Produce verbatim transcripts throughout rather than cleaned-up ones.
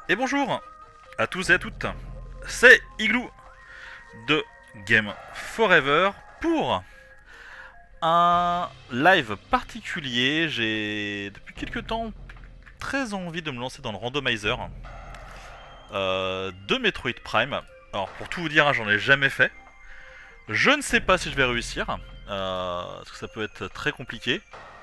Et bonjour à tous et à toutes, c'est Igloo de Game Forever pour un live particulier. J'ai depuis quelques temps très envie de me lancer dans le randomizer euh, de Metroid Prime. Alors pour tout vous dire, hein, j'en ai jamais fait. Je ne sais pas si je vais réussir, euh, parce que ça peut être très compliqué.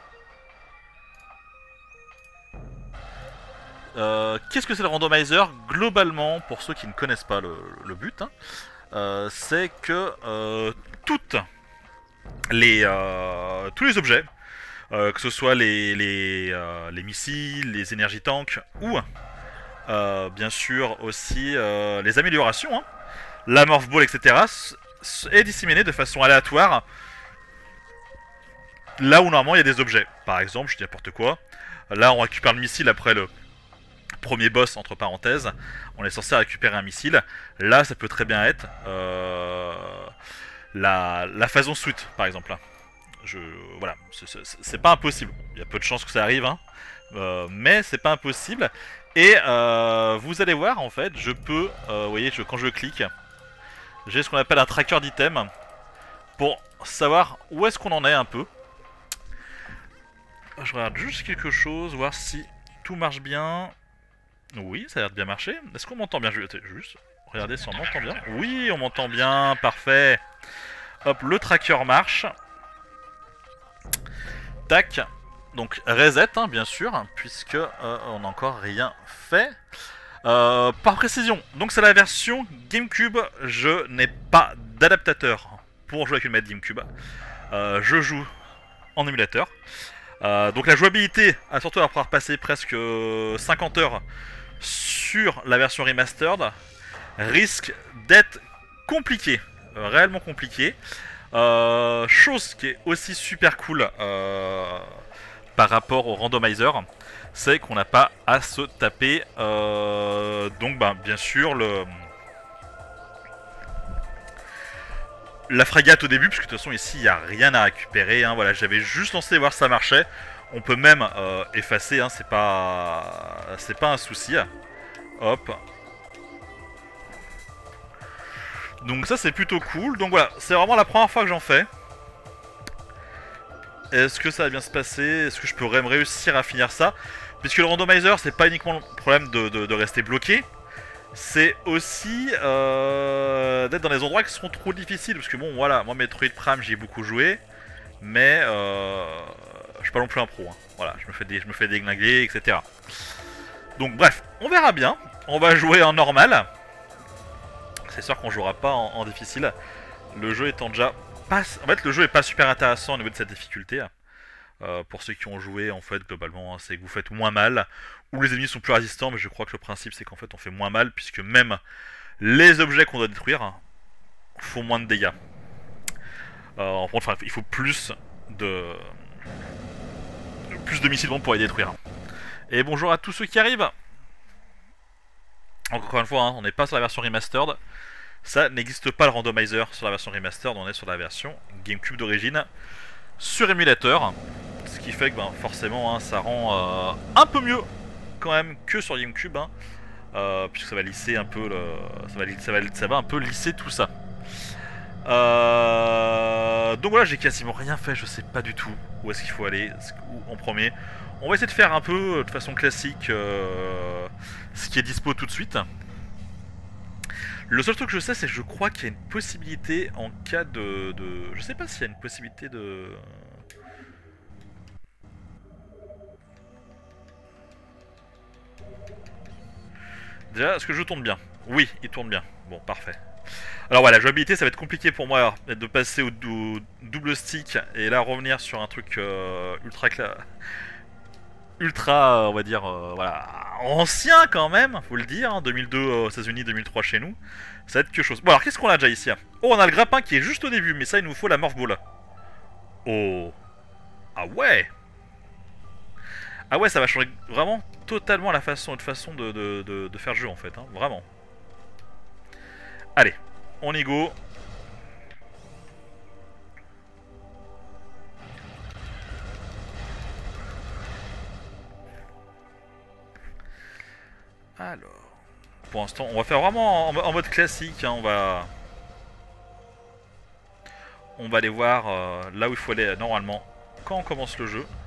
Euh, Qu'est-ce que c'est le randomizer? Globalement, pour ceux qui ne connaissent pas le, le but, hein, euh, c'est que euh, toutes les, euh, tous les objets, euh, que ce soit les, les, euh, les missiles, les énergies tanks ou euh, bien sûr aussi euh, les améliorations, hein, la morph ball, et cetera, est disséminé de façon aléatoire là où normalement il y a des objets. Par exemple, je dis n'importe quoi, là on récupère le missile après le premier boss, entre parenthèses, on est censé récupérer un missile. Là, ça peut très bien être euh, la, la Phazon Suite, par exemple. Je, voilà, c'est pas impossible. Il y a peu de chances que ça arrive, hein, euh, mais c'est pas impossible. Et euh, vous allez voir, en fait, je peux, euh, vous voyez, je, quand je clique, j'ai ce qu'on appelle un tracker d'item pour savoir où est-ce qu'on en est un peu. Je regarde juste quelque chose, voir si tout marche bien. Oui, ça a l'air de bien marcher. Est-ce qu'on m'entend bien? Je vais juste regarder si on m'entend bien. Oui, on m'entend bien, parfait. Hop, le tracker marche. Tac. Donc reset, hein, bien sûr, puisque euh, on n'a encore rien fait. Euh, par précision, donc c'est la version GameCube. Je n'ai pas d'adaptateur pour jouer avec une manette GameCube. Euh, je joue en émulateur. Euh, donc la jouabilité, surtout après avoir passé presque cinquante heures sur la version remastered, risque d'être compliqué, euh, réellement compliqué. Euh, chose qui est aussi super cool euh, par rapport au randomizer, c'est qu'on n'a pas à se taper euh, donc bah, bien sûr le la frégate au début, parce que de toute façon ici il n'y a rien à récupérer, hein. Voilà, j'avais juste lancé voir si ça marchait. On peut même euh, effacer, hein, c'est pas c'est pas un souci. Hop. Donc ça c'est plutôt cool. Donc voilà, c'est vraiment la première fois que j'en fais. Est-ce que ça va bien se passer? Est-ce que je pourrais me réussir à finir ça? Puisque le randomizer, c'est pas uniquement le problème de, de, de rester bloqué, c'est aussi euh, d'être dans des endroits qui sont trop difficiles. Parce que bon, voilà, moi Metroid Prime, j'y ai beaucoup joué, mais euh, je suis pas non plus un pro, hein. Voilà, je me fais des, je me fais déglinguer, et cetera. Donc bref, on verra bien. On va jouer en normal. C'est sûr qu'on jouera pas en, en difficile. Le jeu étant déjà pas... En fait, le jeu est pas super intéressant au niveau de cette difficulté. Euh, pour ceux qui ont joué, en fait, globalement, c'est que vous faites moins mal. Ou les ennemis sont plus résistants, mais je crois que le principe, c'est qu'en fait, on fait moins mal, puisque même les objets qu'on doit détruire font moins de dégâts. Euh, en fait, enfin, il faut plus de... plus de missiles bombes pour les détruire. Et bonjour à tous ceux qui arrivent. Encore une fois, hein, on n'est pas sur la version remastered. Ça n'existe pas le randomizer sur la version remastered, on est sur la version GameCube d'origine sur émulateur. Ce qui fait que ben, forcément hein, ça rend euh, un peu mieux quand même que sur GameCube, hein, euh, puisque ça va lisser un peu le, ça, va, ça, va, ça va un peu lisser tout ça. Euh, donc voilà, j'ai quasiment rien fait, je sais pas du tout où est-ce qu'il faut aller en premier. On va essayer de faire un peu de façon classique euh, ce qui est dispo tout de suite. Le seul truc que je sais, c'est que je crois qu'il y a une possibilité en cas de... de... Je sais pas s'il y a une possibilité de... Déjà, est-ce que je tourne bien? Oui, il tourne bien. Bon, parfait. Alors voilà, la jouabilité, ça va être compliqué pour moi alors, de passer au, au double stick et là revenir sur un truc euh, ultra clair. Ultra, on va dire, euh, voilà, ancien quand même, faut le dire, hein, deux mille deux aux États-Unis, deux mille trois chez nous, ça va être quelque chose. Bon alors qu'est-ce qu'on a déjà ici? Oh, on a le grappin qui est juste au début, mais ça il nous faut la morph ball. Oh, ah ouais. Ah ouais, ça va changer vraiment totalement la façon, de façon de, de, de, de faire le jeu en fait, hein, vraiment. Allez, on y go. Alors... Pour l'instant, on va faire vraiment en, en mode classique, hein, on va... On va aller voir euh, là où il faut aller normalement quand on commence le jeu.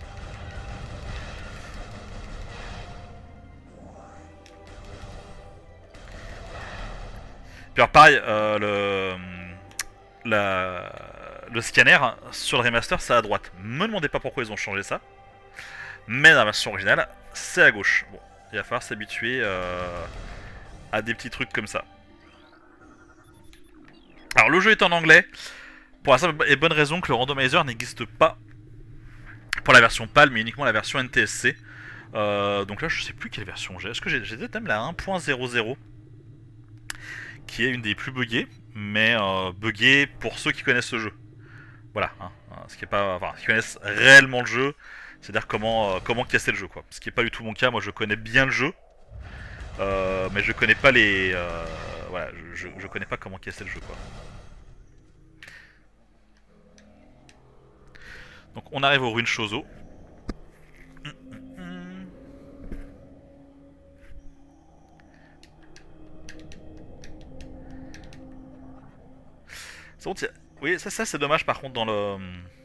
Puis alors pareil, euh, le, la, le scanner sur le remaster c'est à droite. Me demandez pas pourquoi ils ont changé ça. Mais dans la version originale, c'est à gauche. Bon, il va falloir s'habituer euh, à des petits trucs comme ça. Alors le jeu est en anglais. Pour la simple et bonne raison que le randomizer n'existe pas pour la version PAL, mais uniquement la version N T S C. Euh, donc là, je sais plus quelle version j'ai. Est-ce que j'ai peut-être même la un point zéro zéro qui est une des plus buggées, mais euh, buggée pour ceux qui connaissent ce jeu. Voilà, hein, hein, ce qui est pas, enfin, qui connaissent réellement le jeu, c'est-à-dire comment euh, comment casser le jeu, quoi. Ce qui est pas du tout mon cas. Moi, je connais bien le jeu, euh, mais je connais pas les, euh, voilà, je, je, je connais pas comment casser le jeu, quoi. Donc on arrive aux ruines Chozo. C'est bon, oui, ça, ça c'est dommage par contre dans le...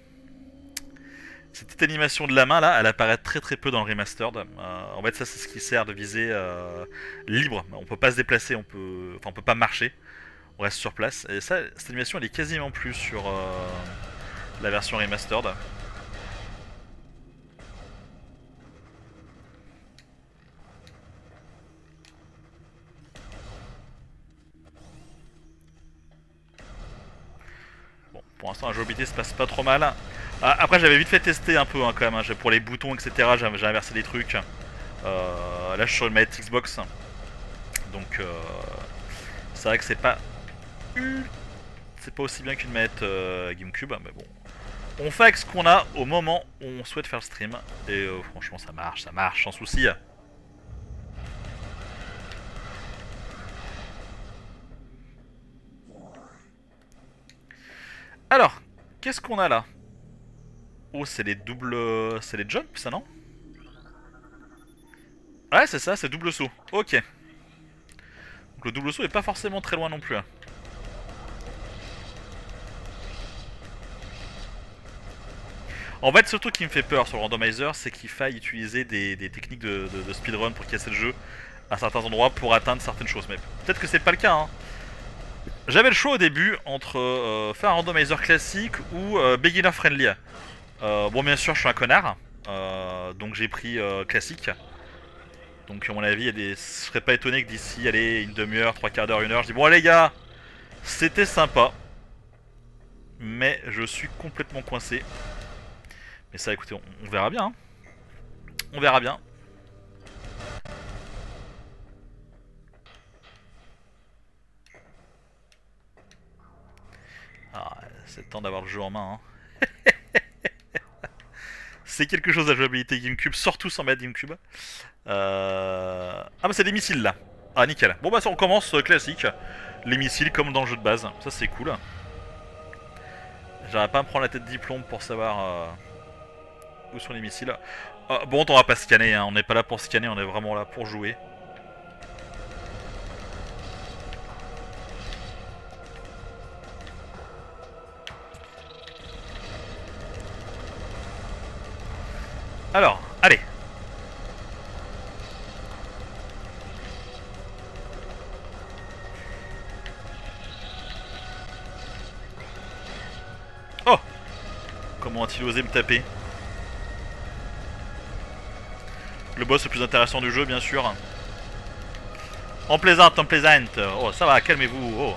Cette petite animation de la main là, elle apparaît très très peu dans le remastered. Euh, en fait ça c'est ce qui sert de visée euh, libre. On peut pas se déplacer, on peut... Enfin on peut pas marcher. On reste sur place. Et ça, cette animation elle est quasiment plus sur euh, la version remastered. Bon, pour l'instant la jouabilité se passe pas trop mal. Ah, après j'avais vite fait tester un peu hein, quand même, hein. Pour les boutons et cetera j'ai inversé des trucs. Euh, là je suis sur une manette Xbox. Donc euh, c'est vrai que c'est pas... C'est pas aussi bien qu'une manette euh, GameCube, mais bon. On fait avec ce qu'on a au moment où on souhaite faire le stream. Et euh, franchement ça marche, ça marche sans souci. Alors, qu'est-ce qu'on a là? Oh, c'est les doubles... C'est les jumps, ça, non? Ouais, c'est ça, c'est double saut. Ok. Donc le double saut est pas forcément très loin non plus. Hein. En fait, surtout qui me fait peur sur le randomizer, c'est qu'il faille utiliser des, des techniques de, de, de speedrun pour casser le jeu à certains endroits pour atteindre certaines choses. Mais peut-être que c'est pas le cas. Hein. J'avais le choix au début entre euh, faire un randomizer classique ou euh, beginner friendly. Euh, bon, bien sûr, je suis un connard, euh, donc j'ai pris euh, classique. Donc, à mon avis, il y a des... je serais pas étonné que d'ici, allez, une demi-heure, trois quarts d'heure, une heure, je dis bon, les gars, c'était sympa, mais je suis complètement coincé. Mais ça, écoutez, on, on verra bien. Hein. On verra bien. Ah, c'est le temps d'avoir le jeu en main. Hein. C'est quelque chose la jouabilité GameCube, surtout sans mettre GameCube. Euh... Ah bah c'est des missiles là. Ah nickel. Bon bah ça on commence euh, classique. Les missiles comme dans le jeu de base. Ça c'est cool. J'arrive pas à me prendre la tête diplôme pour savoir euh, où sont les missiles. Euh, bon on va pas scanner, hein. On n'est pas là pour scanner, on est vraiment là pour jouer. Alors, allez. Oh! Comment a-t-il osé me taper? Le boss le plus intéressant du jeu, bien sûr. En plaisante, en plaisante. Oh, ça va, calmez-vous. Oh.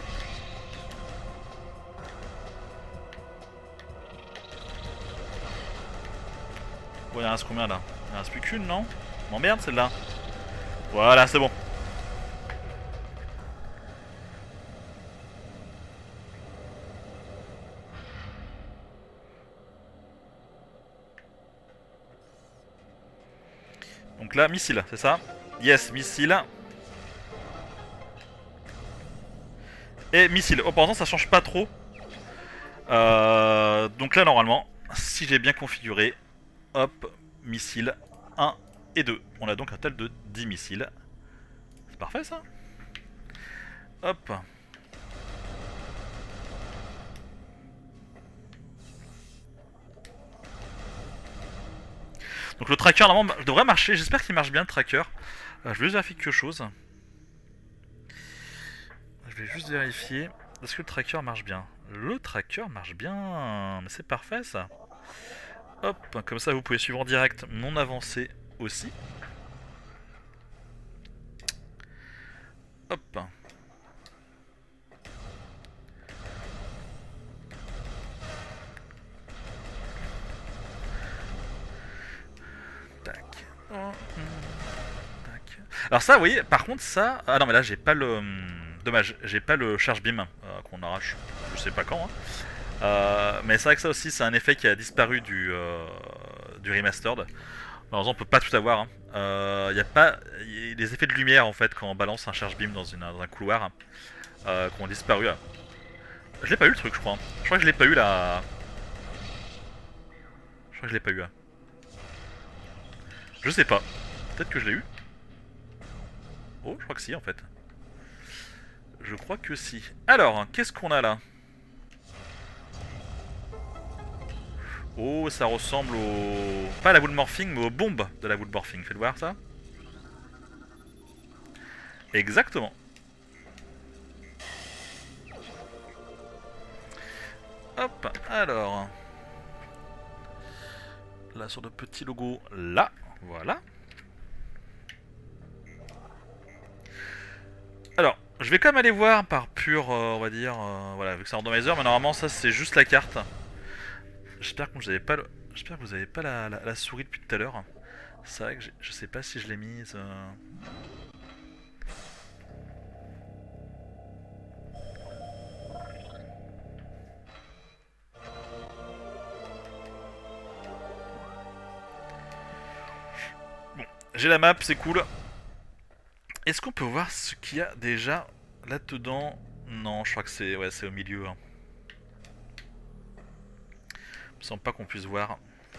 Bon, il en reste combien là? Il en reste plus qu'une, non? M'emmerde celle-là. Voilà, c'est bon. Donc là, missile, c'est ça? Yes, missile. Et missile. Oh, pourtant, ça change pas trop. Euh, donc là, normalement, si j'ai bien configuré, hop, missile un et deux. On a donc un total de dix missiles. parfait ça. Hop. Donc le tracker normalement devrait marcher, j'espère qu'il marche bien le tracker. Euh, je vais juste vérifier quelque chose. Je vais juste vérifier. Est-ce que le tracker marche bien? Le tracker marche bien, mais c'est parfait ça. Hop, comme ça vous pouvez suivre en direct mon avancée aussi. Hop. Tac. Oh, hum. Tac. Alors ça, vous voyez, par contre ça... Ah non mais là j'ai pas le... Dommage, j'ai pas le charge beam euh, qu'on arrache, je sais pas quand. Hein. Euh, mais c'est vrai que ça aussi c'est un effet qui a disparu du, euh, du remastered. Malheureusement on peut pas tout avoir. Hein. Euh, y a pas y a les effets de lumière en fait quand on balance un charge beam dans, une, dans un couloir euh, qui ont disparu. Je l'ai pas eu le truc je crois. Je crois que je l'ai pas eu là. Je crois que je l'ai pas eu. Hein. Je sais pas. Peut-être que je l'ai eu. Oh je crois que si en fait. Je crois que si. Alors, qu'est-ce qu'on a là? Oh, ça ressemble au... Pas à la boule morphing, mais aux bombes de la boule morphing. Faites voir ça. Exactement. Hop, alors... Là, sur le petit logo, là. Voilà. Alors... Je vais quand même aller voir par pur, euh, on va dire, euh, voilà, vu que c'est un randomizer, mais normalement ça c'est juste la carte. J'espère que vous avez pas le... J'espère que vous avez pas la, la, la souris depuis tout à l'heure. C'est vrai que je sais pas si je l'ai mise. Euh... Bon, j'ai la map, c'est cool. Est-ce qu'on peut voir ce qu'il y a déjà là-dedans? Non, je crois que c'est ouais, c'est au milieu. Hein. Il me semble pas qu'on puisse voir.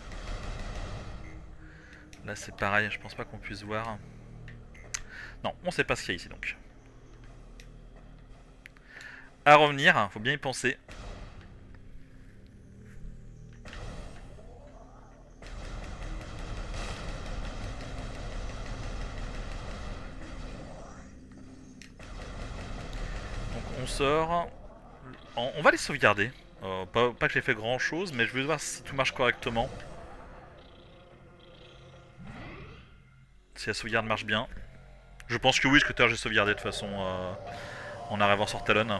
Là c'est pareil, je pense pas qu'on puisse voir. Non, on sait pas ce qu'il y a ici donc. À revenir, faut bien y penser. On sort. On va les sauvegarder. Euh, pas, pas que j'ai fait grand chose, mais je veux voir si tout marche correctement. Si la sauvegarde marche bien. Je pense que oui, parce que tout à l'heure j'ai sauvegardé de toute façon euh, en arrivant sur Talon.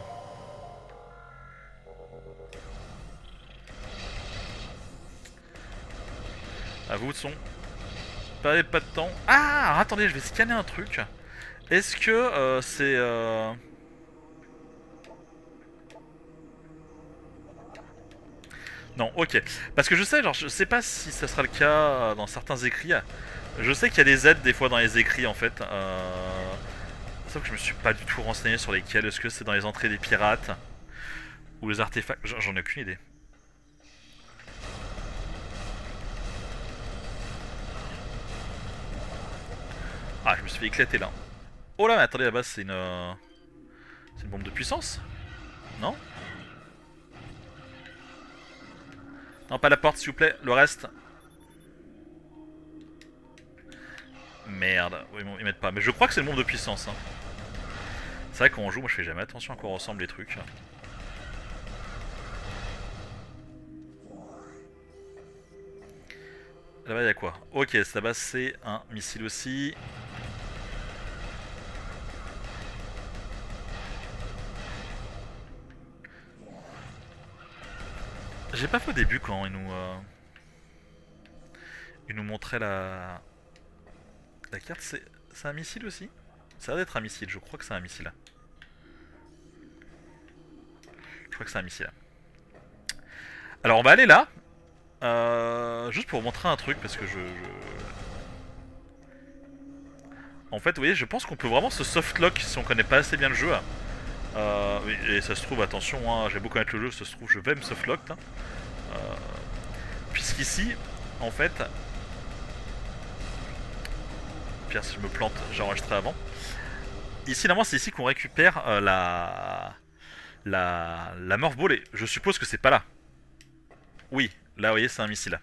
À vous de son. Pas, pas de temps. Ah, alors, attendez, je vais scanner un truc. Est-ce que euh, c'est... Euh... Non, ok. Parce que je sais, genre, je sais pas si ça sera le cas dans certains écrits. Je sais qu'il y a des aides des fois dans les écrits en fait. Euh... Sauf que je me suis pas du tout renseigné sur lesquels. Est-ce que c'est dans les entrées des pirates ou les artefacts? J'en ai aucune idée. Ah, je me suis fait éclater là. Oh là, mais attendez, là-bas c'est une... Euh... C'est une bombe de puissance? Non? Non, pas la porte s'il vous plaît, le reste. Merde, oui, ils mettent pas. Mais je crois que c'est une bombe de puissance. Hein. C'est vrai qu'on joue, moi je fais jamais attention à quoi ressemblent les trucs. Là-bas il y a quoi? Ok, là-bas c'est un missile aussi. J'ai pas fait au début quand ils nous... Euh... Ils nous montraient la... La carte, c'est un missile aussi? Ça a l'air d'être un missile, je crois que c'est un missile. Je crois que c'est un missile. Alors on va aller là. Euh, juste pour vous montrer un truc, parce que je... je... En fait, vous voyez, je pense qu'on peut vraiment se softlock si on connaît pas assez bien le jeu. Euh, et ça se trouve, attention, hein, j'ai beau connaître le jeu, ça se trouve, je vais me softlock. Hein. Euh, Puisqu'ici, en fait... Pire, si je me plante, j'ai enregistré avant. ici, normalement, c'est ici qu'on récupère euh, la... La... La Morph Ball. Et je suppose que c'est pas là. Oui, là, vous voyez, c'est un missile.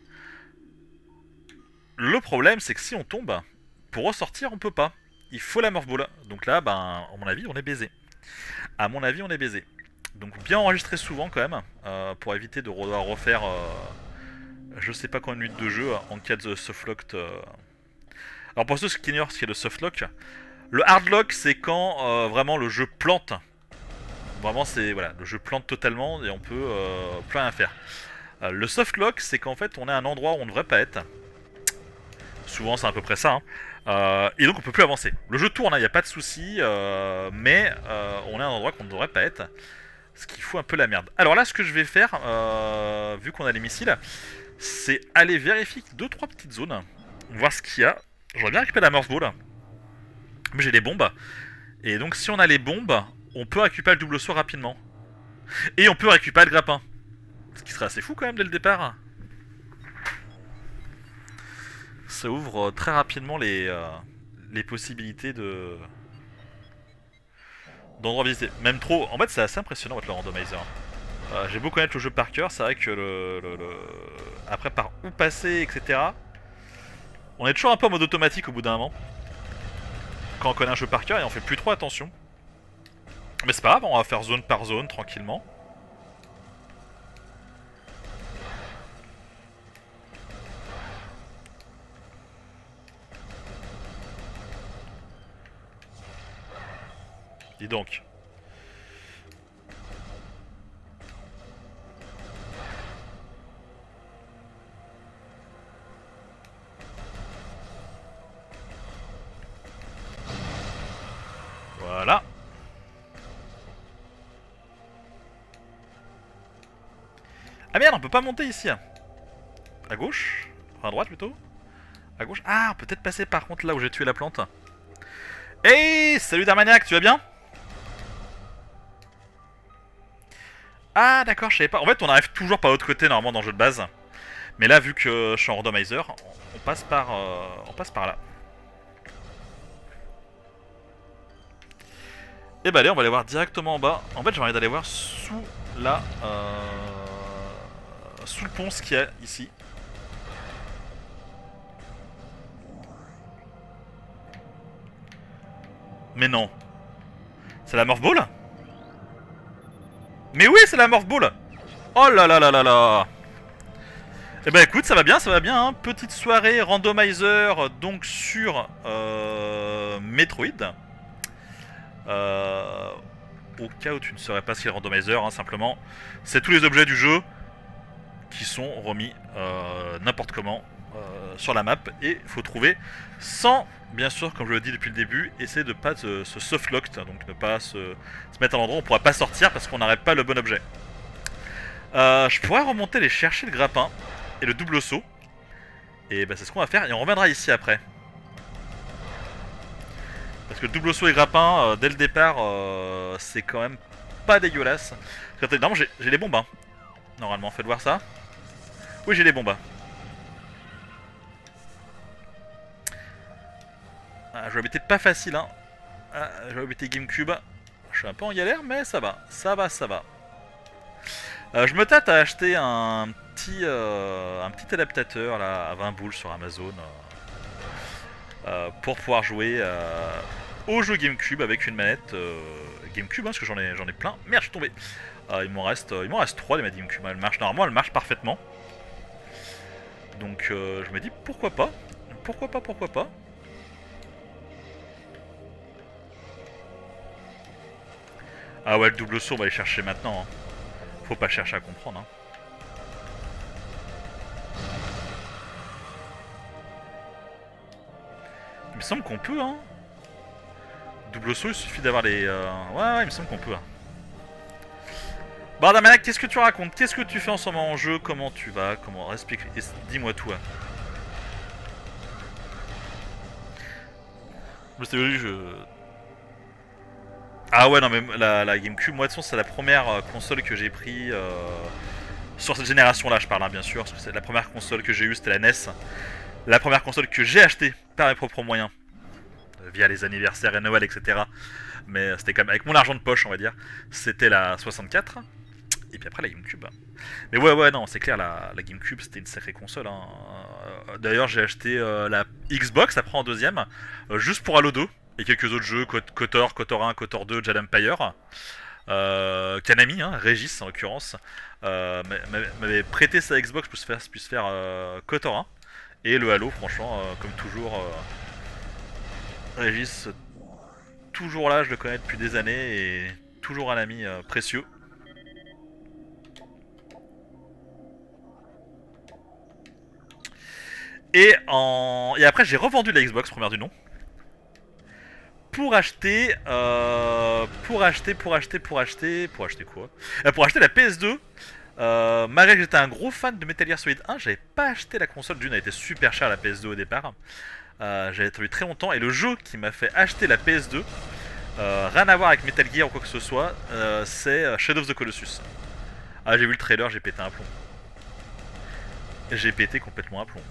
Le problème, c'est que si on tombe, pour ressortir, on peut pas. Il faut la Morph Ball. Donc là, ben, à mon avis, on est baisé. À mon avis, on est baisé. Donc bien enregistrer souvent quand même, euh, pour éviter de devoir refaire euh, je sais pas combien de minutes de jeu en cas de softlock. Euh... Alors pour ceux qui ignorent ce qu'est le softlock, le hardlock c'est quand euh, vraiment le jeu plante. Vraiment c'est voilà, le jeu plante totalement et on peut euh, plus rien faire. Euh, le softlock c'est qu'en fait on est à un endroit où on ne devrait pas être. Souvent c'est à peu près ça. Hein. Euh, et donc on peut plus avancer. Le jeu tourne, il hein, n'y a pas de souci, euh, mais euh, on est à un endroit qu'on ne devrait pas être. Ce qui fout un peu la merde. Alors là, ce que je vais faire, euh, vu qu'on a les missiles, c'est aller vérifier deux trois petites zones, voir ce qu'il y a. J'aurais bien récupérer la Morph Ball, mais j'ai les bombes. Et donc si on a les bombes, on peut récupérer le double saut rapidement. Et on peut récupérer le grappin. Ce qui serait assez fou quand même dès le départ. Ça ouvre très rapidement les, euh, les possibilités de... d'endroits visités. Même trop. En fait, c'est assez impressionnant votre le randomizer. Euh, J'ai beau connaître le jeu par cœur, c'est vrai que le, le, le... après par où passer, et cetera. On est toujours un peu en mode automatique au bout d'un moment. Quand on connaît un jeu par cœur et on fait plus trop attention. Mais c'est pas grave, on va faire zone par zone tranquillement. Dis donc. Voilà. Ah merde, on peut pas monter ici. À gauche. Enfin à droite plutôt. À gauche. Ah, on peut peut-être passer par contre là où j'ai tué la plante. Hey, salut Darmaniac, tu vas bien? Ah d'accord, je savais pas. En fait, on arrive toujours par l'autre côté normalement dans le jeu de base. Mais là, vu que je suis en randomizer, on passe par, euh, on passe par là. Et bah allez, on va aller voir directement en bas. En fait, j'ai envie d'aller voir sous la, euh, sous le pont ce qu'il y a ici. Mais non. C'est la Morph Ball? Mais oui, c'est la Morph Ball. Oh là là là là là. Eh ben écoute, ça va bien, ça va bien. Hein. Petite soirée randomizer donc sur euh, Metroid. Euh, au cas où tu ne saurais pas ce qu'est le randomizer, hein, simplement, c'est tous les objets du jeu qui sont remis euh, n'importe comment euh, sur la map et il faut trouver sans, bien sûr, comme je le dis depuis le début, essayer de pas se, se softlock, donc ne pas se, se mettre à l'endroit où on pourra pas sortir parce qu'on n'arrête pas le bon objet. Euh, je pourrais remonter et chercher le grappin et le double saut et bah, c'est ce qu'on va faire et on reviendra ici après. Parce que le double saut et grappin, euh, dès le départ, euh, c'est quand même pas dégueulasse. Normalement, j'ai les bombes. Hein. Normalement, faites voir ça. Oui, j'ai les bombes. Ah, je vais habiter pas facile. Hein. Ah, je vais habiter GameCube. Je suis un peu en galère, mais ça va. Ça va, ça va. Euh, je me tâte à acheter un petit, euh, un petit adaptateur là, à vingt boules sur Amazon. Euh, pour pouvoir jouer euh, au jeu GameCube avec une manette euh, GameCube, hein, parce que j'en ai, j'en ai plein. Merde, je suis tombé. Euh, il m'en reste, il m'en reste trois des manettes GameCube. Elle marche normalement, elle marche parfaitement. Donc euh, je me dis pourquoi pas, pourquoi pas, pourquoi pas. Ah ouais, le double saut, on va aller chercher maintenant. Hein. Faut pas chercher à comprendre. Hein. Il me semble qu'on peut, hein. Double saut, il suffit d'avoir les... Euh... Ouais, ouais, il me semble qu'on peut. Hein. Bon, Darmaniac, qu'est-ce que tu racontes? Qu'est-ce que tu fais en ce moment en jeu? Comment tu vas? Comment... Explique... Dis-moi tout. Hein. Je... Ah ouais, non, mais la, la GameCube, moi, de toute façon, c'est la première console que j'ai pris... Euh... Sur cette génération-là, je parle, hein, bien sûr. Parce que c'est la première console que j'ai eue, c'était la N E S. La première console que j'ai achetée par mes propres moyens. via les anniversaires et Noël, et cetera. Mais c'était quand même avec mon argent de poche, on va dire. C'était la soixante-quatre. Et puis après la GameCube. Mais ouais, ouais, non, c'est clair, la, la GameCube c'était une sacrée console. Hein. D'ailleurs, j'ai acheté euh, la Xbox après en deuxième, euh, juste pour Halo deux et quelques autres jeux, KOTOR, KOTOR un, KOTOR deux, Jade Empire. Euh, Kanami, hein, Régis en l'occurrence, euh, m'avait prêté sa Xbox pour faire, puisse faire euh, KOTOR un. Et le Halo, franchement, euh, comme toujours, euh, Régis, toujours là, je le connais depuis des années et toujours un ami euh, précieux. Et, en... et après j'ai revendu la Xbox première du nom pour acheter, euh, pour acheter, pour acheter, pour acheter, pour acheter quoi euh, Pour acheter la P S deux. Euh, malgré que j'étais un gros fan de Metal Gear Solid un, j'avais pas acheté la console. D'une, elle était super chère la P S deux au départ. Euh, j'avais attendu très longtemps et le jeu qui m'a fait acheter la P S deux, euh, rien à voir avec Metal Gear ou quoi que ce soit, euh, c'est Shadow of the Colossus. Ah, j'ai vu le trailer, j'ai pété un plomb. J'ai pété complètement un plomb.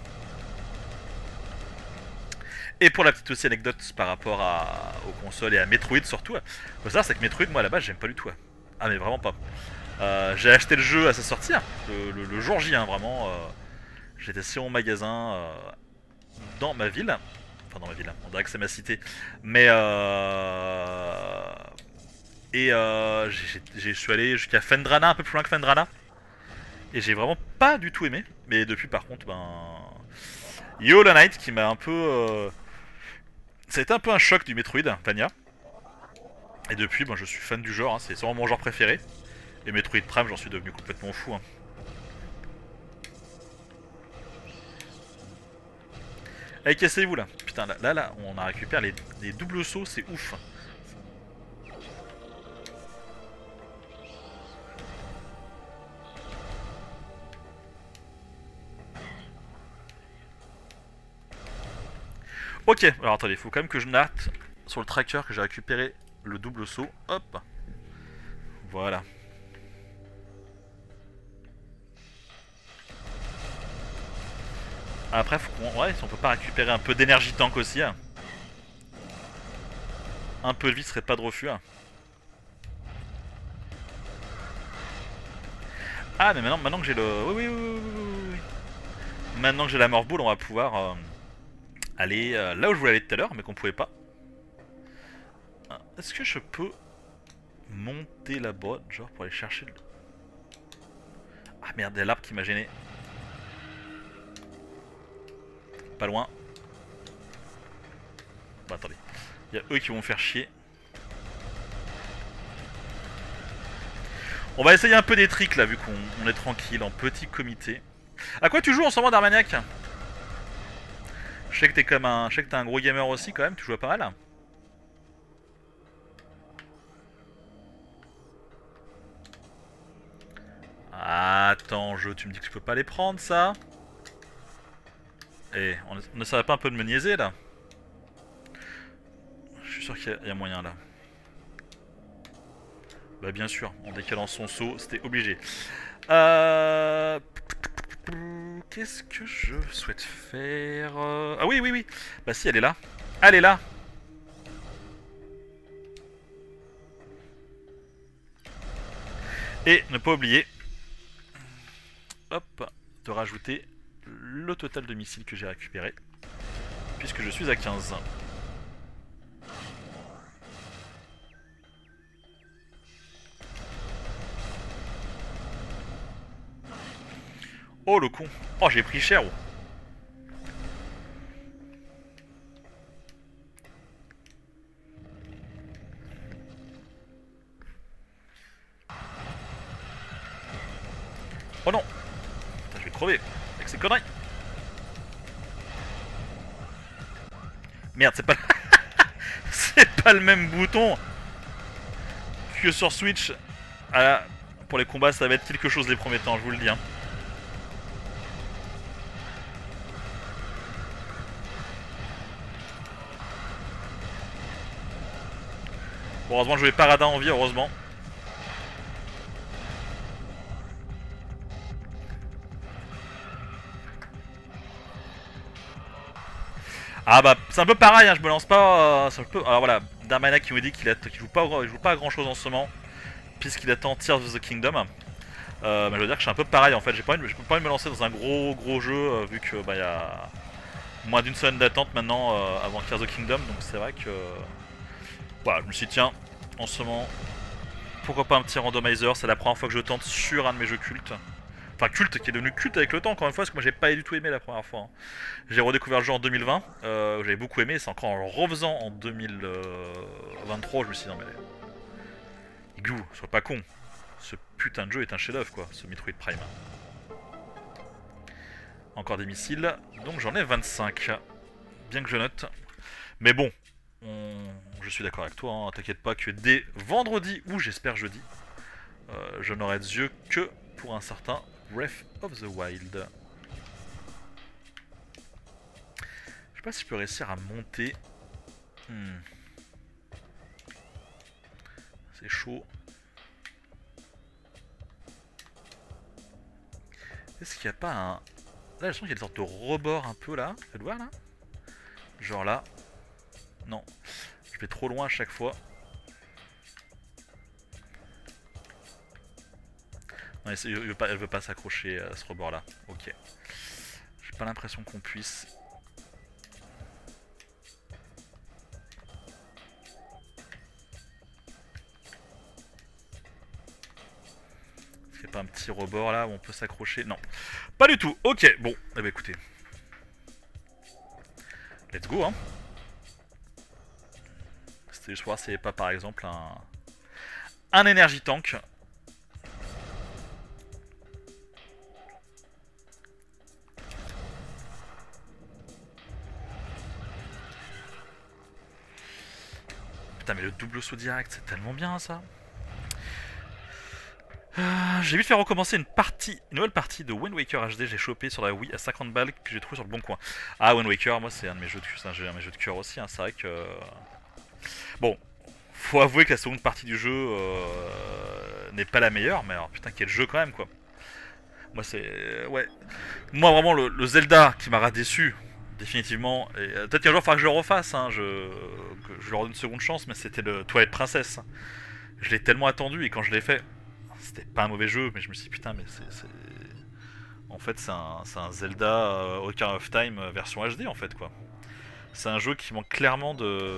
Et pour la petite aussi anecdote par rapport à, aux consoles et à Metroid surtout, faut savoir c'est que Metroid, moi à la base j'aime pas du tout. Ah mais vraiment pas. Euh, j'ai acheté le jeu à sa sortie, hein, le, le, le jour J, hein, vraiment. Euh, J'étais sur mon magasin euh, dans ma ville. Enfin dans ma ville, hein, on dirait que c'est ma cité. Mais euh... Et euh, je suis allé jusqu'à Fendrana, un peu plus loin que Fendrana. Et j'ai vraiment pas du tout aimé. Mais depuis par contre, ben... Hollow Knight qui m'a un peu... Euh... Ça a été un peu un choc du Metroid, Vania. Et depuis, ben, je suis fan du genre, hein, c'est vraiment mon genre préféré. Et Metroid Prime, j'en suis devenu complètement fou. Hein. Allez, cassez-vous là. Putain, là, là, là, on a récupéré les, les doubles sauts, c'est ouf. Ok, alors attendez, il faut quand même que je note sur le tracker que j'ai récupéré le double saut. Hop. Voilà. Après, faut qu'on... ouais, si on peut pas récupérer un peu d'énergie tank aussi. Hein. Un peu de vie serait pas de refus. Hein. Ah, mais maintenant, maintenant que j'ai le... Oui, oui, oui, oui, oui, oui. Maintenant que j'ai la Morph Ball, on va pouvoir euh, aller euh, là où je voulais aller tout à l'heure, mais qu'on pouvait pas. Est-ce que je peux monter là-bas, genre pour aller chercher le... Ah merde, il y a l'arbre qui m'a gêné. Pas loin. Bah attendez. Il y a eux qui vont me faire chier. On va essayer un peu des tricks là, vu qu'on est tranquille, en petit comité. À quoi tu joues en ce moment, Darmaniac? Je sais que t'es comme un... Je sais que t'es un gros gamer aussi quand même, tu joues à pas mal. Attends, jeu, tu me dis que tu peux pas les prendre, ça? Eh, on ne savait pas un peu de me niaiser, là? Je suis sûr qu'il y, y a moyen, là. Bah bien sûr, en décalant son saut, c'était obligé. Euh... Qu'est-ce que je souhaite faire? Ah oui, oui, oui. Bah si, elle est là. Elle est là. Et ne pas oublier... Hop, de rajouter le total de missiles que j'ai récupéré. Puisque je suis à quinze. Oh le con. Oh j'ai pris cher. Oh. Oh non. Putain, je vais crever avec ces conneries. Merde, c'est pas... c'est pas le même bouton que sur Switch. Ah là, pour les combats ça va être quelque chose les premiers temps, je vous le dis. Hein. Bon, heureusement je vais Paradin en vie, heureusement. Ah bah c'est un peu pareil, hein, je me lance pas. Euh, c'est un peu... Alors voilà, Darmana qui me dit qu'il qu'il joue pas, il joue pas à grand chose en ce moment, puisqu'il attend Tears of the Kingdom. Euh, mais je veux dire que je suis un peu pareil en fait. J'ai pas envie de, j'ai pas envie de me lancer dans un gros gros jeu euh, vu que bah y a moins d'une semaine d'attente maintenant euh, avant Tears of the Kingdom, donc c'est vrai que euh, voilà, je me suis dit tiens, en ce moment, pourquoi pas un petit randomizer. C'est la première fois que je tente sur un de mes jeux cultes. Enfin culte, qui est devenu culte avec le temps encore une fois, parce que moi j'ai pas du tout aimé la première fois. Hein. J'ai redécouvert le jeu en deux mille vingt, euh, j'avais beaucoup aimé, c'est encore en le refaisant en deux mille vingt-trois, je me suis dit non mais... Igloo, sois pas con. Ce putain de jeu est un chef-d'œuvre quoi, ce Metroid Prime. Encore des missiles, donc j'en ai vingt-cinq. Bien que je note. Mais bon, on... je suis d'accord avec toi, hein, t'inquiète pas que dès vendredi, ou j'espère jeudi, euh, je n'aurai de yeux que pour un certain Breath of the Wild. Je sais pas si je peux réussir à monter. Hmm. C'est chaud. Est-ce qu'il n'y a pas un... Là, j'ai l'impression qu'il y a une sorte de rebord un peu là. Tu vas le voir là? Genre là. Non. Je vais trop loin à chaque fois. Non, elle veut pas, elle veut pas s'accrocher à ce rebord là. Ok. J'ai pas l'impression qu'on puisse. Est-ce qu'il n'y a pas un petit rebord là où on peut s'accrocher? Non. Pas du tout. Ok. Bon. Eh ben écoutez. Let's go hein. C'était juste voir s'il n'y avait pas par exemple un... Un energy tank. Putain mais le double saut direct c'est tellement bien ça. Euh, j'ai vite fait recommencer une partie, une nouvelle partie de Wind Waker H D. J'ai chopé sur la Wii à cinquante balles que j'ai trouvé sur le bon coin. Ah Wind Waker, moi c'est un de mes jeux de, c'est un, un de mes jeux de cœur aussi. Hein. C'est vrai que bon, faut avouer que la seconde partie du jeu euh, n'est pas la meilleure, mais alors putain quel jeu quand même quoi. Moi c'est ouais, moi vraiment le, le Zelda qui m'a déçu définitivement. Et euh, peut-être qu'un jour il faudra que je le refasse, hein, je, que je leur donne une seconde chance, mais c'était le Twilight Princess. Je l'ai tellement attendu et quand je l'ai fait. C'était pas un mauvais jeu, mais je me suis dit putain, mais c'est. En fait, c'est un, un Zelda euh, Ocarina of Time euh, version H D en fait, quoi. C'est un jeu qui manque clairement de.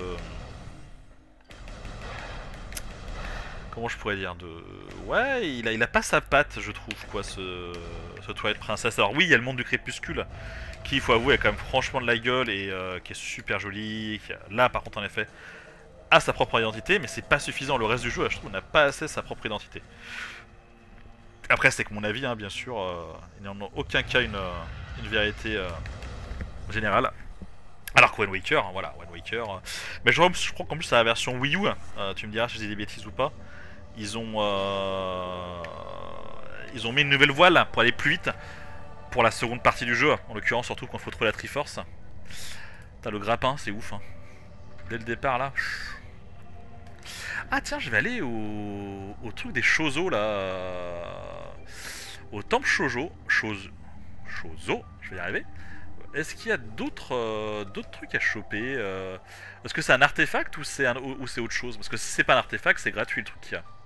Comment je pourrais dire de. Ouais, il a, il a pas sa patte, je trouve, quoi, ce, ce Twilight Princess. Alors, oui, il y a le monde du crépuscule, qui, il faut avouer, a quand même franchement de la gueule et euh, qui est super joli. Qui a... Là, par contre, en effet, a sa propre identité, mais c'est pas suffisant. Le reste du jeu, je trouve, n'a pas assez sa propre identité. Après, c'est que mon avis, hein, bien sûr, euh, il n'y en a aucun cas une, euh, une vérité euh, générale. Alors que Wind Waker, hein, voilà, Wind Waker. Euh, mais je, je crois qu'en plus, c'est la version Wii U. Euh, tu me diras si je dis des bêtises ou pas. Ils ont, euh, ils ont mis une nouvelle voile pour aller plus vite pour la seconde partie du jeu. En l'occurrence, surtout quand il faut trouver la Triforce. T'as le grappin, c'est ouf. Hein. Dès le départ, là. Ah tiens, je vais aller au, au truc des Shozo là. Au temple Shoujo. Chose. Shozo, je vais y arriver. Est-ce qu'il y a d'autres euh, d'autres trucs à choper euh... Est-ce que c'est un artefact ou c'est ou c'est autre chose? Parce que si c'est pas un artefact, c'est gratuit le truc qu'il y a.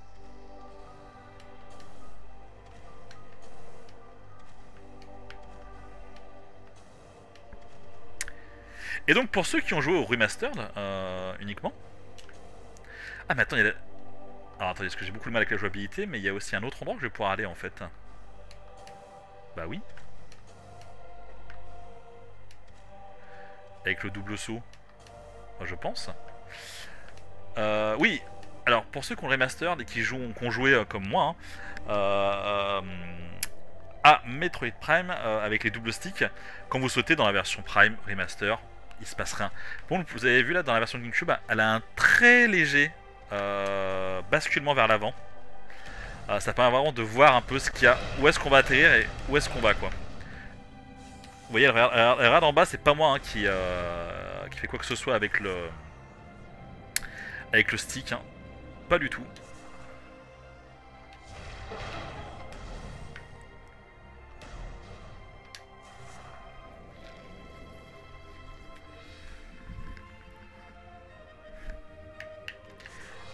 Et donc pour ceux qui ont joué au remastered euh, uniquement. Ah mais attends, il y a... Alors attendez, parce que j'ai beaucoup de mal avec la jouabilité, mais il y a aussi un autre endroit que je vais pouvoir aller en fait. Bah oui. Avec le double saut. Je pense. Euh, oui. Alors pour ceux qui ont le remastered et qui jouent, qui ont joué euh, comme moi, hein, euh, à Metroid Prime euh, avec les doubles sticks, quand vous sautez dans la version Prime Remaster, il se passe rien. Bon, vous avez vu là dans la version GameCube, elle a un très léger euh, basculement vers l'avant. Euh, ça permet vraiment de voir un peu ce qu'il y a, où est-ce qu'on va atterrir et où est-ce qu'on va quoi. Vous voyez, elle regarde en bas, c'est pas moi hein, qui, euh, qui fait quoi que ce soit avec le avec le stick, hein. Pas du tout.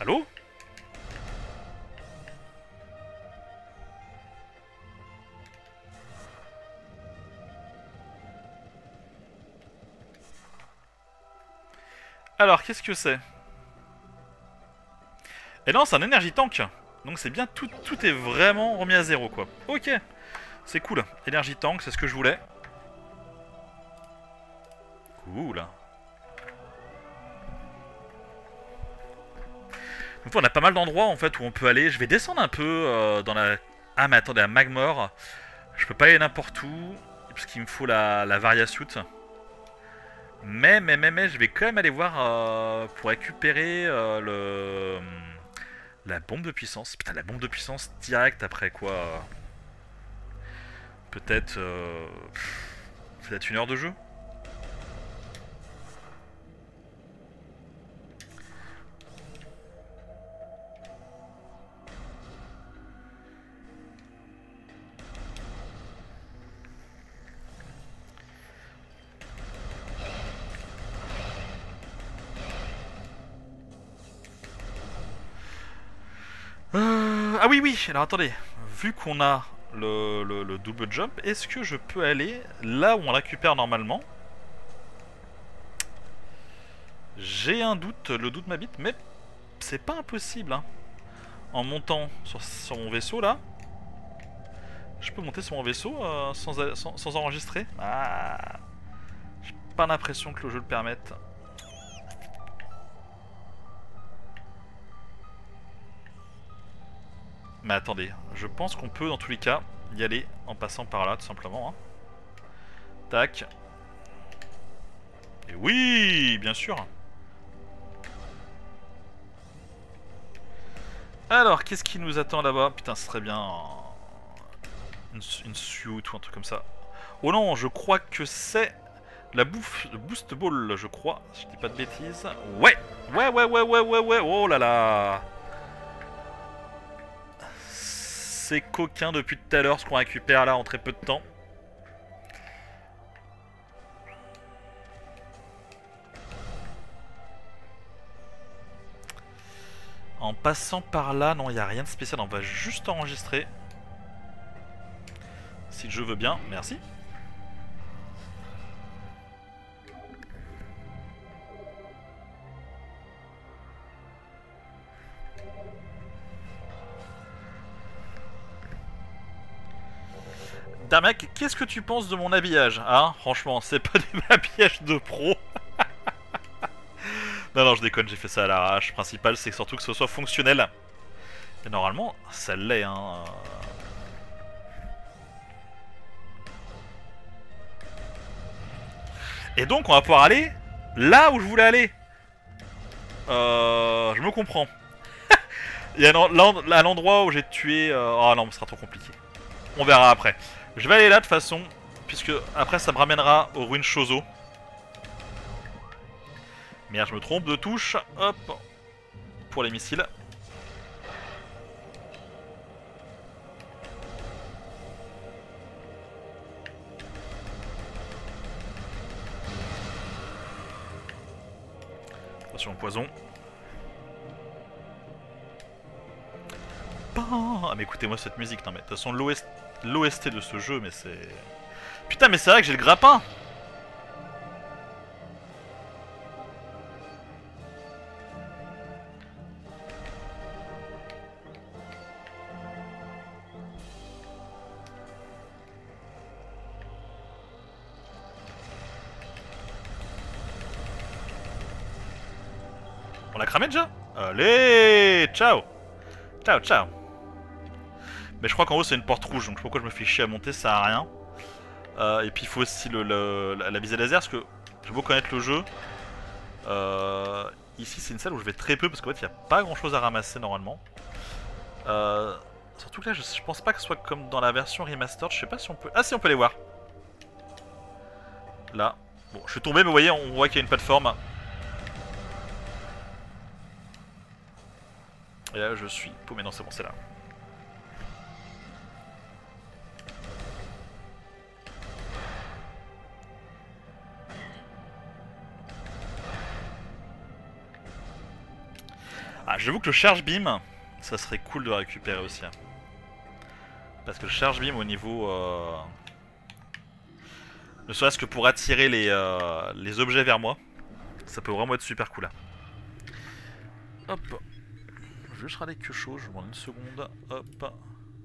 Allô? Alors, qu'est-ce que c'est? Et non, c'est un énergie tank. Donc c'est bien, tout, tout est vraiment remis à zéro, quoi. Ok, c'est cool. Énergie tank, c'est ce que je voulais. Cool. Donc on a pas mal d'endroits, en fait, où on peut aller. Je vais descendre un peu euh, dans la... Ah, mais attendez, à Magmor, je peux pas aller n'importe où, parce qu'il me faut la, la Varia Suit. Mais, mais, mais, mais, je vais quand même aller voir euh, pour récupérer euh, le... La bombe de puissance. Putain, la bombe de puissance direct après quoi. Peut-être... Euh... Peut-être une heure de jeu. Euh... Ah oui, oui, alors attendez. Vu qu'on a le, le, le double jump, est-ce que je peux aller là où on récupère normalement? J'ai un doute, le doute m'habite, mais c'est pas impossible. Hein. En montant sur, sur mon vaisseau là, je peux monter sur mon vaisseau euh, sans, sans, sans enregistrer. Ah, j'ai pas l'impression que le jeu le permette. Mais attendez, je pense qu'on peut dans tous les cas y aller en passant par là tout simplement. Hein. Tac. Et oui, bien sûr. Alors, qu'est-ce qui nous attend là-bas? Putain, ce serait bien une, une suite ou un truc comme ça. Oh non, je crois que c'est la bouffe de Boost Ball, je crois. Si je dis pas de bêtises. Ouais, ouais, ouais, ouais, ouais, ouais, ouais. Oh là là. C'est coquin depuis tout à l'heure ce qu'on récupère là en très peu de temps. En passant par là, non, il n'y a rien de spécial. On va juste enregistrer. Si le jeu veut bien, merci. Darmac, qu'est-ce que tu penses de mon habillage? Hein, franchement, c'est pas du habillage de pro. Non, non, je déconne, j'ai fait ça à l'arrache. Le principal, c'est surtout que ce soit fonctionnel. Et normalement, ça l'est, hein. Et donc, on va pouvoir aller là où je voulais aller. Euh... Je me comprends. Il y a à l'endroit où j'ai tué... Euh... Oh non, ce sera trop compliqué. On verra après. Je vais aller là de toute façon, puisque après ça me ramènera aux ruines Chozo. Merde, je me trompe de touche. Hop. Pour les missiles. Attention au poison. Ah mais écoutez-moi cette musique, non mais de toute façon l'O S T de ce jeu, mais c'est... Putain mais c'est vrai que j'ai le grappin. On l'a cramé déjà? Allez, ciao. Ciao, ciao. Mais je crois qu'en haut c'est une porte rouge, donc je sais pas pourquoi je me fais chier à monter, ça sert à rien. Euh, et puis il faut aussi le, le, la, la visée laser, parce que j'ai beau connaître le jeu. Euh, ici c'est une salle où je vais très peu, parce qu'en fait il n'y a pas grand chose à ramasser normalement. Euh, surtout que là je, je pense pas que ce soit comme dans la version remastered, je sais pas si on peut... Ah si, on peut les voir. Là. Bon, je suis tombé, mais vous voyez, on voit qu'il y a une plateforme. Et là je suis paumé, non c'est bon, c'est là. J'avoue que le charge beam, ça serait cool de le récupérer aussi. Hein. Parce que le charge beam au niveau... Euh... Ne serait-ce que pour attirer les, euh, les objets vers moi, ça peut vraiment être super cool. Hein. Hop. Je vais juste râler quelque chose, je vous demande une seconde. Hop.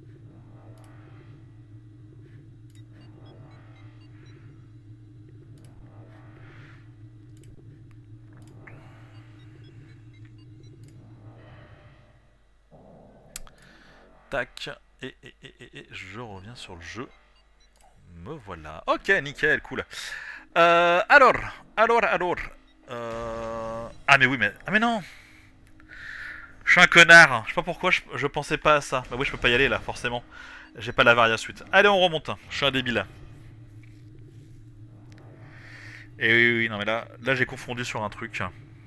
Tac. Et, et, et, et, et je reviens sur le jeu. Me voilà. Ok, nickel, cool. Euh, alors, alors, alors. Euh... Ah mais oui, mais... Ah mais non. Je suis un connard. Je sais pas pourquoi je, je pensais pas à ça. Bah oui, je peux pas y aller là, forcément. J'ai pas la varia suite. Allez, on remonte. Je suis un débile. Et oui, oui, non mais là, là j'ai confondu sur un truc.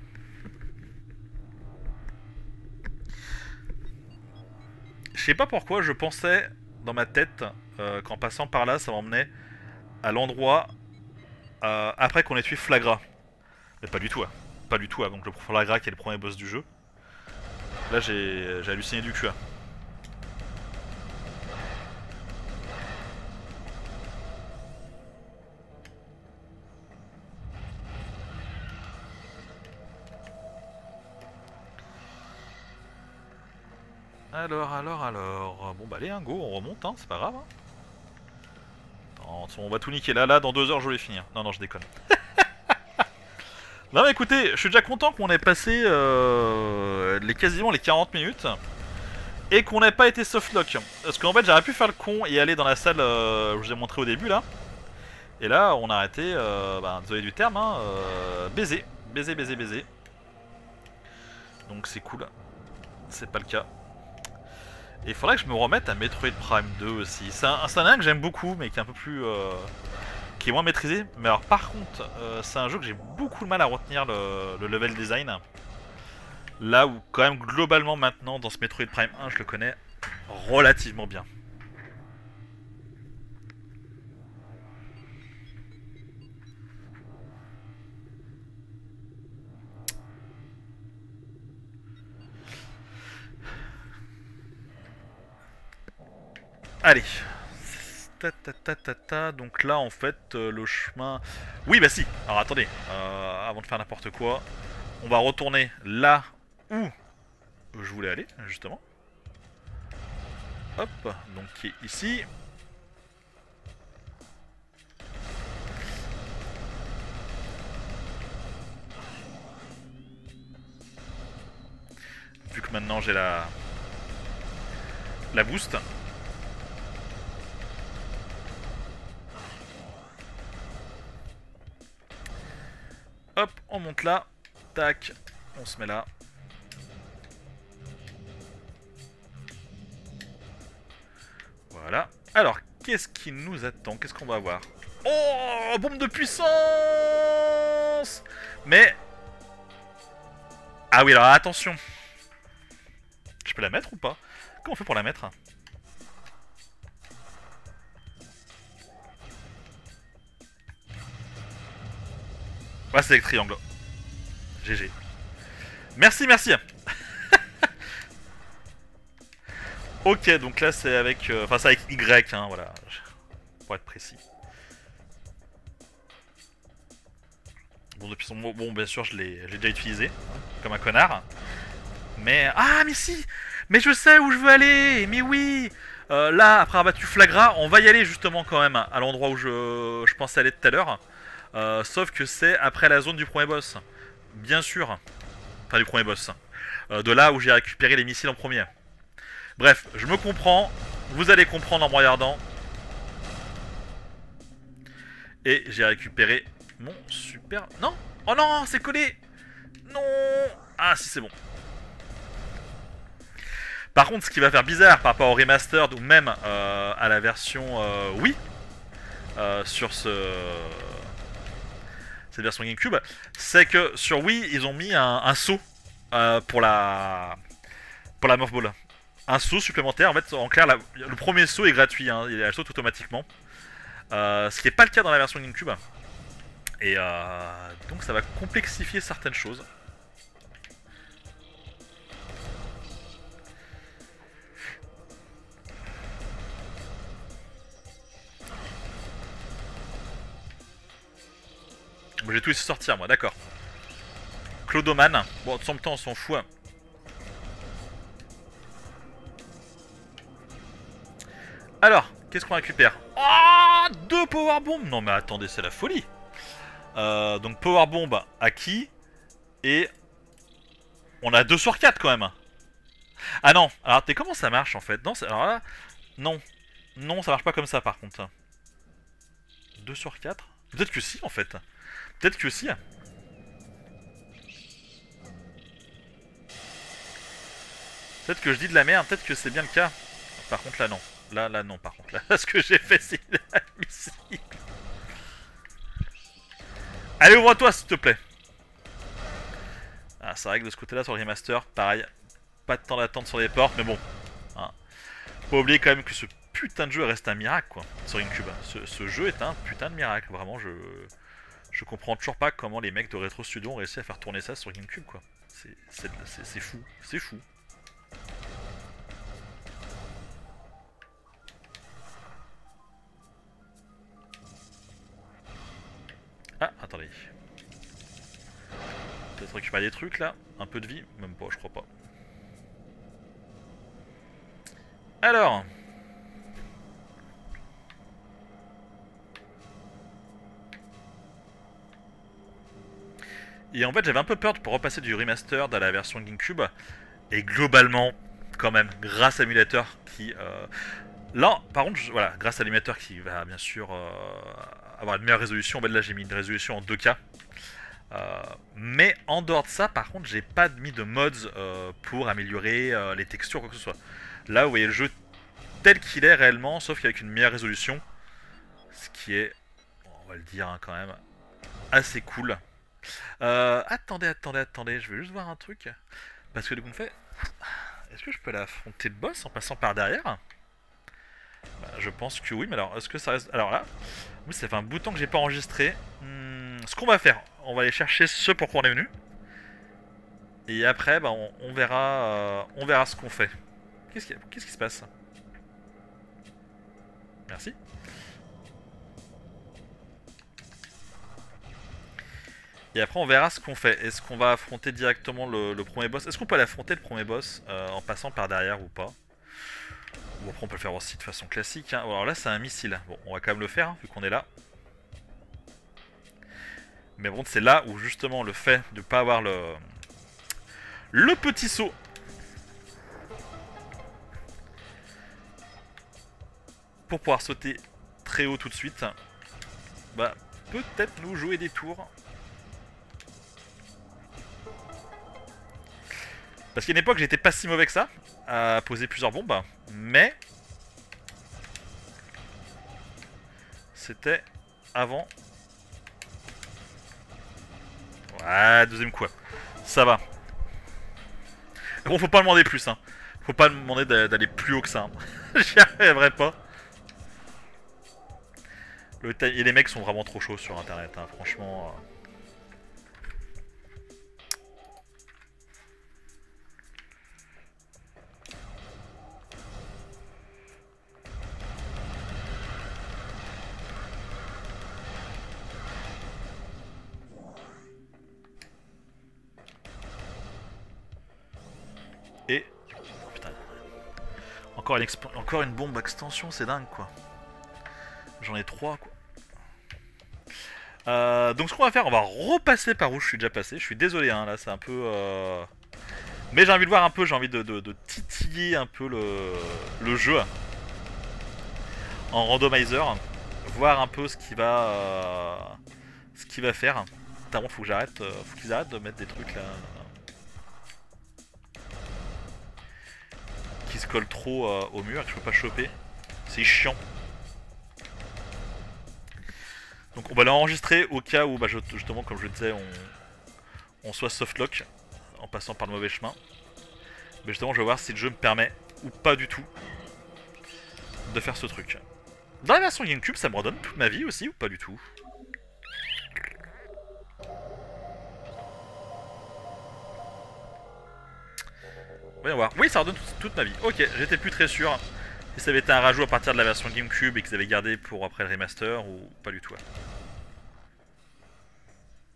Je sais pas pourquoi je pensais dans ma tête euh, qu'en passant par là, ça m'emmenait à l'endroit euh, après qu'on ait tué Flagra. Mais pas du tout, hein. Pas du tout, hein. Donc le Flagra qui est le premier boss du jeu. Là j'ai halluciné du cul. Hein. Alors, alors, alors... Bon bah allez, hein, go, on remonte, hein, c'est pas grave. Hein. Attends, on va tout niquer là, là, dans deux heures je vais finir. Non, non, je déconne. Non mais écoutez, je suis déjà content qu'on ait passé euh, les, quasiment les quarante minutes. Et qu'on n'ait pas été softlock. Parce qu'en fait j'aurais pu faire le con et aller dans la salle euh, où je vous ai montré au début là. Et là on a arrêté, euh, bah, désolé du terme, hein, euh, baiser. Baiser, baiser, baiser. Donc c'est cool. C'est pas le cas. Et il faudrait que je me remette à Metroid Prime deux aussi. C'est un, un, un que j'aime beaucoup mais qui est un peu plus... Euh, qui est moins maîtrisé. Mais alors par contre, euh, c'est un jeu que j'ai beaucoup de mal à retenir le, le level design. Là où quand même globalement maintenant dans ce Metroid Prime un je le connais relativement bien. Allez. Ta, ta, ta, ta, ta. Donc là en fait euh, le chemin... Oui bah si. Alors attendez. Euh, avant de faire n'importe quoi. On va retourner là où je voulais aller justement. Hop. Donc qui est ici. Vu que maintenant j'ai la... La boost. Hop, on monte là. Tac, on se met là. Voilà. Alors, qu'est-ce qui nous attend? Qu'est-ce qu'on va avoir? Oh, bombe de puissance! Mais... Ah oui, alors attention. Je peux la mettre ou pas? Comment on fait pour la mettre? Ouais, c'est avec triangle. G G. Merci, merci. Ok, donc là c'est avec... Euh, enfin c'est avec Y, hein, voilà. Pour être précis. Bon, depuis son mot... Bon, bien sûr, je l'ai déjà utilisé. Hein, comme un connard. Mais... Ah, mais si! Mais je sais où je veux aller! Mais oui! euh, Là, après avoir battu Flagra, on va y aller justement quand même, à l'endroit où je, je pensais aller tout à l'heure. Euh, sauf que c'est après la zone du premier boss. Bien sûr. Enfin, du premier boss. Euh, de là où j'ai récupéré les missiles en premier. Bref, je me comprends. Vous allez comprendre en me regardant. Et j'ai récupéré mon super... Non! Oh non, c'est collé! Non! Ah si, c'est bon. Par contre, ce qui va faire bizarre par rapport au remastered ou même euh, à la version euh, Wii, euh, sur ce... cette version GameCube, c'est que sur Wii, ils ont mis un, un saut euh, pour la pour la Morph Ball. Un saut supplémentaire, en fait, en clair, la, le premier saut est gratuit, hein, elle saute automatiquement. Euh, ce qui n'est pas le cas dans la version GameCube. Et euh, donc ça va complexifier certaines choses. j'ai tout laissé sortir moi, d'accord. Clodoman. Bon, de son temps, on s'en fout. Hein. Alors, qu'est-ce qu'on récupère? Oh, deux power bombs. Non mais attendez, c'est la folie. Euh, donc power bomb acquis. Et on a deux sur quatre quand même. Ah non, alors t'es comment ça marche en fait? Non, alors là, non. Non, ça marche pas comme ça par contre. deux sur quatre? Peut-être que si en fait. Peut-être que si. Peut-être que je dis de la merde, peut-être que c'est bien le cas. Par contre là non. Là, là non par contre. Là, ce que j'ai fait c'est inadmissible. Allez, ouvre-toi s'il te plaît. Ah, c'est vrai que de ce côté-là sur le remaster, pareil. Pas de temps d'attente sur les portes, mais bon. Hein. Faut oublier quand même que ce putain de jeu reste un miracle quoi. Sur GameCube. Ce, ce jeu est un putain de miracle. Vraiment, je... Je comprends toujours pas comment les mecs de Retro Studio ont réussi à faire tourner ça sur GameCube quoi. C'est fou. C'est fou. Ah, attendez. Peut-être récupérer des trucs là. Un peu de vie. Même pas, je crois pas. Alors. Et en fait, j'avais un peu peur de repasser du remastered à la version GameCube. Et globalement, quand même, grâce à l'émulateur qui... Euh... Là, par contre, je... voilà, grâce à l'émulateur qui va bien sûr euh... avoir une meilleure résolution. En fait, là, j'ai mis une résolution en deux K. Euh... Mais en dehors de ça, par contre, j'ai pas mis de mods euh, pour améliorer euh, les textures, quoi que ce soit. Là, vous voyez le jeu tel qu'il est réellement, sauf qu'avec une meilleure résolution. Ce qui est, on va le dire hein, quand même, assez cool. Euh, attendez, attendez, attendez, je vais juste voir un truc. Parce que du coup, on fait... Est-ce que je peux l'affronter le boss en passant par derrière? Bah, je pense que oui, mais alors, est-ce que ça reste... Alors là, oui, ça fait un bout de temps que j'ai pas enregistré. Hmm, ce qu'on va faire, on va aller chercher ce pour quoi on est venu. Et après, bah, on, on verra euh, on verra ce qu'on fait. Qu'est-ce qui, qu'est-ce qui se passe? Merci. Et après on verra ce qu'on fait. Est-ce qu'on va affronter directement le, le premier boss? Est-ce qu'on peut aller affronter le premier boss euh, en passant par derrière ou pas? Ou après on peut le faire aussi de façon classique. Hein. Alors là c'est un missile. Bon on va quand même le faire hein, vu qu'on est là. Mais bon c'est là où justement le fait de ne pas avoir le, le petit saut. Pour pouvoir sauter très haut tout de suite. Bah peut-être nous jouer des tours. Parce qu'à une époque j'étais pas si mauvais que ça à poser plusieurs bombes, mais c'était avant. Ouais, deuxième coup. Ça va. Bon, faut pas demander plus, hein. Faut pas demander d'aller plus haut que ça. Hein. J'y arriverai pas. Le et les mecs sont vraiment trop chauds sur internet, hein. Franchement. Euh... Et... Oh, putain. Encore une, Encore une bombe extension, c'est dingue quoi. J'en ai trois quoi. Euh, donc ce qu'on va faire, on va repasser par où je suis déjà passé. Je suis désolé hein, là c'est un peu... Euh... Mais j'ai envie de voir un peu, j'ai envie de, de, de titiller un peu le, le jeu. En randomizer. Voir un peu ce qu'il va... Euh... Ce qu'il va faire. Putain, faut que j'arrête, euh, faut qu'ils arrêtent de mettre des trucs là... Qui se collent trop euh, au mur et que je peux pas choper. C'est chiant. Donc on va l'enregistrer au cas où, bah, justement, comme je le disais, on, on soit softlock en passant par le mauvais chemin. Mais justement, je vais voir si le jeu me permet, ou pas du tout, de faire ce truc. Dans la version GameCube, ça me redonne toute ma vie aussi, ou pas du tout? Voyons voir. Oui, ça redonne toute, toute ma vie. Ok, j'étais plus très sûr si ça avait été un rajout à partir de la version GameCube et qu'ils avaient gardé pour après le remaster, ou pas du tout.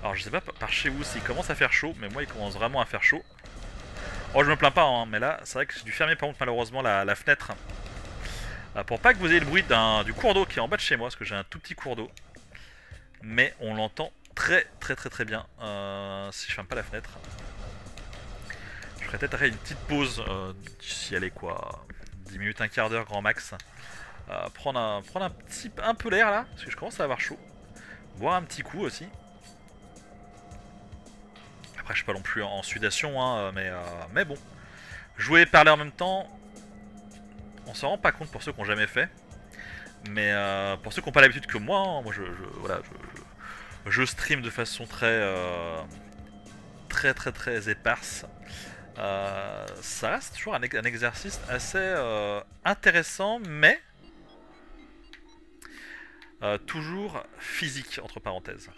Alors je sais pas par chez vous s'il commence à faire chaud, mais moi il commence vraiment à faire chaud. Oh je me plains pas hein, mais là c'est vrai que j'ai dû fermer par contre malheureusement la, la fenêtre. Euh, pour pas que vous ayez le bruit du cours d'eau qui est en bas de chez moi, parce que j'ai un tout petit cours d'eau. Mais on l'entend très très très très bien euh, si je ferme pas la fenêtre. Je ferai peut-être une petite pause euh, si elle est quoi dix minutes, un quart d'heure grand max. Euh, prendre un, prendre un petit un peu l'air là, parce que je commence à avoir chaud. Boire un petit coup aussi. Après je suis pas non plus en, en sudation hein, mais, euh, mais bon. Jouer et parler en même temps, on s'en rend pas compte pour ceux qui n'ont jamais fait. Mais euh, pour ceux qui n'ont pas l'habitude que moi, hein, moi je, je, voilà, je, je, je stream de façon très euh, très très très éparse. Euh, ça reste toujours un, un exercice assez euh, intéressant, mais euh, toujours physique, entre parenthèses.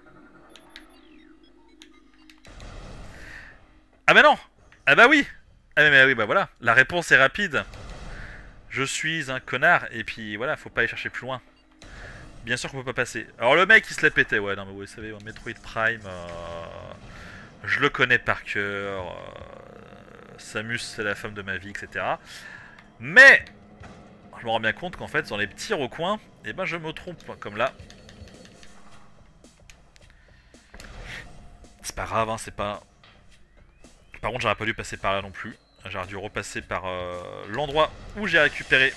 Ah bah non. Ah bah oui. Ah mais, mais oui, bah voilà, la réponse est rapide. Je suis un connard, et puis voilà, faut pas aller chercher plus loin. Bien sûr qu'on peut pas passer. Alors le mec il se la pétait, ouais, non mais vous savez, Metroid Prime, euh, je le connais par cœur. Euh, Samus c'est la femme de ma vie, et cetera. Mais je me rends bien compte qu'en fait dans les petits recoins, eh ben je me trompe, comme là. C'est pas grave, hein, c'est pas... Par contre j'aurais pas dû passer par là non plus. J'aurais dû repasser par euh, l'endroit où j'ai récupéré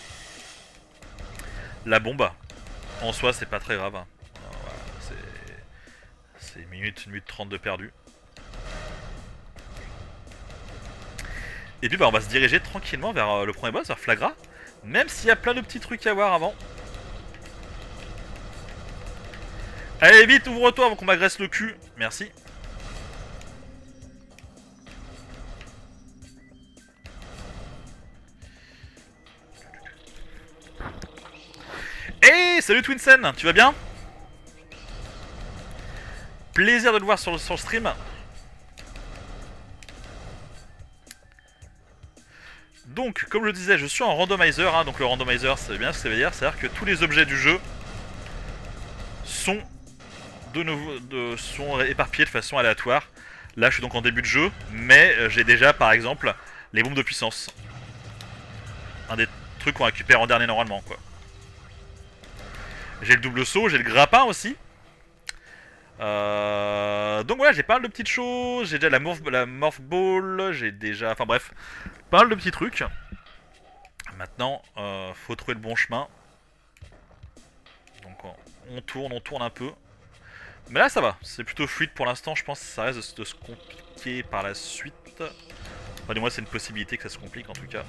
la bombe. En soi c'est pas très grave. Hein. Voilà, c'est une minute, une minute trente de perdu. Et puis bah, on va se diriger tranquillement vers euh, le premier boss, vers Flagra. Même s'il y a plein de petits trucs à voir avant. Allez vite, ouvre-toi avant qu'on m'agresse le cul. Merci. Hey, salut Twinsen, tu vas bien? Plaisir de te voir sur le, sur le stream. Donc, comme je le disais, je suis en randomizer. Hein, donc le randomizer, c'est bien ce que ça veut dire. C'est-à-dire que tous les objets du jeu sont, de nouveau, de, sont éparpillés de façon aléatoire. Là, je suis donc en début de jeu, mais euh, j'ai déjà, par exemple, les bombes de puissance. Un des trucs qu'on récupère en dernier normalement, quoi. J'ai le double saut, j'ai le grappin aussi. Euh... Donc voilà, j'ai pas mal de petites choses. J'ai déjà la morph, la morph ball, j'ai déjà... Enfin bref, pas mal de petits trucs. Maintenant, euh, faut trouver le bon chemin. Donc on tourne, on tourne un peu. Mais là ça va, c'est plutôt fluide pour l'instant. Je pense que ça risque de se compliquer par la suite. Enfin du moins c'est une possibilité que ça se complique en tout cas.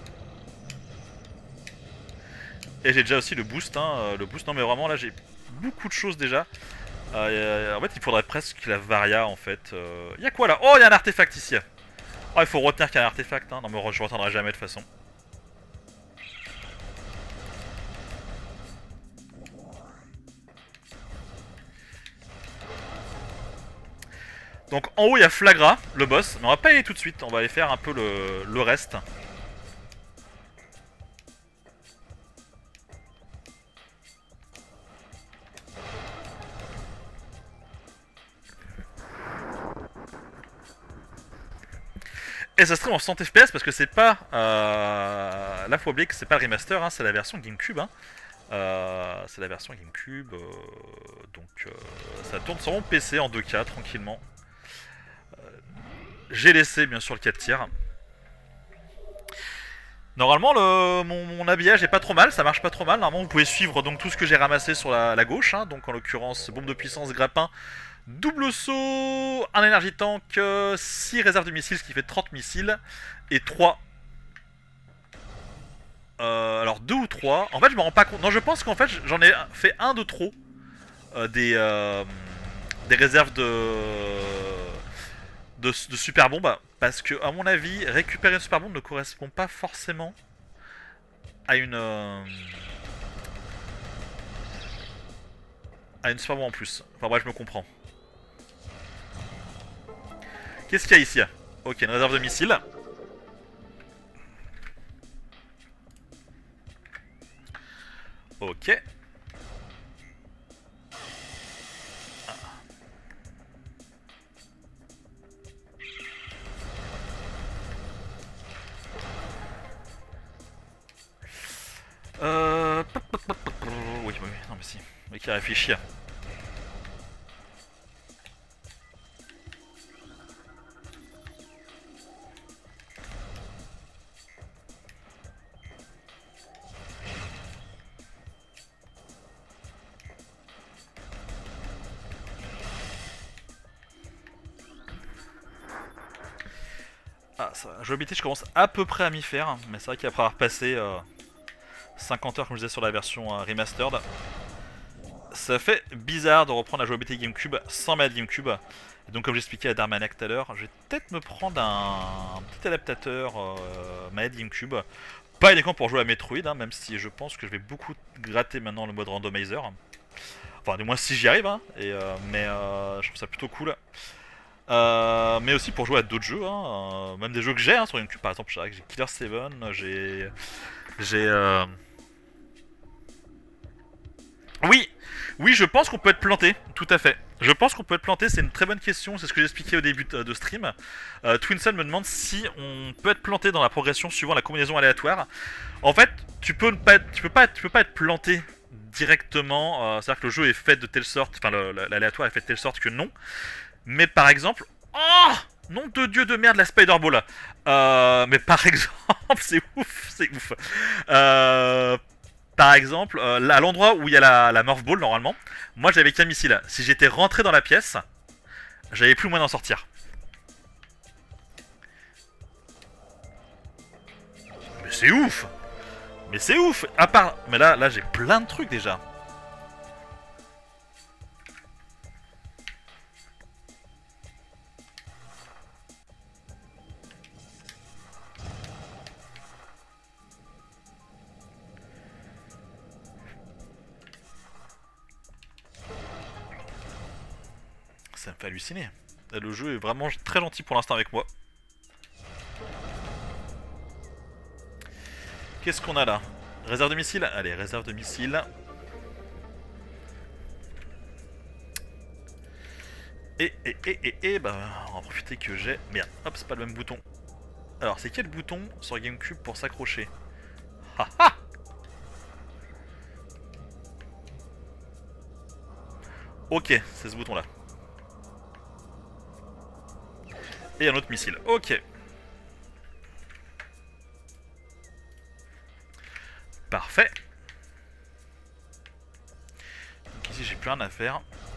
Et j'ai déjà aussi le boost, hein. Le boost, non mais vraiment là j'ai beaucoup de choses déjà. Euh, en fait il faudrait presque la varia en fait. Il euh, y a quoi là? Oh il y a un artefact ici. Oh il faut retenir qu'il y a un artefact, hein. Non mais je retiendrai jamais de toute façon. Donc en haut il y a Flagra, le boss, mais on va pas y aller tout de suite, on va aller faire un peu le, le reste. Et ça stream en soixante F P S parce que c'est pas... Euh... Là faut oublier que c'est pas le remaster, hein, c'est la version GameCube. Hein. Euh... C'est la version GameCube, euh... donc euh... ça tourne sur mon P C en deux K tranquillement. Euh... J'ai laissé bien sûr le quatre tiers. Normalement le... mon, mon habillage est pas trop mal, ça marche pas trop mal. Normalement vous pouvez suivre donc tout ce que j'ai ramassé sur la, la gauche, hein. Donc en l'occurrence bombe de puissance, grappin, double saut, un énergie tank, six réserves de missiles, ce qui fait trente missiles, et trois. Euh, alors deux ou trois. En fait, je me rends pas compte. Non, je pense qu'en fait, j'en ai fait un de trop. Euh, des, euh, des réserves de, de, de super bombes. Parce que, à mon avis, récupérer une super bombe ne correspond pas forcément à une. Euh, à une super bombe en plus. Enfin, bref, je me comprends. Qu'est-ce qu'il y a ici? Ok, une réserve de missiles. Ok. Ah mais si, mais qui réfléchit. Ah, ça, la jouabilité, je commence à peu près à m'y faire, mais c'est vrai qu'après avoir passé euh, cinquante heures, comme je disais, sur la version euh, remastered, ça fait bizarre de reprendre la jouabilité GameCube sans ma GameCube. Et donc, comme j'expliquais à Darmaniac tout à l'heure, je vais peut-être me prendre un, un petit adaptateur euh, manette GameCube. Pas uniquement pour jouer à Metroid, hein, même si je pense que je vais beaucoup gratter maintenant le mode randomizer. Enfin, du moins si j'y arrive, hein, et, euh, mais euh, je trouve ça plutôt cool. Euh, mais aussi pour jouer à d'autres jeux, hein, euh, même des jeux que j'ai hein, sur GameCube, par exemple, j'ai Killer sept, j'ai... J'ai... Euh... Oui, oui, je pense qu'on peut être planté, tout à fait. Je pense qu'on peut être planté, c'est une très bonne question, c'est ce que j'expliquais au début de stream. Euh, Twinson me demande si on peut être planté dans la progression suivant la combinaison aléatoire. En fait, tu peux pas être, tu peux pas, tu peux pas être planté directement, euh, c'est-à-dire que le jeu est fait de telle sorte, enfin l'aléatoire est fait de telle sorte que non. Mais par exemple, oh nom de dieu de merde la Spider-Ball. Euh, mais par exemple, c'est ouf, c'est ouf. Euh, par exemple, euh, à l'endroit où il y a la, la Morph Ball normalement, moi j'avais qu'un missile. Si j'étais rentré dans la pièce, j'avais plus moyen d'en sortir. Mais c'est ouf. Mais c'est ouf. À part, mais là, là j'ai plein de trucs déjà. Ça me fait halluciner. Le jeu est vraiment très gentil pour l'instant avec moi. Qu'est-ce qu'on a là? Réserve de missiles? Allez, réserve de missiles. Et, et, et, et, et, bah, on va en profiter que j'ai... Merde, hop, c'est pas le même bouton. Alors, c'est quel bouton sur GameCube pour s'accrocher? Ha ha! Ok, c'est ce bouton-là. Et un autre missile. Ok. Parfait. Donc ici, j'ai plus rien à faire.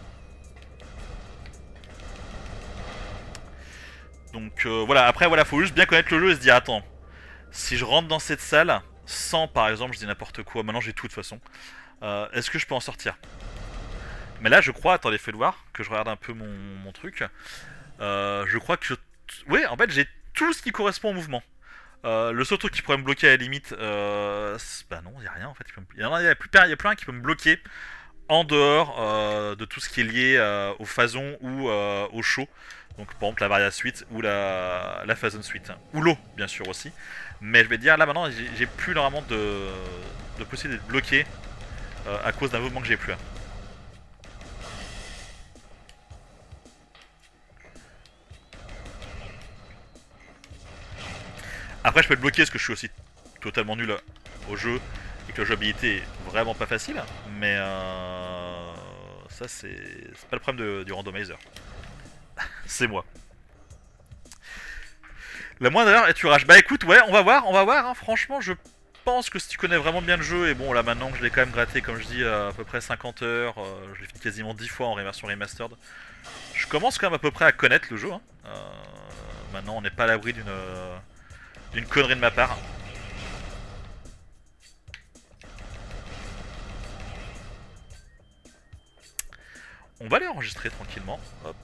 Donc euh, voilà, après voilà, faut juste bien connaître le jeu et se dire, attends, si je rentre dans cette salle, sans par exemple, je dis n'importe quoi, maintenant j'ai tout de toute façon, euh, est-ce que je peux en sortir? Mais là je crois, attendez, faites voir, que je regarde un peu mon, mon truc, euh, je crois que je... Oui, en fait j'ai tout ce qui correspond au mouvement. Euh, le seul truc qui pourrait me bloquer à la limite, euh, bah non, il n'y a rien en fait, il y en a, y a plus, y a plus rien qui peut me bloquer en dehors euh, de tout ce qui est lié euh, au phasons ou euh, au chaud. Donc par exemple la Varia Suite ou la, la Phazon Suite. Ou l'eau bien sûr aussi. Mais je vais dire là maintenant j'ai plus normalement de, de possibilité d'être bloqué euh, à cause d'un mouvement que j'ai plus. Après je peux être bloqué parce que je suis aussi totalement nul au jeu et que la jouabilité est vraiment pas facile. Mais euh, ça c'est pas le problème de, du randomizer. C'est moi. La moindre erreur et tu rages. Bah écoute, ouais, on va voir, on va voir. Hein. Franchement, je pense que si tu connais vraiment bien le jeu, et bon, là maintenant que je l'ai quand même gratté, comme je dis, à, à peu près cinquante heures, euh, je l'ai fait quasiment dix fois en version remastered. Je commence quand même à peu près à connaître le jeu. Hein. Euh, maintenant, on n'est pas à l'abri d'une euh, d'une connerie de ma part. On va les enregistrer tranquillement. Hop.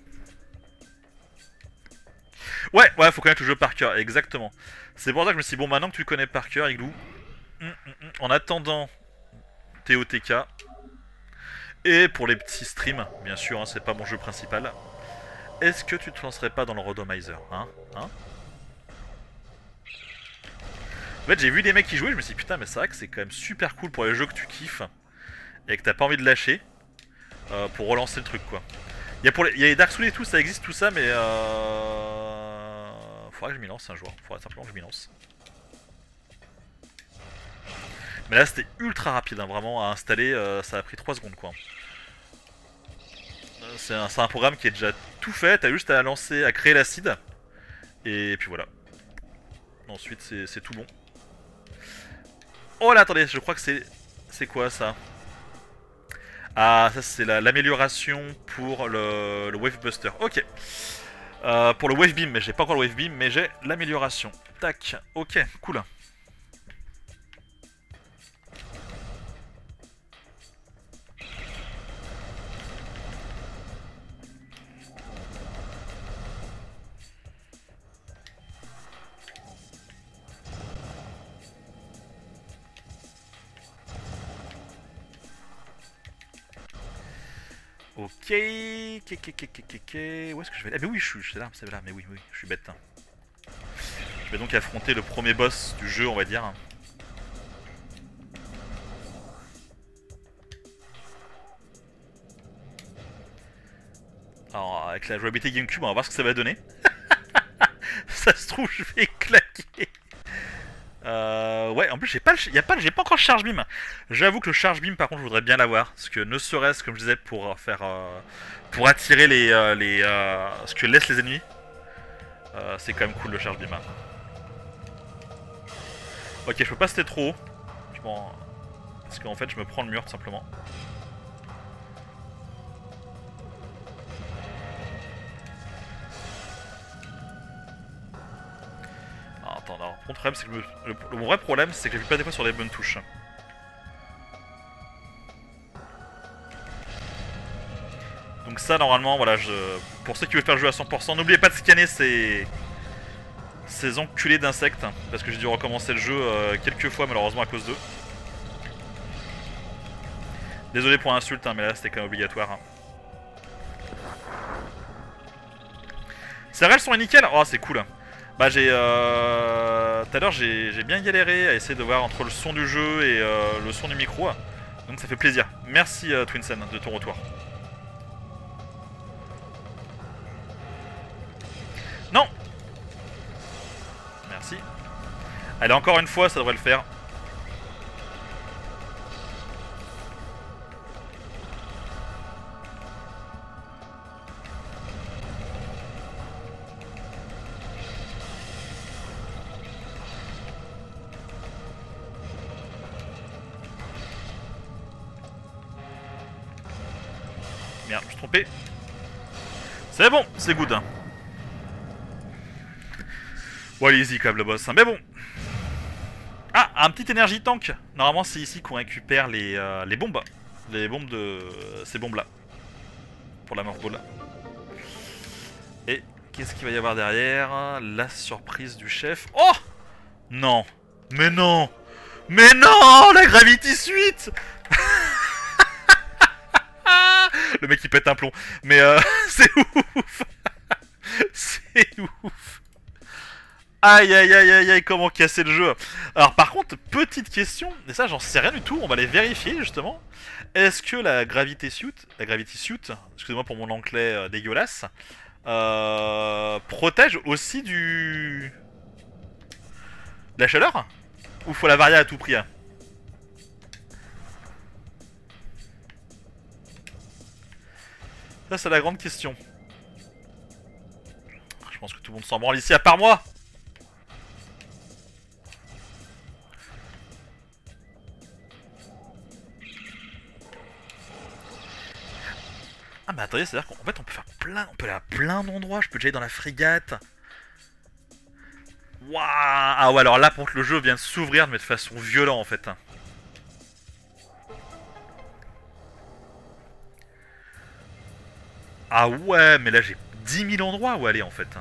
Ouais, ouais, faut connaître le jeu par cœur, exactement. C'est pour ça que je me suis dit, bon, maintenant que tu le connais par cœur, Igloo, mm, mm, mm, en attendant T O T K, et pour les petits streams, bien sûr, hein, c'est pas mon jeu principal, est-ce que tu te lancerais pas dans le randomizer, hein, hein? En fait, j'ai vu des mecs qui jouaient, je me suis dit, putain, mais c'est vrai que c'est quand même super cool pour les jeux que tu kiffes, et que t'as pas envie de lâcher, euh, pour relancer le truc, quoi. Il y a pour les, il y a les Dark Souls et tout, ça existe tout ça, mais euh... faudrait que je m'y lance un jour. Faudrait simplement que je m'y lance. Mais là c'était ultra rapide, hein, vraiment à installer, euh, ça a pris trois secondes quoi. C'est un, un programme qui est déjà tout fait, t'as juste à lancer, à créer l'acide. Et puis voilà. Ensuite c'est tout bon. Oh là attendez, je crois que c'est... C'est quoi ça? Ah ça c'est l'amélioration la, pour le, le Wave Buster. Ok. Euh, pour le Wave Beam, mais j'ai pas encore le Wave Beam, mais j'ai l'amélioration. Tac, ok, cool. Ok, ok, ok, ok, ok, ok. Où est-ce que je vais? Ah mais oui, je suis, je suis là, c'est là, mais oui, oui, je suis bête. Hein. Je vais donc affronter le premier boss du jeu, on va dire. Alors, avec la jouabilité GameCube, on va voir ce que ça va donner. Ça se trouve, je vais claquer. Euh, ouais, en plus, j'ai pas, y a pas, j'ai pas encore le charge beam. J'avoue que le charge beam, par contre, je voudrais bien l'avoir, parce que ne serait-ce, comme je disais, pour faire, euh, pour attirer les, euh, les, euh, ce que laissent les ennemis. Euh, c'est quand même cool le charge beam. Hein. Ok, je peux pas citer trop haut. Parce qu'en fait, je me prends le mur tout simplement. Ah, attends, alors, le problème, c'est que me... le, le, mon vrai problème, c'est que j'appuie pas des fois sur les bonnes touches. Donc ça, normalement, voilà, je... pour ceux qui veulent faire le jeu à cent pour cent, n'oubliez pas de scanner ces... ces enculés d'insectes, parce que j'ai dû recommencer le jeu euh, quelques fois, malheureusement, à cause d'eux. Désolé pour l'insulte, hein, mais là, c'était quand même obligatoire. Hein. Ces rails sont nickel. Oh, c'est cool. Bah, j'ai... Euh... Tout à l'heure, j'ai bien galéré à essayer de voir entre le son du jeu et euh, le son du micro. Donc ça fait plaisir. Merci, euh, Twinsen, de ton retour. Non. Merci. Allez, encore une fois, ça devrait le faire. Merde, je suis trompé. C'est bon, c'est good. Bon, il est easy quand même le boss, hein. Mais bon. Ah, un petit énergie tank. Normalement, c'est ici qu'on récupère les, euh, les bombes. Les bombes de... Euh, ces bombes-là. Pour la Morph Ball. Et qu'est-ce qu'il va y avoir derrière? La surprise du chef. Oh! Non. Mais non. Mais non! La Gravity Suite. Le mec il pète un plomb. Mais euh, c'est ouf. C'est ouf. Aïe aïe aïe aïe aïe, comment casser le jeu. Alors par contre, petite question, et ça j'en sais rien du tout, on va les vérifier justement. Est-ce que la Gravity Suit, la Gravity Suit, excusez-moi pour mon anglais euh, dégueulasse, euh, protège aussi du... de la chaleur? Ou faut la varier à tout prix hein? Ça c'est la grande question. Je pense que tout le monde s'en branle ici à part moi. Ah mais attendez, c'est-à-dire qu'en fait on peut faire plein, on peut aller à plein d'endroits, je peux déjà aller dans la frégate. Waouh. Ah ouais, alors là par contre le jeu vient de s'ouvrir mais de façon violente en fait. Ah ouais, mais là j'ai dix mille endroits où aller en fait.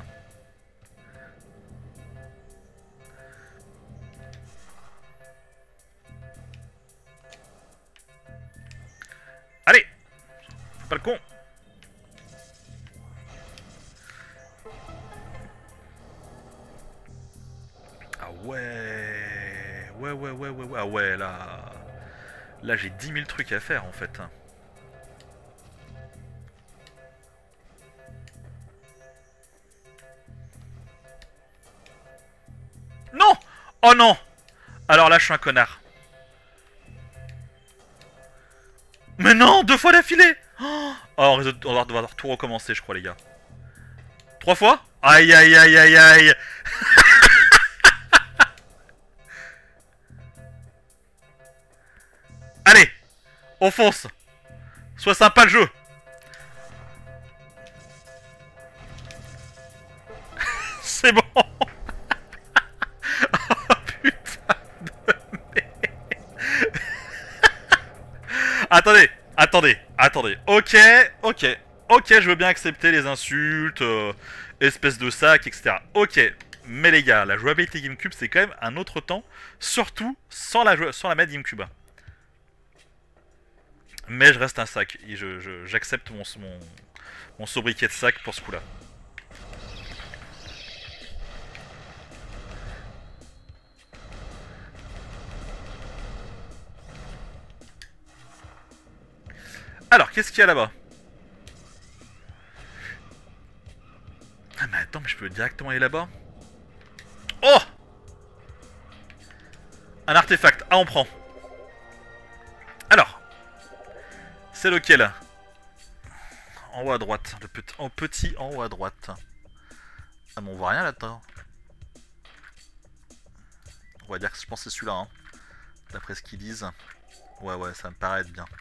Allez, fais pas le con. Ah ouais, ouais ouais ouais ouais ouais, ah ouais là, là j'ai dix mille trucs à faire en fait. Non. Oh non. Alors là je suis un connard. Mais non, deux fois d'affilée. Oh, on risque de- on va devoir tout recommencer, je crois, les gars. Trois fois? Aïe, aïe, aïe, aïe, aïe. Allez, on fonce. Sois sympa le jeu. C'est bon. Oh putain de merde. Attendez, attendez, attendez. Ok, ok, ok, je veux bien accepter les insultes, euh, espèce de sac, et cetera. Ok, mais les gars, la jouabilité GameCube, c'est quand même un autre temps, surtout sans la, sans la manette GameCube. Mais je reste un sac, et je, je, j'accepte mon, mon, mon sobriquet de sac pour ce coup-là. Alors, qu'est-ce qu'il y a là-bas? Ah mais attends, mais je peux directement aller là-bas? Oh! Un artefact. Ah, on prend. Alors, c'est lequel? En haut à droite. Le petit, en petit en haut à droite. Ah mais on voit rien là-dedans. On va dire que je pense que c'est celui-là, hein. D'après ce qu'ils disent. Ouais, ouais, ça me paraît être bien.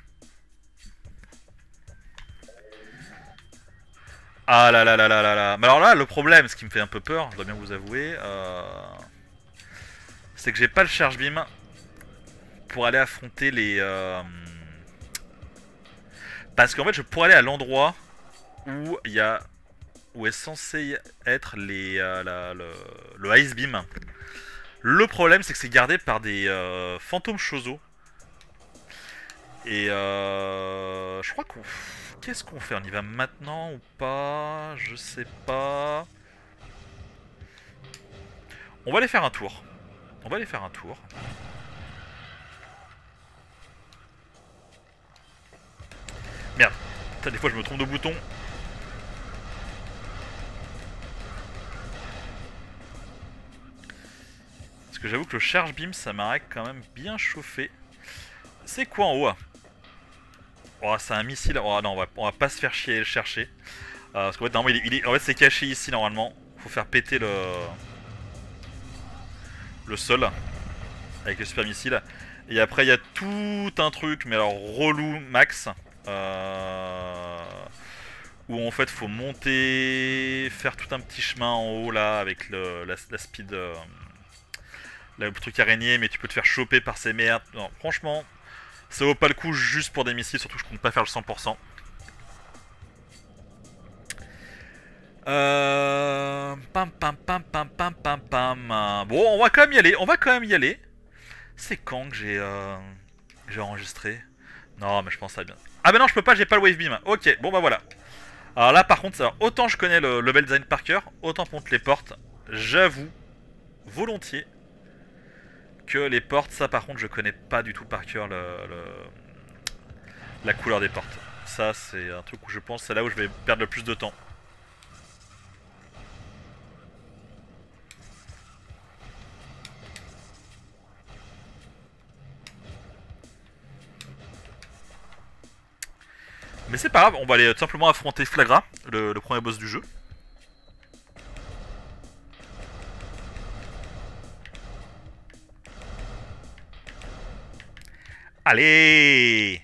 Ah là là là là là là. Mais alors là, le problème, ce qui me fait un peu peur, je dois bien vous avouer, euh... c'est que j'ai pas le charge beam pour aller affronter les... Euh... Parce qu'en fait, je pourrais aller à l'endroit où il y a... où est censé être les, euh, la, le, le Ice Beam. Le problème, c'est que c'est gardé par des euh, fantômes Chozo. Et euh, je crois qu'on... Qu'est-ce qu'on fait? On y va maintenant ou pas? Je sais pas. On va aller faire un tour. On va aller faire un tour. Merde. Putain, des fois je me trompe de bouton. Parce que j'avoue que le charge beam, ça m'arrête quand même bien chauffé. C'est quoi en haut? Oh, c'est un missile. Oh non, on va, on va pas se faire chier et le chercher. Euh, parce qu'en fait, normalement, il est, il est, en fait, c'est caché ici normalement. Faut faire péter le le sol avec le super missile. Et après, il y a tout un truc, mais alors relou max, euh, où en fait, faut monter, faire tout un petit chemin en haut là avec le, la, la speed, euh, le truc araignée, mais tu peux te faire choper par ces merdes. Non, franchement, ça vaut pas le coup juste pour des missiles, surtout que je compte pas faire le cent pour cent. Euh... Pam pam pam pam pam pam pam. Bon, on va quand même y aller. On va quand même y aller. C'est quand que j'ai euh... j'ai enregistré? Non, mais je pense que ça va bien. Ah bah non, je peux pas, j'ai pas le wave beam. Ok, bon bah voilà. Alors là, par contre, alors, autant je connais le level design par cœur, autant pour les portes, j'avoue volontiers que les portes, ça par contre, je connais pas du tout par cœur le, le... la couleur des portes. Ça, c'est un truc où je pense, c'est là où je vais perdre le plus de temps. Mais c'est pas grave, on va aller tout simplement affronter Flagra, le, le premier boss du jeu. Allez!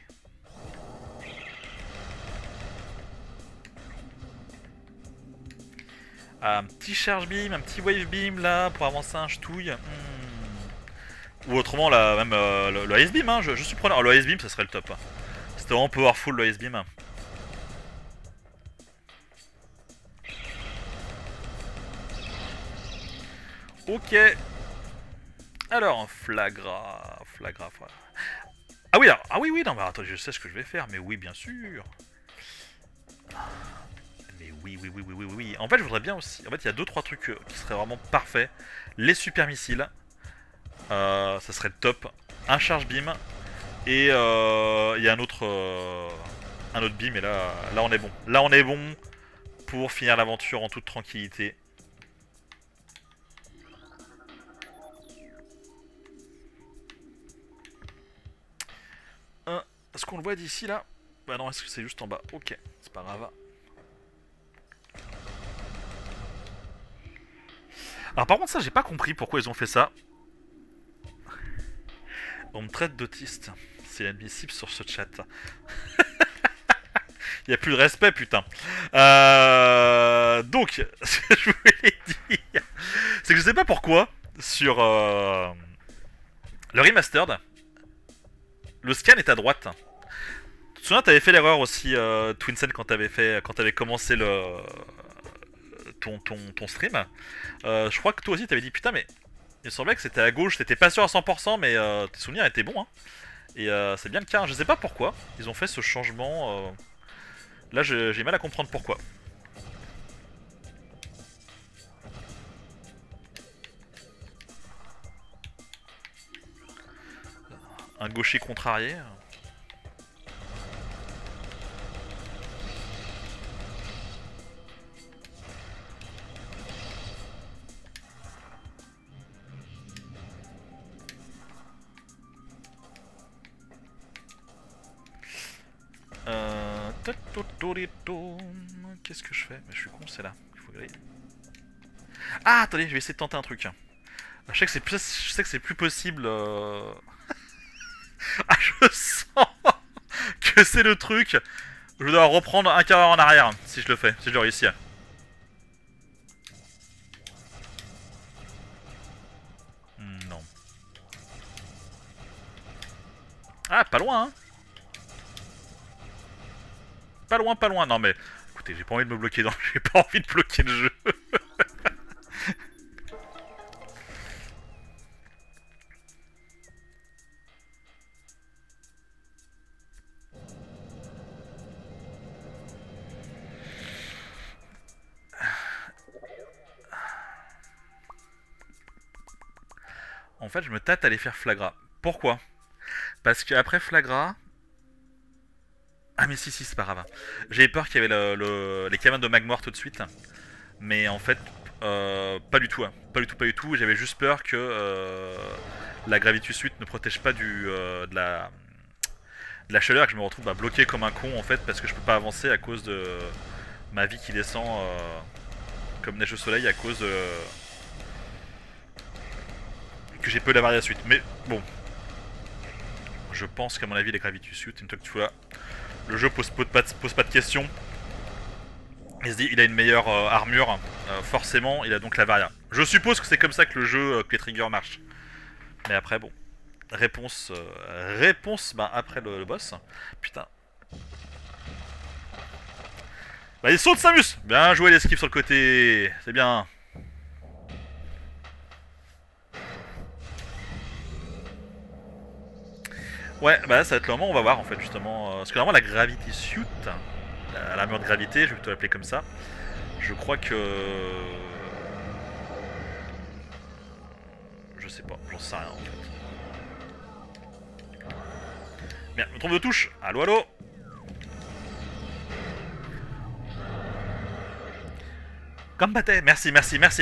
Un petit charge beam, un petit wave beam là pour avancer un ch'touille. Hmm. Ou autrement, là, même euh, le, le ice beam, hein, je, je suis preneur. Le ice beam, ça serait le top. C'était vraiment powerful le ice beam. Ok. Alors, flagra, flagra, flagra. Ah oui, alors, ah oui, oui, non, mais attends, je sais ce que je vais faire, mais oui, bien sûr. Mais oui, oui, oui, oui, oui, oui, oui. En fait, je voudrais bien aussi. En fait, il y a deux trois trucs qui seraient vraiment parfaits. Les super missiles, euh, ça serait le top. Un charge beam et il euh, y a un autre, euh, un autre beam. Et là, là, on est bon. Là, on est bon pour finir l'aventure en toute tranquillité. Est-ce qu'on le voit d'ici là? Bah non, est-ce que c'est juste en bas? Ok, c'est pas grave. Alors par contre ça j'ai pas compris pourquoi ils ont fait ça. On me traite d'autiste. C'est admissible sur ce chat. Il n'y a plus de respect, putain. Euh... Donc, ce que je voulais dire, c'est que je sais pas pourquoi, sur euh... le remastered, le scan est à droite. Tu te souviens, t'avais fait l'erreur aussi, euh, Twinsen, quand t'avais fait, quand t'avais commencé le ton, ton, ton stream. Euh, je crois que toi aussi t'avais dit, putain, mais il me semblait que c'était à gauche, t'étais pas sûr à cent pour cent, mais euh, tes souvenirs étaient bons, hein. Et euh, c'est bien le cas, hein. Je sais pas pourquoi ils ont fait ce changement. Euh... Là, j'ai mal à comprendre pourquoi. Un gaucher contrarié. Euh... Qu'est-ce que je fais? Mais je suis con, c'est là. Il faut griller. Ah, attendez, je vais essayer de tenter un truc. Je sais que c'est plus, je sais que c'est plus possible. Euh... ah, je sens que c'est le truc. Je dois reprendre un quart d'heure en arrière si je le fais, si je le réussis. Hmm, non. Ah, pas loin, hein. Pas loin, pas loin. Non mais, écoutez, j'ai pas envie de me bloquer dans. J'ai pas envie de bloquer le jeu. En fait, je me tâte à aller faire Flagra. Pourquoi? Parce qu'après Flagra... Ah mais si, si, c'est pas grave. J'avais peur qu'il y avait le, le, les cavernes de Magmor tout de suite. Mais en fait, euh, pas du tout. Hein. Pas du tout, pas du tout. J'avais juste peur que euh, la Gravitus huit ne protège pas du, euh, de, la, de la chaleur et que je me retrouve bah, bloqué comme un con en fait parce que je peux pas avancer à cause de ma vie qui descend euh, comme neige au soleil à cause de... que j'ai peu d'avoir la suite. Mais bon, je pense qu'à mon avis, les Gravitus huit, une fois que tu vois, le jeu pose, pose, pas, de, pose pas de questions. Il se dit, il a une meilleure euh, armure, euh, forcément, il a donc la varia. Je suppose que c'est comme ça que le jeu, euh, que les triggers marchent. Mais après, bon. Réponse, euh, réponse, bah après le, le boss. Putain. Bah il saute Samus. Bien joué l'esquive sur le côté. C'est bien. Ouais, bah ça va être le moment où on va voir en fait justement. Euh, parce que vraiment la Gravity Suit, l'armure de gravité, je vais plutôt l'appeler comme ça. Je crois que... Je sais pas, j'en sais rien en fait. Merde, je me trompe de touche. Allo, allo. Combattez, merci, merci, merci.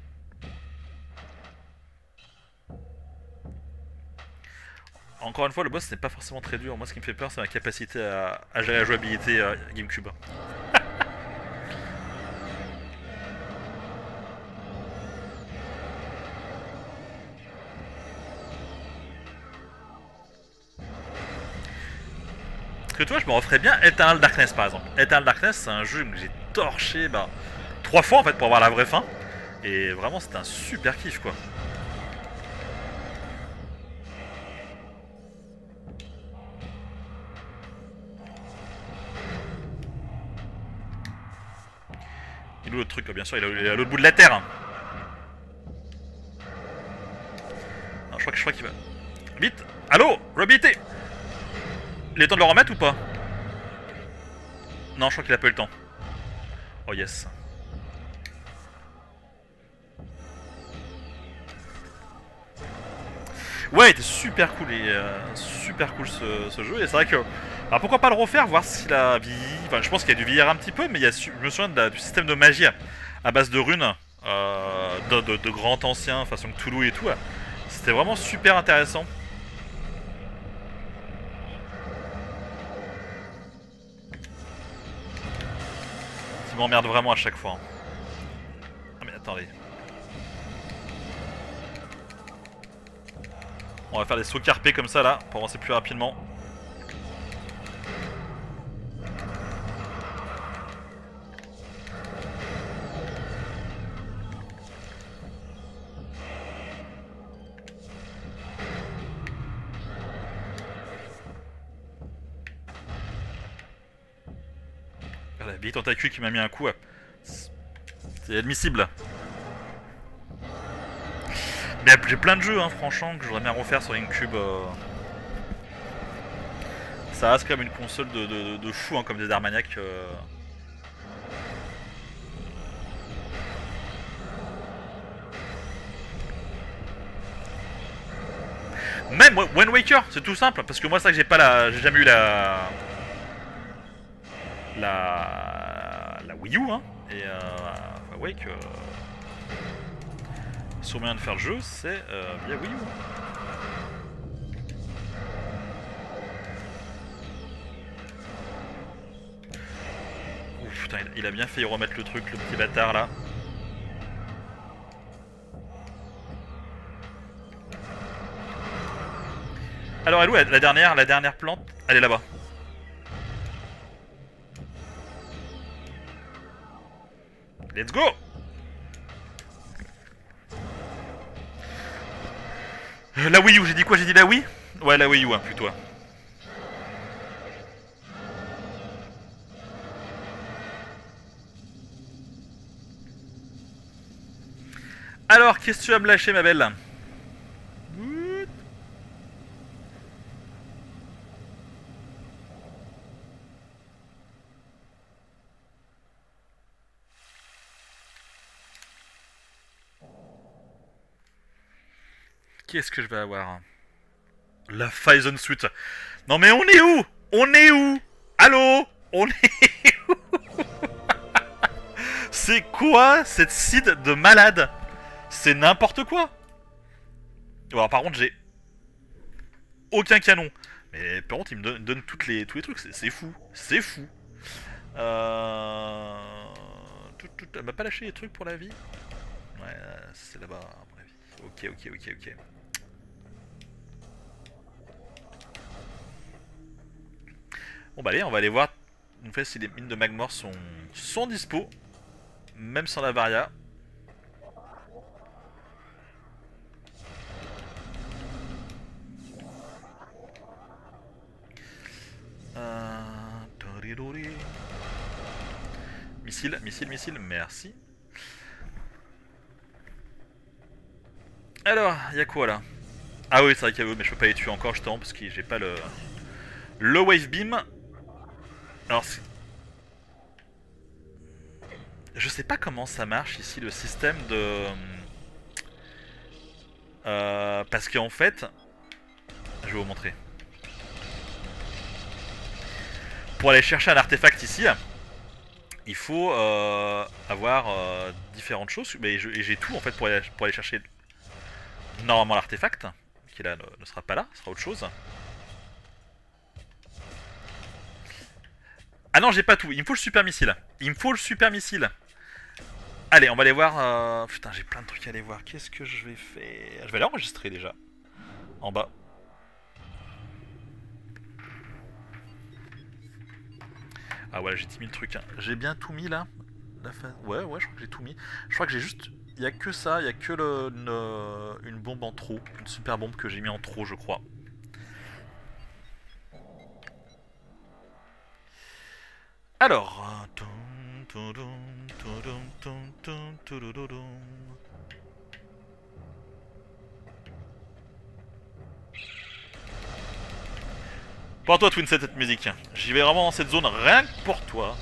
Encore une fois, le boss n'est pas forcément très dur. Moi, ce qui me fait peur, c'est ma capacité à, à gérer la jouabilité euh, GameCube. Parce que tu vois, je me referais bien Eternal Darkness par exemple. Eternal Darkness, c'est un jeu que j'ai torché bah, trois fois en fait pour avoir la vraie fin. Et vraiment, c'était un super kiff quoi. Il est où l'autre truc, bien sûr, il est à l'autre bout de la terre. Non, je crois que je crois qu'il va. Vite. Allô, Robité. Il est temps de le remettre ou pas? Non, je crois qu'il a pas eu le temps. Oh yes. Ouais, il était super cool, et, euh, super cool ce, ce jeu. Et c'est vrai que... Alors pourquoi pas le refaire, voir s'il a vieilli. Enfin, je pense qu'il y a dû vieillir un petit peu, mais il y a, je me souviens de la, du système de magie à base de runes, euh, de, de, de grands anciens, façon Cthulhu et tout. C'était vraiment super intéressant. qui m'emmerde vraiment à chaque fois. Ah mais attendez. On va faire des sauts carpés comme ça là, pour avancer plus rapidement. La vieille tentacule qui m'a mis un coup. C'est admissible. Mais j'ai plein de jeux, hein, franchement, que je voudrais bien refaire sur GameCube. Euh... Ça reste quand même une console de, de, de fou, hein, comme des Armagnac. Euh... Même Wind Waker, c'est tout simple, parce que moi, c'est ça que j'ai pas la, j'ai jamais eu la, la, la Wii U, hein, et euh, enfin, Wake. Euh... Sur moyen de faire le jeu, c'est euh, via Wii U. Ouf, putain, il a bien failli remettre le truc, le petit bâtard là. Alors, elle est où la dernière, la dernière plante? Elle est là-bas. Let's go! La Wii U, j'ai dit quoi? J'ai dit la Wii? Ouais, la Wii U, hein, plutôt. Alors, qu'est-ce que tu vas me lâcher, ma belle? Qu'est-ce que je vais avoir? La Phison Suite. Non mais on est où? On est où? Allô? On est où? C'est quoi cette seed de malade? C'est n'importe quoi. Bon, alors, par contre j'ai aucun canon. Mais par contre il me donne, donne toutes les, tous les trucs. C'est fou. C'est fou. Euh... Tout, tout, elle m'a pas lâché les trucs pour la vie? Ouais, c'est là-bas à mon avis. Ok, ok, ok, ok. Bon bah allez, on va aller voir une fois si les mines de Magmor sont, sont dispo, même sans la Varia. Euh... Missile, missile, missile, merci. Alors, il y a quoi là? Ah oui, c'est vrai qu'il y a eux, mais je peux pas les tuer encore justement parce que j'ai pas le... Le Wave Beam. Alors, je sais pas comment ça marche ici le système de... Euh, parce qu'en fait... Je vais vous montrer. Pour aller chercher un artefact ici, il faut euh, avoir euh, différentes choses. Mais j'ai tout en fait pour aller, pour aller chercher normalement l'artefact, qui là ne, ne sera pas là, ce sera autre chose. Ah non, j'ai pas tout. Il me faut le super missile. Il me faut le super missile. Allez, on va aller voir... Euh... Putain, j'ai plein de trucs à aller voir. Qu'est-ce que je vais faire? Je vais l'enregistrer déjà. En bas. Ah voilà, j'ai dix mille trucs. Hein. J'ai bien tout mis là. La fa... Ouais, ouais, je crois que j'ai tout mis. Je crois que j'ai juste... Il n'y a que ça. Il n'y a que le... une... une bombe en trop. Une super bombe que j'ai mis en trop, je crois. Alors... Pour toi, Twin, cette musique. J'y vais vraiment dans cette zone rien que pour toi.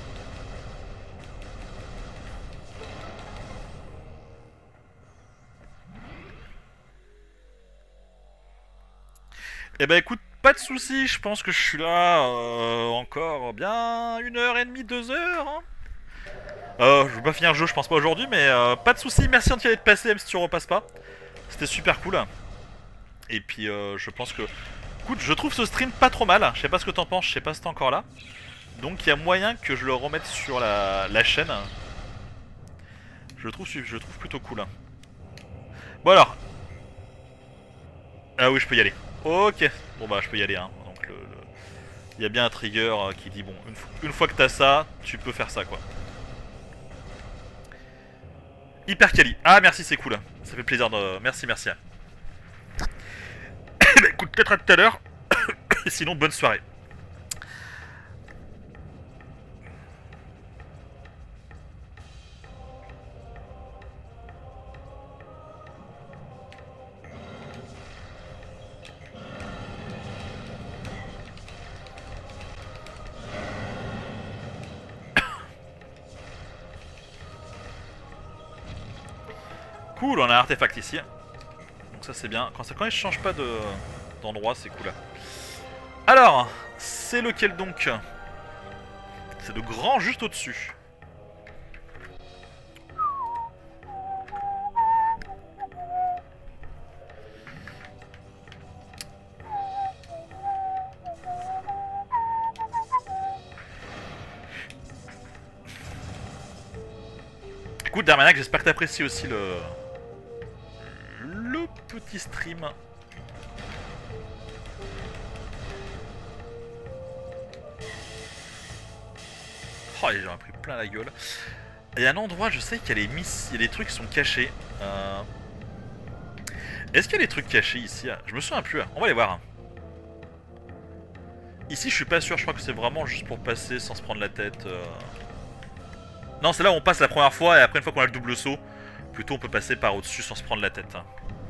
Eh ben écoute, pas de soucis, je pense que je suis là euh, encore bien une heure et demie, deux heures. Hein. Euh, je vais pas finir le jeu, je pense pas aujourd'hui, mais euh, pas de soucis. Merci entièrement d'être passé, même si tu repasses pas. C'était super cool. Et puis euh, je pense que... Écoute, je trouve ce stream pas trop mal. Je sais pas ce que t'en penses, je sais pas si t'es encore là. Donc il y a moyen que je le remette sur la, la chaîne. Je le trouve, je le trouve plutôt cool. Bon alors. Ah oui, je peux y aller. Ok. Bon bah je peux y aller. Hein. Donc le, le... il y a bien un trigger qui dit bon, une, fois, une fois que t'as ça, tu peux faire ça quoi. Hyper quali. Ah merci, c'est cool. Ça fait plaisir de... Merci, merci. Bah écoute, peut-être à tout à l'heure. Sinon, bonne soirée. Cool, on a un artefact ici. Donc ça c'est bien. Quand, ça, quand il change pas de d'endroit, c'est cool. Alors, c'est lequel donc? C'est le grand juste au-dessus. Écoute Darmanac, j'espère que t'apprécies aussi le... le petit stream. Oh, j'en ai pris plein la gueule. Il y a un endroit, je sais qu'il y a les miss, il y a des trucs qui sont cachés. Euh... Est-ce qu'il y a des trucs cachés ici? Je me souviens plus. On va les voir. Ici, je suis pas sûr. Je crois que c'est vraiment juste pour passer sans se prendre la tête. Euh... Non, c'est là où on passe la première fois et après, une fois qu'on a le double saut, plutôt on peut passer par au-dessus sans se prendre la tête.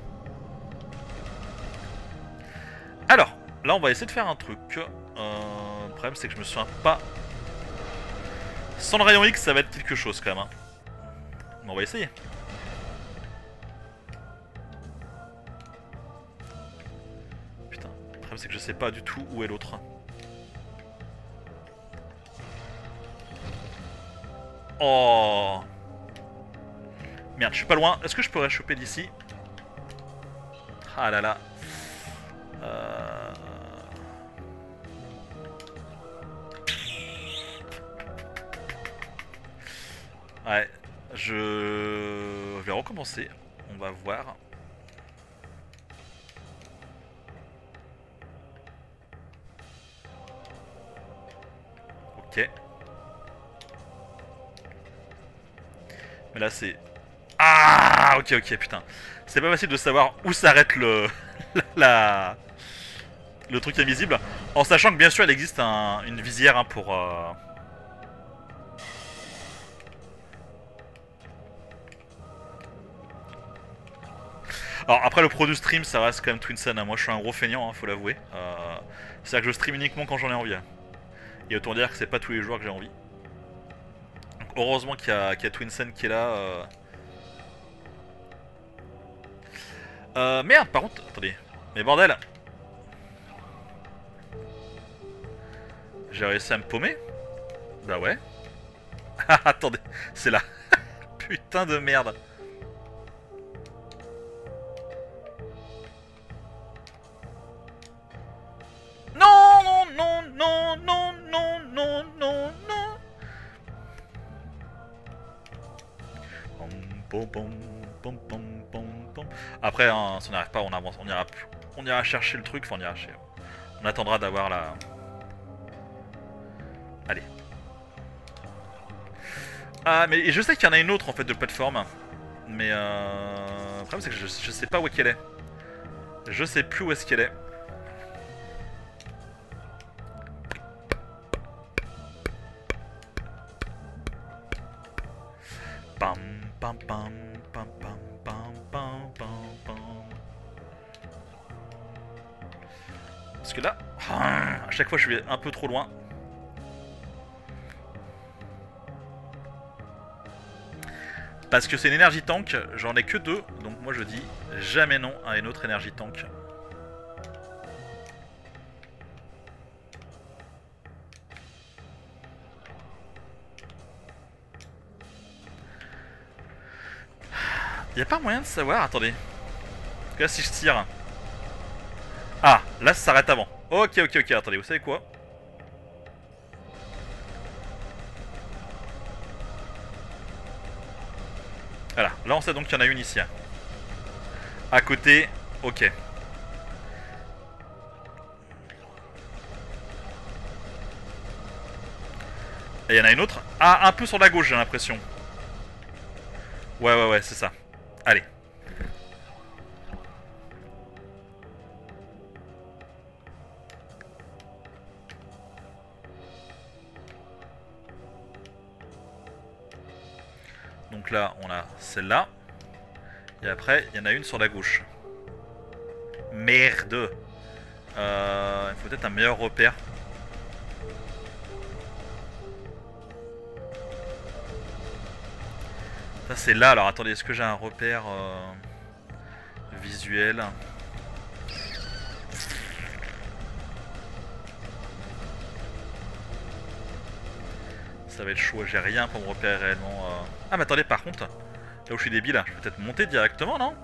Alors, là, on va essayer de faire un truc. Euh... Le problème, c'est que je me souviens pas. Sans le rayon X, ça va être quelque chose quand même. Hein. Mais on va essayer. Putain, le problème c'est que je sais pas du tout où est l'autre. Oh merde, je suis pas loin. Est-ce que je pourrais choper d'ici? Ah là là. Euh... Ouais, je vais recommencer. On va voir. Ok. Mais là c'est... Ah ok ok putain. C'est pas facile de savoir où s'arrête le... la... le truc invisible. En sachant que bien sûr il existe un... une visière hein, pour... Euh... Alors après le pro du stream ça reste quand même Twinsen, hein. Moi je suis un gros feignant, hein, faut l'avouer. Euh, C'est-à-dire que je stream uniquement quand j'en ai envie. Hein. Et autant dire que c'est pas tous les jours que j'ai envie. Donc, heureusement qu'il y a, qu'il y a Twinsen qui est là. Euh... Euh, merde par contre, attendez. Mais bordel. J'ai réussi à me paumer? Bah ouais. Attendez, c'est là. Putain de merde. Non, non, non, non, non, non, non, non, non. Pom, pom, pom, pom, pom, pom. Après, hein, si on n'arrive pas, on avance, on ira, on ira chercher le truc, enfin on ira chercher. On attendra d'avoir la... Allez. Ah, mais et je sais qu'il y en a une autre en fait de plateforme. Mais euh... le problème c'est que je, je sais pas où est qu'elle est. Je sais plus où est-ce qu'elle est. Pam pam pam pam pam pam pam pam pam. Parce que là, à chaque fois je vais un peu trop loin. Parce que c'est une énergie tank, j'en ai que deux, donc moi je dis jamais non à une autre énergie tank. Y'a pas moyen de savoir, attendez. Là si je tire... Ah, là ça s'arrête avant. Ok, ok, ok, attendez, vous savez quoi? Voilà, là on sait donc qu'il y en a une ici. À côté, ok. Et il y en a une autre. Ah, un peu sur la gauche j'ai l'impression. Ouais, ouais, ouais, c'est ça. Allez. Donc là, on a celle-là. Et après, il y en a une sur la gauche. Merde. Euh, il faut peut-être un meilleur repère. Ça, c'est là. Alors, attendez, est-ce que j'ai un repère euh, visuel? Ça va être chaud, j'ai rien pour me repérer réellement. Euh... Ah, mais attendez, par contre, là où je suis débile, je peux peut-être monter directement, non?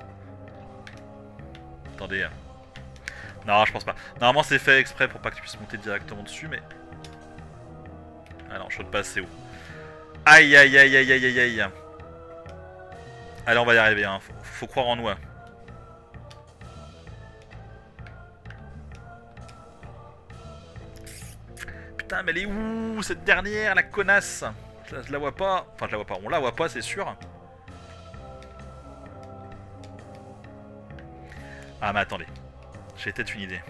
Attendez. Non, je pense pas. Normalement, c'est fait exprès pour pas que tu puisses monter directement dessus, mais. Ah non, je saute pas assez haut. Aïe, aïe, aïe, aïe, aïe, aïe, aïe. Allez, on va y arriver, hein. Faut, faut croire en nous. Hein. Putain, mais elle est où cette dernière, la connasse? je, je la vois pas. Enfin, je la vois pas. On la voit pas, c'est sûr. Ah, mais attendez. J'ai peut-être une idée.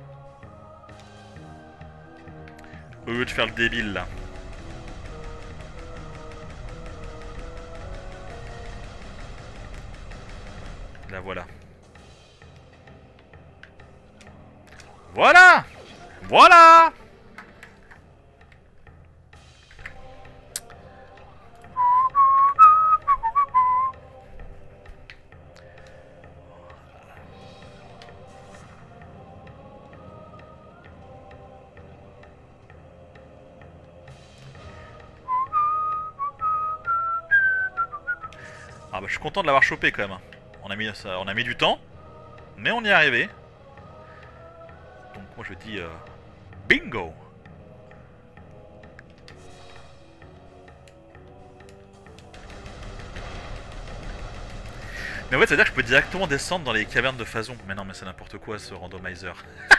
Au lieu de faire le débile, là. La voilà. Voilà! Voilà! Ah bah je suis content de l'avoir chopé quand même. On a mis, ça, on a mis du temps, mais on y est arrivé. Donc moi je dis euh, bingo. Mais ouais, ça veut dire que je peux directement descendre dans les cavernes de Phazon. Mais non, mais c'est n'importe quoi ce randomizer.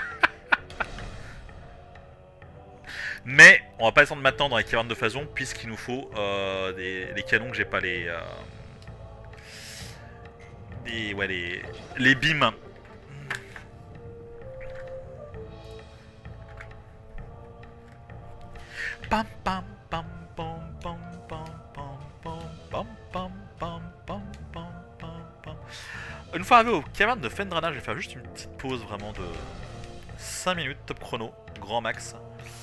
Mais on va pas descendre maintenant dans les cavernes de Phazon puisqu'il nous faut euh, des, des canons que j'ai pas les... Euh, les... Ouais, les... Les beams. Pam pam pam pam pam pam pam pam pam pam pam pam pam. Une fois arrivé aux cavernes de Phendrana, je vais faire juste une petite pause vraiment de cinq minutes, top chrono, grand max.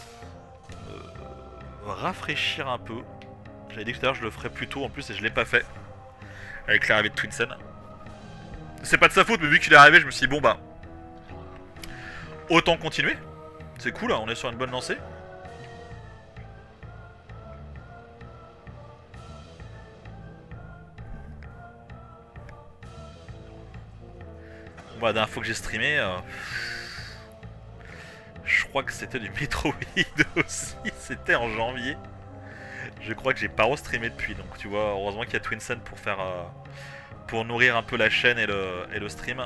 Euh, rafraîchir un peu. J'avais dit que tout à l'heure je le ferais plus tôt en plus et je l'ai pas fait. Avec l'arrivée de Twinsen. C'est pas de sa faute, mais vu qu'il est arrivé, je me suis dit bon bah. Autant continuer. C'est cool, hein, on est sur une bonne lancée. Bon, la dernière fois que j'ai streamé, euh, je crois que c'était du Metroid aussi, c'était en janvier. Je crois que j'ai pas re-streamé depuis, donc tu vois, heureusement qu'il y a Twinsen pour faire, euh, pour nourrir un peu la chaîne et le, et le stream.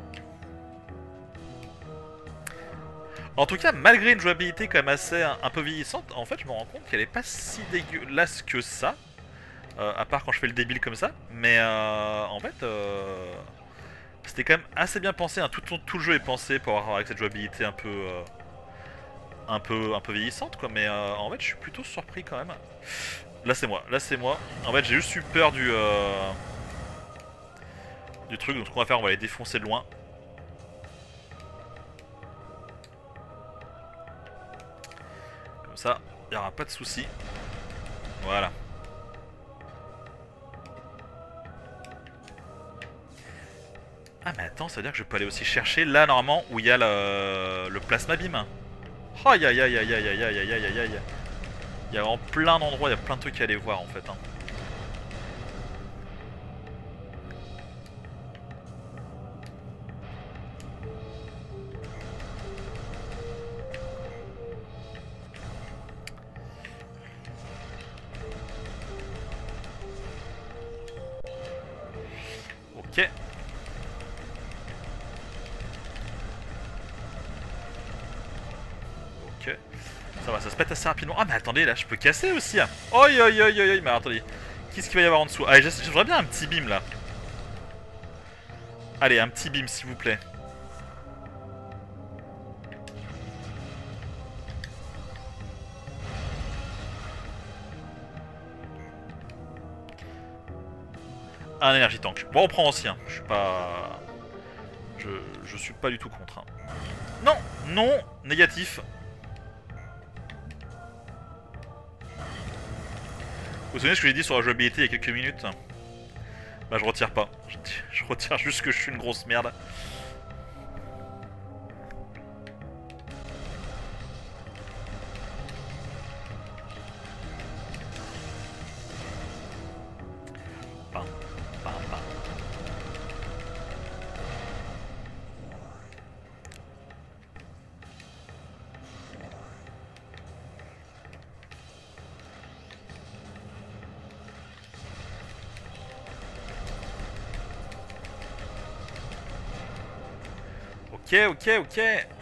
En tout cas, malgré une jouabilité quand même assez un, un peu vieillissante, en fait je me rends compte qu'elle est pas si dégueulasse que ça. Euh, à part quand je fais le débile comme ça, mais euh, en fait... Euh... C'était quand même assez bien pensé, hein. tout, tout, tout le jeu est pensé pour avoir avec cette jouabilité un peu, euh, un peu, un peu vieillissante quoi. Mais euh, en fait, je suis plutôt surpris quand même. Là c'est moi, là c'est moi. En fait, j'ai juste eu peur du, euh, du truc. Donc ce qu'on va faire, on va les défoncer de loin. Comme ça, il n'y aura pas de souci. Voilà. Ah mais attends, ça veut dire que je peux aller aussi chercher là normalement où il y a le, le plasma beam. Aïe aïe aïe aïe aïe aïe aïe aïe aïe aïe. Il y a vraiment plein d'endroits, il y a plein de trucs à aller voir en fait. Hein. Ok. Ok. Ça va, ça se pète assez rapidement. Ah mais attendez, là je peux casser aussi. Hein. Oi oi oi oi oi, mais attendez. Qu'est-ce qu'il va y avoir en dessous? Ah, j'aimerais bien un petit beam là. Allez, un petit beam s'il vous plaît. Un énergie tank. Bon, on prend aussi. Hein. Je suis pas... Je, je suis pas du tout contre. Hein. Non, non, négatif. Vous vous souvenez ce que j'ai dit sur la jouabilité il y a quelques minutes? Bah je retire pas. Je, je retire juste que je suis une grosse merde. Pam, pam, pam. Ok, ok, ok.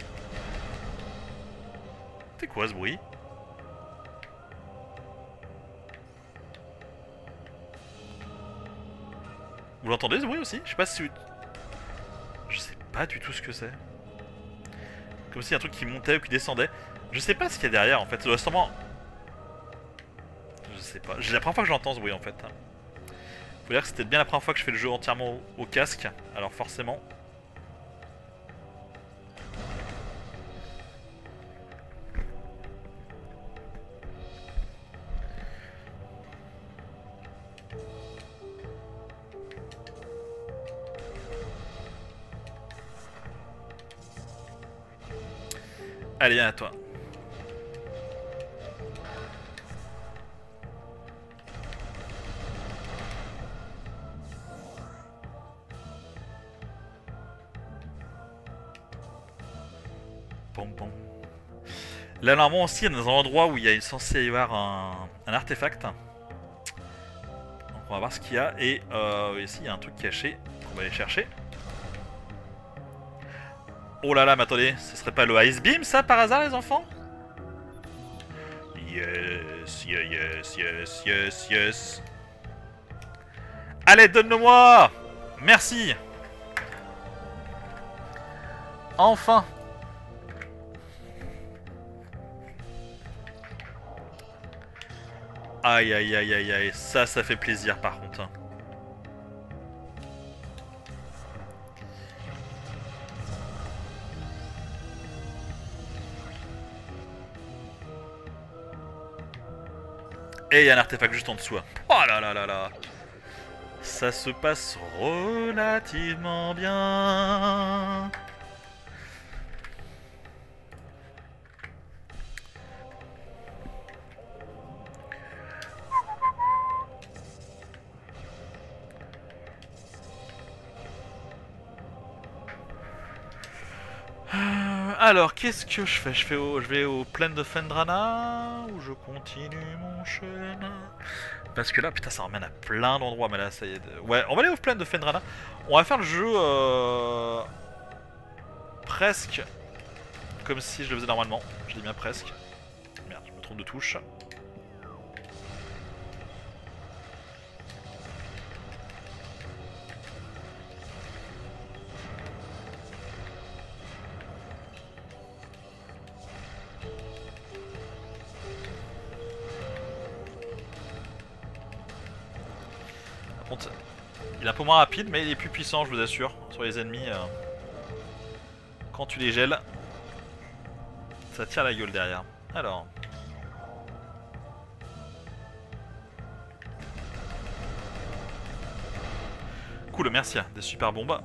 C'est quoi ce bruit? Vous l'entendez ce bruit aussi? Je sais pas si... Je sais pas du tout ce que c'est. Comme s'il y a un truc qui montait ou qui descendait. Je sais pas ce qu'il y a derrière en fait. Ça doit sûrement... Je sais pas. C'est la première fois que j'entends ce bruit en fait. Faut dire que c'était bien la première fois que je fais le jeu entièrement au, au casque. Alors forcément... Allez, viens à toi. Bon, bon. Là, normalement aussi, il y a des endroits où il y a censé y avoir un, un artefact. Donc, on va voir ce qu'il y a. Et euh, ici, il y a un truc caché qu'on va aller chercher. Oh là là, mais attendez, ce serait pas le Ice Beam ça par hasard les enfants? Yes, yes, yes, yes, yes, yes. Allez, donne-le-moi! Merci! Enfin! Aïe aïe aïe aïe aïe, ça, ça fait plaisir par contre. Hein. Et il y a un artefact juste en dessous. Oh là là là là. Ça se passe relativement bien. Alors, qu'est-ce que je fais? Je fais au, je vais aux plaines de Phendrana ou je continue mon chemin? Parce que là, putain, ça ramène à plein d'endroits. Mais là, ça y est. Ouais, on va aller aux plaines de Phendrana. On va faire le jeu euh... presque comme si je le faisais normalement. Je dis bien presque. Merde, je me trompe de touche. Contre, il est un peu moins rapide, mais il est plus puissant, je vous assure, sur les ennemis. Euh, quand tu les gèles, ça tire la gueule derrière. Alors. Cool, merci, des super bombes.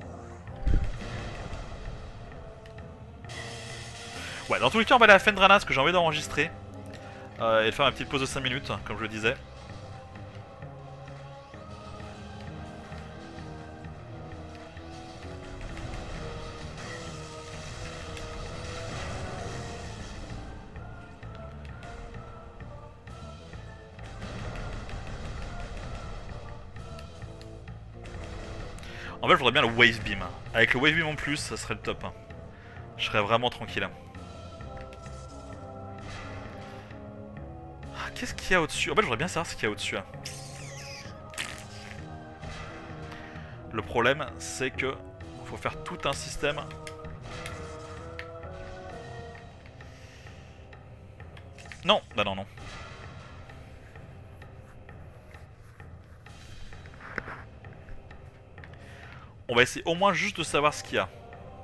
Ouais, dans tous les cas, on va aller à Phendrana, parce que j'ai envie d'enregistrer. Euh, et de faire une petite pause de cinq minutes, comme je le disais. En fait, je voudrais bien le Wave Beam. Avec le Wave Beam en plus, ça serait le top. Je serais vraiment tranquille. Ah, qu'est-ce qu'il y a au-dessus? En fait, je voudrais bien savoir ce qu'il y a au-dessus. Le problème, c'est que faut faire tout un système. Non, bah non, non. On va essayer au moins juste de savoir ce qu'il y a.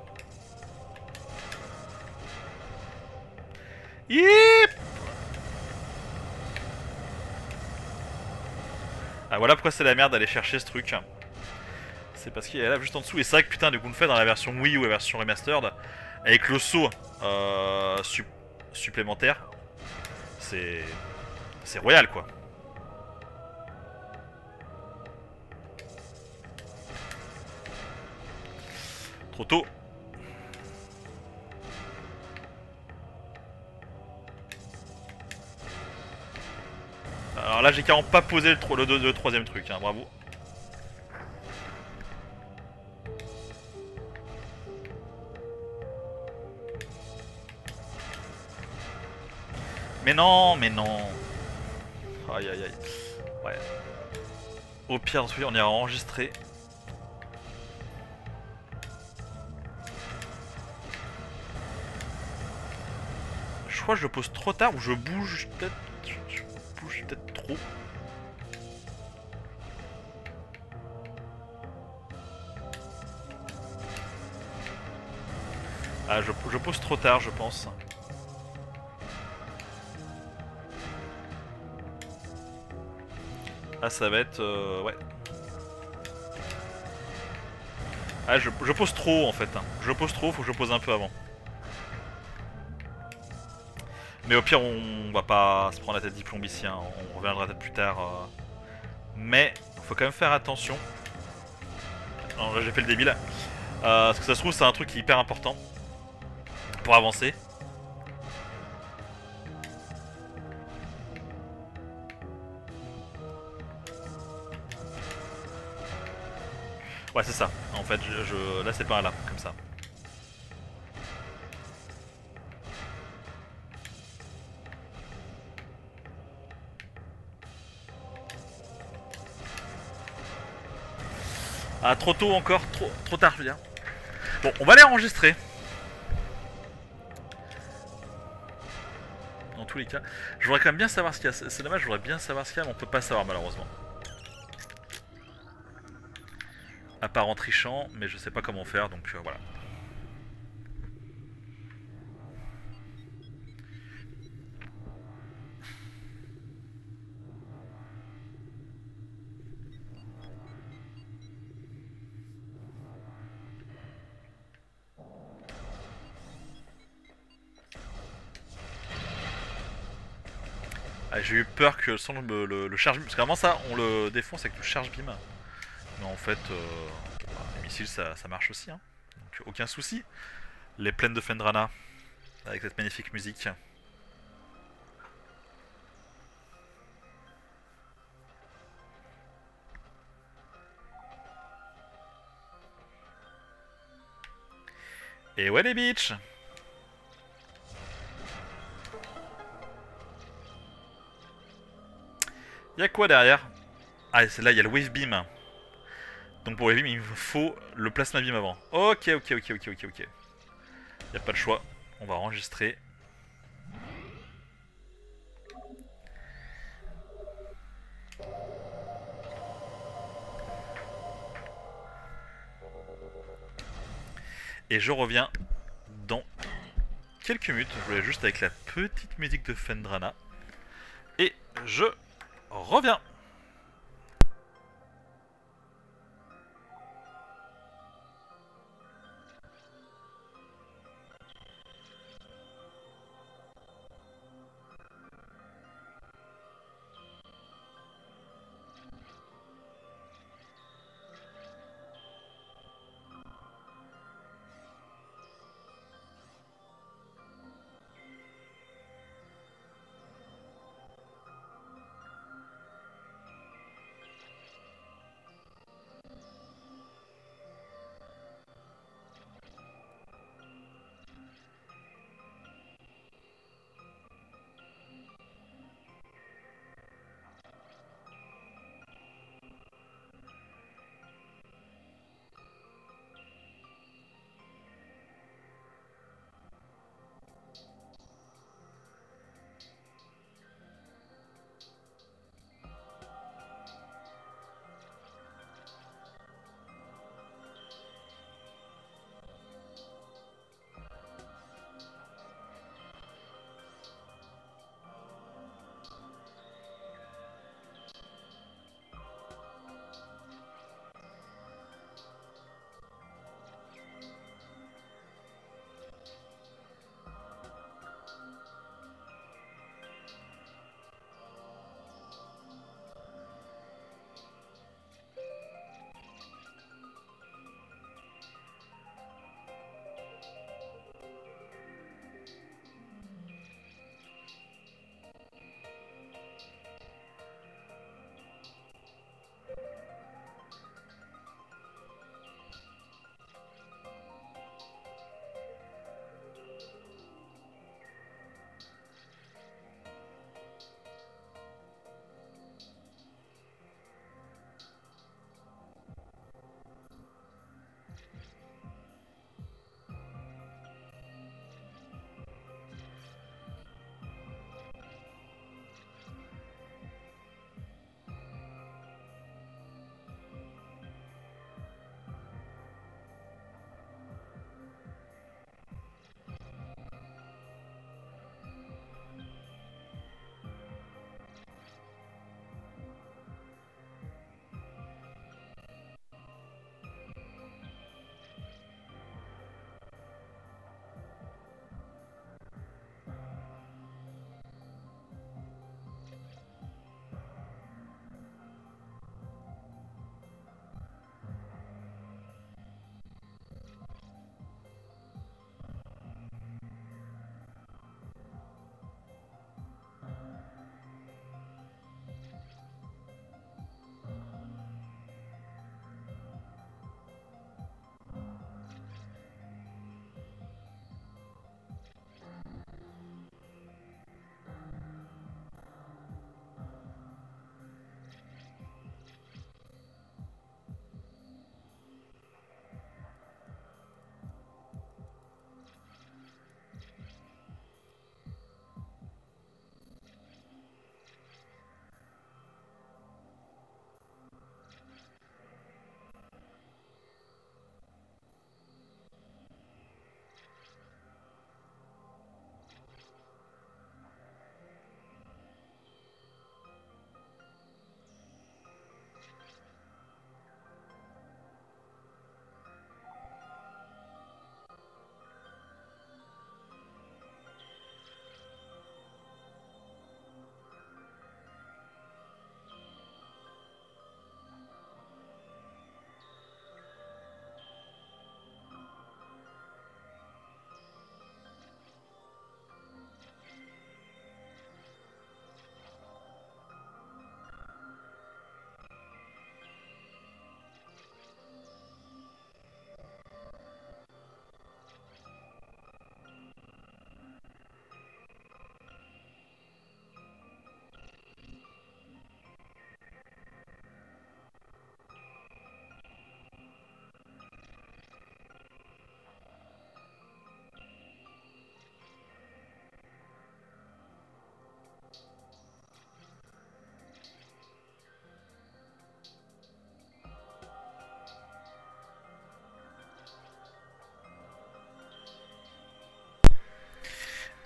Yip. Ah, voilà pourquoi c'est la merde d'aller chercher ce truc. C'est parce qu'il est là juste en dessous. Et c'est vrai que putain, du coup, on le fait dans la version Wii ou la version remastered, avec le saut euh, sup supplémentaire, c'est c'est royal quoi. Trop tôt. Alors là, j'ai carrément pas posé le, le, le, le troisième truc, hein, bravo. Mais non, mais non. Aïe aïe aïe. Ouais. Au pire, on ira enregistrer. Je crois que je le pose trop tard ou je bouge peut-être. Je bouge peut-être trop. Ah, je, je pose trop tard, je pense. Ah, ça va être... Euh, ouais. Ah, je, je pose trop, en fait. Hein. Je pose trop, faut que je pose un peu avant. Mais au pire, on va pas se prendre la tête diplombicien. On reviendra peut-être plus tard. Euh... Mais, faut quand même faire attention. Non, là, j'ai fait le débile. Euh, parce que ça se trouve, c'est un truc qui est hyper important. Pour avancer. Ouais, c'est ça. En fait, je, je... là, c'est pas là, comme ça. Ah, trop tôt encore, trop, trop tard, je veux dire. Bon, on va les enregistrer. Dans tous les cas, je voudrais quand même bien savoir ce qu'il y a. C'est dommage, je voudrais bien savoir ce qu'il y a, mais on peut pas savoir malheureusement. À part en trichant, mais je sais pas comment faire, donc euh, voilà. Ah, j'ai eu peur que sans le, le, le charge beam, parce que vraiment ça, on le défonce avec le charge beam. Mais en fait, euh, bah, les missiles ça, ça marche aussi, hein. Donc aucun souci. Les plaines de Phendrana, avec cette magnifique musique. Et ouais les bitches. Y'a quoi derrière? Ah, c'est là, il y a le wave beam. Donc pour wave beam, il me faut le plasma beam avant. Ok, ok, ok, ok, ok, ok. Y'a pas le choix. On va enregistrer. Et je reviens dans quelques minutes. Je voulais juste avec la petite musique de Phendrana. Et je reviens.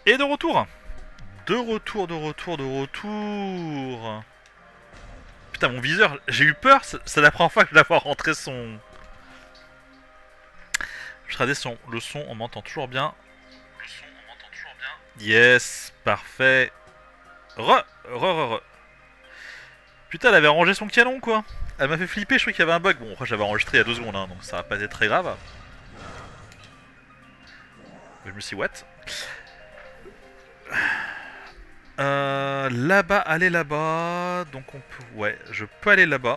Et de retour. De retour, de retour, de retour. Putain, mon viseur, j'ai eu peur. C'est la première fois que je vais voir rentrer son... Je tradais son... Le son, on m'entend toujours bien. Le son, on m'entend toujours bien. Yes, parfait. Re, re, re, re. Putain, elle avait rangé son canon, quoi. Elle m'a fait flipper, je croyais qu'il y avait un bug. Bon, après, j'avais enregistré il y a deux secondes, hein, donc ça va pas être très grave. Je me suis what? Euh, là-bas, aller là-bas. Donc on peut... Ouais, je peux aller là-bas.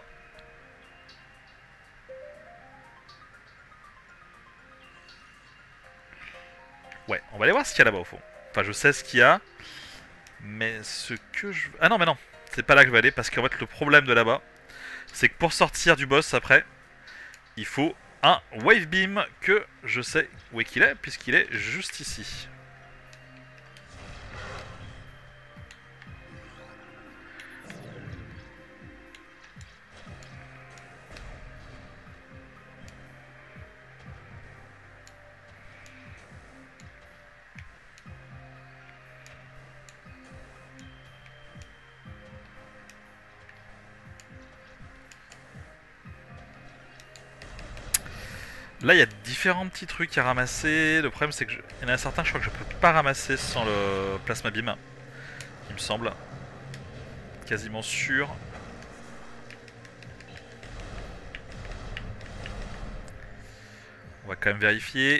Ouais, on va aller voir ce qu'il y a là-bas au fond. Enfin, je sais ce qu'il y a. Mais ce que je... Ah non, mais non. C'est pas là que je vais aller parce qu'en fait, le problème de là-bas, c'est que pour sortir du boss après, il faut un wave beam que je sais où est qu'il est, puisqu'il est juste ici. Là, il y a différents petits trucs à ramasser. Le problème, c'est que je... il y en a certains, je crois que je peux pas ramasser sans le plasma beam. Il me semble. Quasiment sûr. On va quand même vérifier.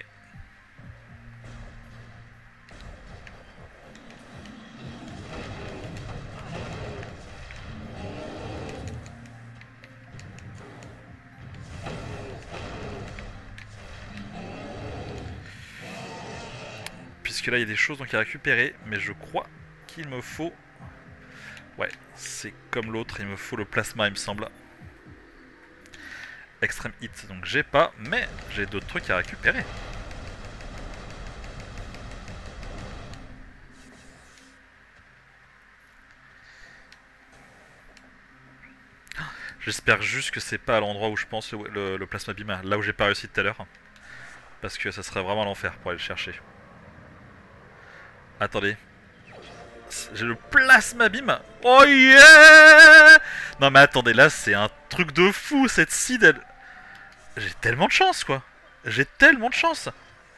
Puisque là il y a des choses donc à récupérer, mais je crois qu'il me faut... Ouais, c'est comme l'autre, il me faut le plasma il me semble. Extreme hit, donc j'ai pas, mais j'ai d'autres trucs à récupérer. J'espère juste que c'est pas à l'endroit où je pense le, le, le plasma beam, là où j'ai pas réussi tout à l'heure. Parce que ça serait vraiment l'enfer pour aller le chercher. Attendez. J'ai le plasma beam. Oh yeah! Non mais attendez, là c'est un truc de fou cette seed. Elle... J'ai tellement de chance quoi. J'ai tellement de chance.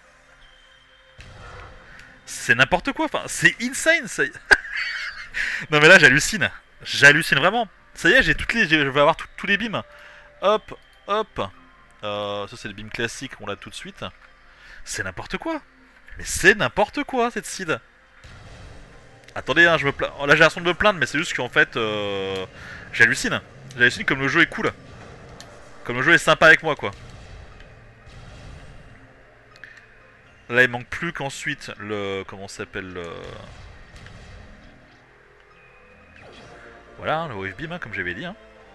C'est n'importe quoi, enfin c'est insane ça. Non mais là j'hallucine. J'hallucine vraiment. Ça y est, j'ai toutes les, je vais avoir tout, tous les beams. Hop, hop. Euh, ça c'est le beam classique, on l'a tout de suite. C'est n'importe quoi. Mais c'est n'importe quoi cette seed. Attendez, hein, je me plains. Là j'ai l'impression de me plaindre, mais c'est juste qu'en fait, euh... j'hallucine. J'hallucine comme le jeu est cool. Comme le jeu est sympa avec moi, quoi. Là il manque plus qu'ensuite le... Comment ça s'appelle le... Voilà, le wave beam, hein, comme j'avais dit. Hein.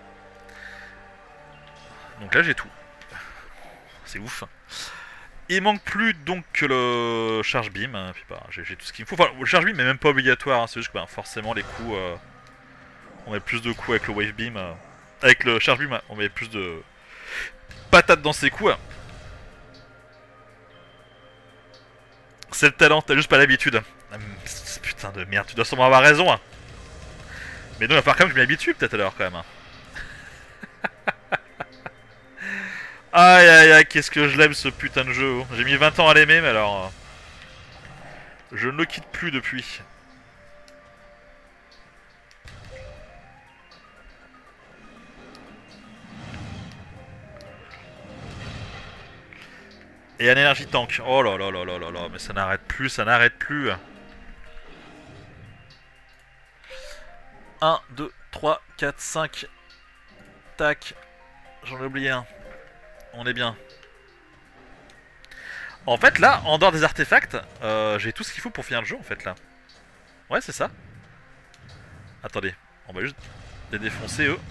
Donc là j'ai tout. C'est ouf. Il manque plus donc que le charge beam, hein, puis bah, j'ai tout ce qu'il me faut. Enfin, le charge beam n'est même pas obligatoire, hein, c'est juste que bah, forcément les coups, euh, on met plus de coups avec le wave beam, euh, avec le charge beam, on met plus de patates dans ses coups. Hein. C'est le talent, t'as juste pas l'habitude. Putain de merde, tu dois sûrement avoir raison. Hein. Mais non, il va falloir quand même que je m'y habitue peut-être alors quand même. Hein. Aïe aïe aïe, qu'est-ce que je l'aime ce putain de jeu. J'ai mis vingt ans à l'aimer, mais alors... Euh, je ne le quitte plus depuis. Et un énergie tank. Oh là là là là là là, mais ça n'arrête plus, ça n'arrête plus. un, deux, trois, quatre, cinq. Tac. J'en ai oublié un. On est bien. En fait là, en dehors des artefacts, euh, j'ai tout ce qu'il faut pour finir le jeu en fait là. Ouais c'est ça. Attendez, on va juste les défoncer eux.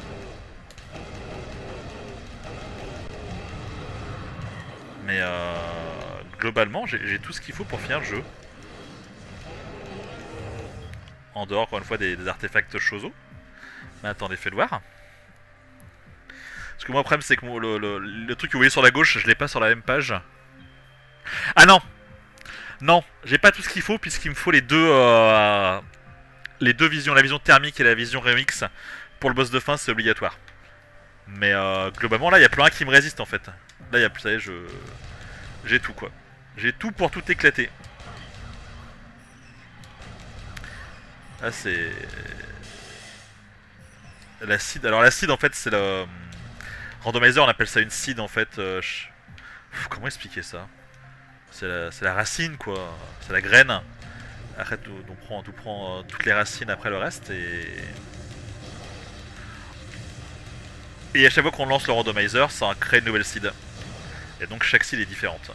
Mais euh, globalement j'ai tout ce qu'il faut pour finir le jeu. En dehors encore une fois des, des artefacts chozo. Mais attendez, faites voir. Parce que moi, le problème, c'est que le, le, le truc que vous voyez sur la gauche, je l'ai pas sur la même page. Ah non! Non, j'ai pas tout ce qu'il faut puisqu'il me faut les deux, euh, les deux visions, la vision thermique et la vision remix. Pour le boss de fin, c'est obligatoire. Mais euh, globalement, là, il y a plus rien qui me résiste en fait. Là, il y a plus, ça y est, je, j'ai tout quoi. J'ai tout pour tout éclater. Là, c'est l'acide. Alors l'acide, en fait, c'est le randomizer. On appelle ça une seed en fait. Euh, je... Comment expliquer ça? C'est la, la racine quoi. C'est la graine. Après, on prend, on prend euh, toutes les racines après le reste et et à chaque fois qu'on lance le randomizer, ça crée une nouvelle seed. Et donc chaque seed est différente.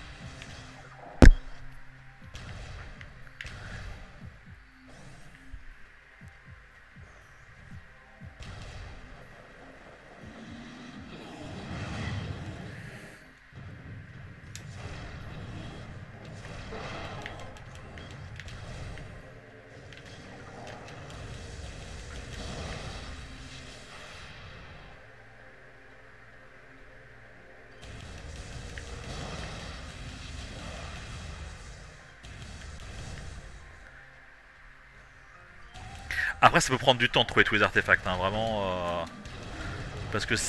Après, ça peut prendre du temps de trouver tous les artefacts, hein, vraiment. Euh... Parce que.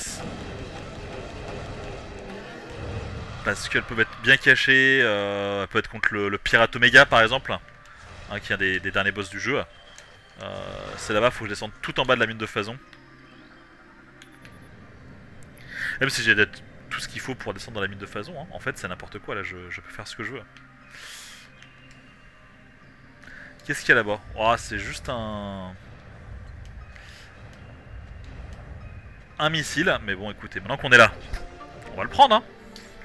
Parce qu'elles peuvent être bien cachées. Euh... Elles peuvent être contre le, le pirate Omega par exemple, hein, qui est un des, des derniers boss du jeu. Euh... C'est là-bas, faut que je descende tout en bas de la mine de Phazon. Même si j'ai tout ce qu'il faut pour descendre dans la mine de Phazon, hein. En fait, c'est n'importe quoi là, je, je peux faire ce que je veux. Qu'est-ce qu'il y a là-bas? Oh, c'est juste un... Un missile, mais bon écoutez, maintenant qu'on est là, on va le prendre hein.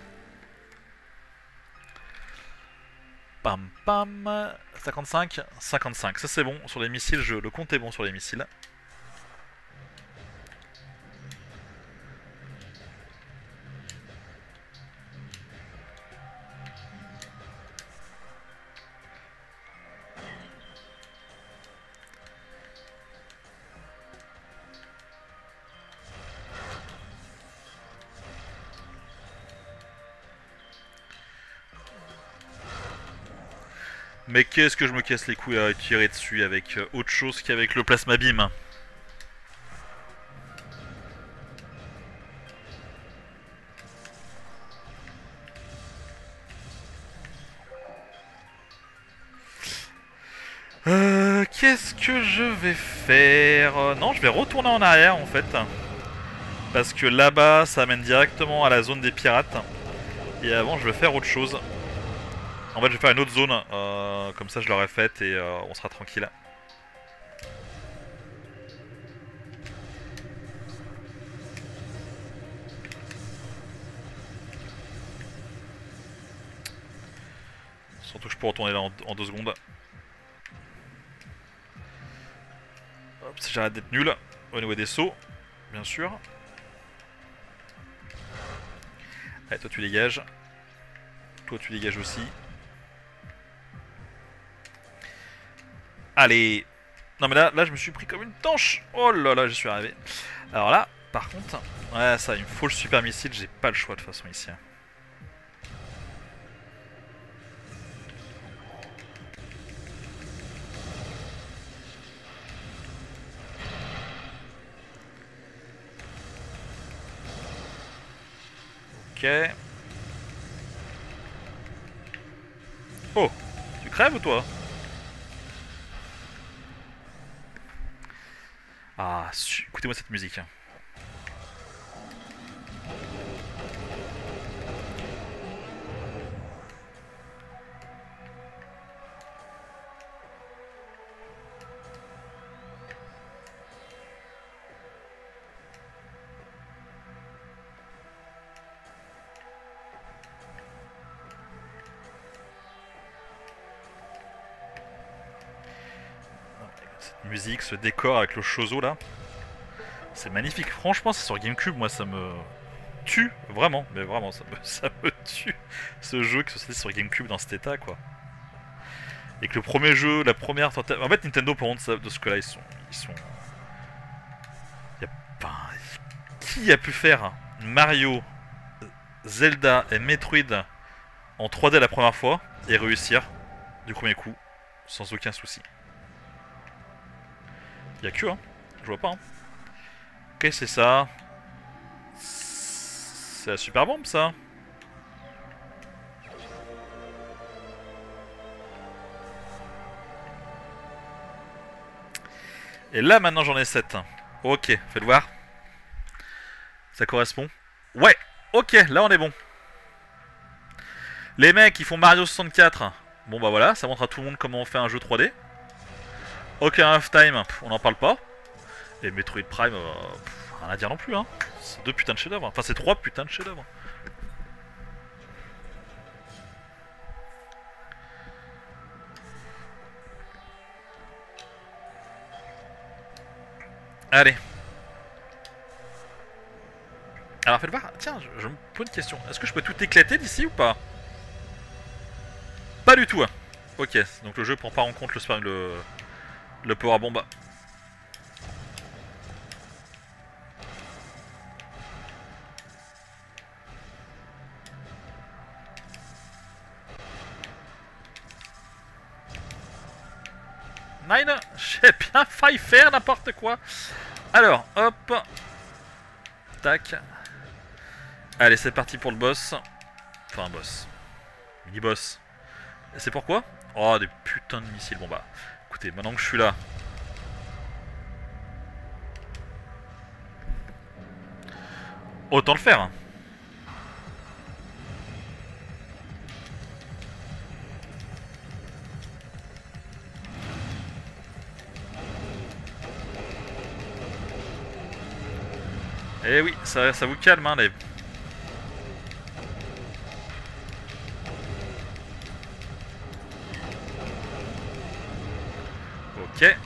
Pam pam, cinquante-cinq, cinquante-cinq, ça c'est bon, sur les missiles, je, le compte est bon sur les missiles. Mais qu'est-ce que je me casse les couilles à tirer dessus avec autre chose qu'avec le plasma beam. Euh, qu'est-ce que je vais faire? Non, je vais retourner en arrière en fait. Parce que là-bas, ça amène directement à la zone des pirates. Et avant, je vais faire autre chose. En fait, je vais faire une autre zone, euh, comme ça je l'aurai faite et euh, on sera tranquille. Surtout que je peux retourner là en, en deux secondes. Hop, si j'arrête d'être nul au niveau des sauts, bien sûr. Allez, toi tu dégages. Toi tu dégages aussi. Allez. Non mais là, là je me suis pris comme une tanche. Oh là là, j'y suis arrivé. Alors là, par contre, ouais ça, il me faut le super missile, j'ai pas le choix de toute façon ici. Ok. Oh, tu crèves ou toi? Ah, écoutez-moi cette musique. Cette musique, ce décor avec le Chozo là. C'est magnifique. Franchement, c'est sur GameCube, moi ça me tue. Vraiment, mais vraiment, ça me, ça me tue. Ce jeu qui se sorti sur GameCube dans cet état quoi. Et que le premier jeu, la première tentative... En fait, Nintendo, pour contre, de ce que là, ils sont... Ils sont... Y a pas... Qui a pu faire Mario, Zelda et Metroid en trois D la première fois et réussir? du premier coup, sans aucun souci. Y'a que, hein. Je vois pas, hein. Ok, c'est ça. C'est la super bombe, ça. Et là, maintenant, j'en ai sept. Ok, faites voir. Ça correspond. Ouais, ok, là, on est bon. Les mecs, ils font Mario soixante-quatre. Bon, bah voilà, ça montre à tout le monde comment on fait un jeu trois D. Ok, half-time, on n'en parle pas. Et Metroid Prime, euh, pff, rien à dire non plus, hein. C'est deux putains de chefs-d'œuvre. Enfin, c'est trois putains de chefs-d'œuvre. Allez. Alors, faites voir. Tiens, je, je me pose une question. Est-ce que je peux tout éclater d'ici ou pas? Pas du tout, hein. Ok, donc le jeu prend pas en compte le, le, le power bomb. Nine, j'ai bien failli faire n'importe quoi. Alors, hop. Tac. Allez, c'est parti pour le boss. Enfin, un boss. Mini-boss. Et c'est pourquoi? Oh, des putains de missiles. Bon bah, écoutez, maintenant que je suis là... Autant le faire. Eh oui, ça, ça vous calme, hein, les... Ok.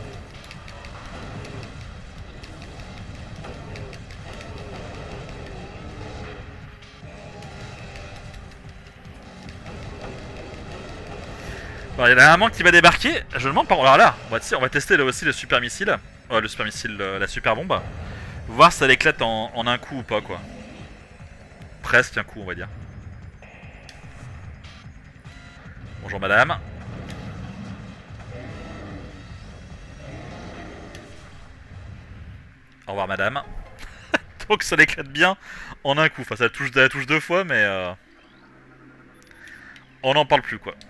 Bon, il y en a un manque qui va débarquer. Je me demande par... Alors là, on va, on va tester là aussi le super missile. Euh, le super missile, euh, la super bombe. Voir si ça l'éclate en, en un coup ou pas, quoi. Presque un coup, on va dire. Bonjour madame. Au revoir madame. Donc ça l'éclate bien en un coup. Enfin, ça touche, la touche deux fois, mais... Euh... On n'en parle plus, quoi.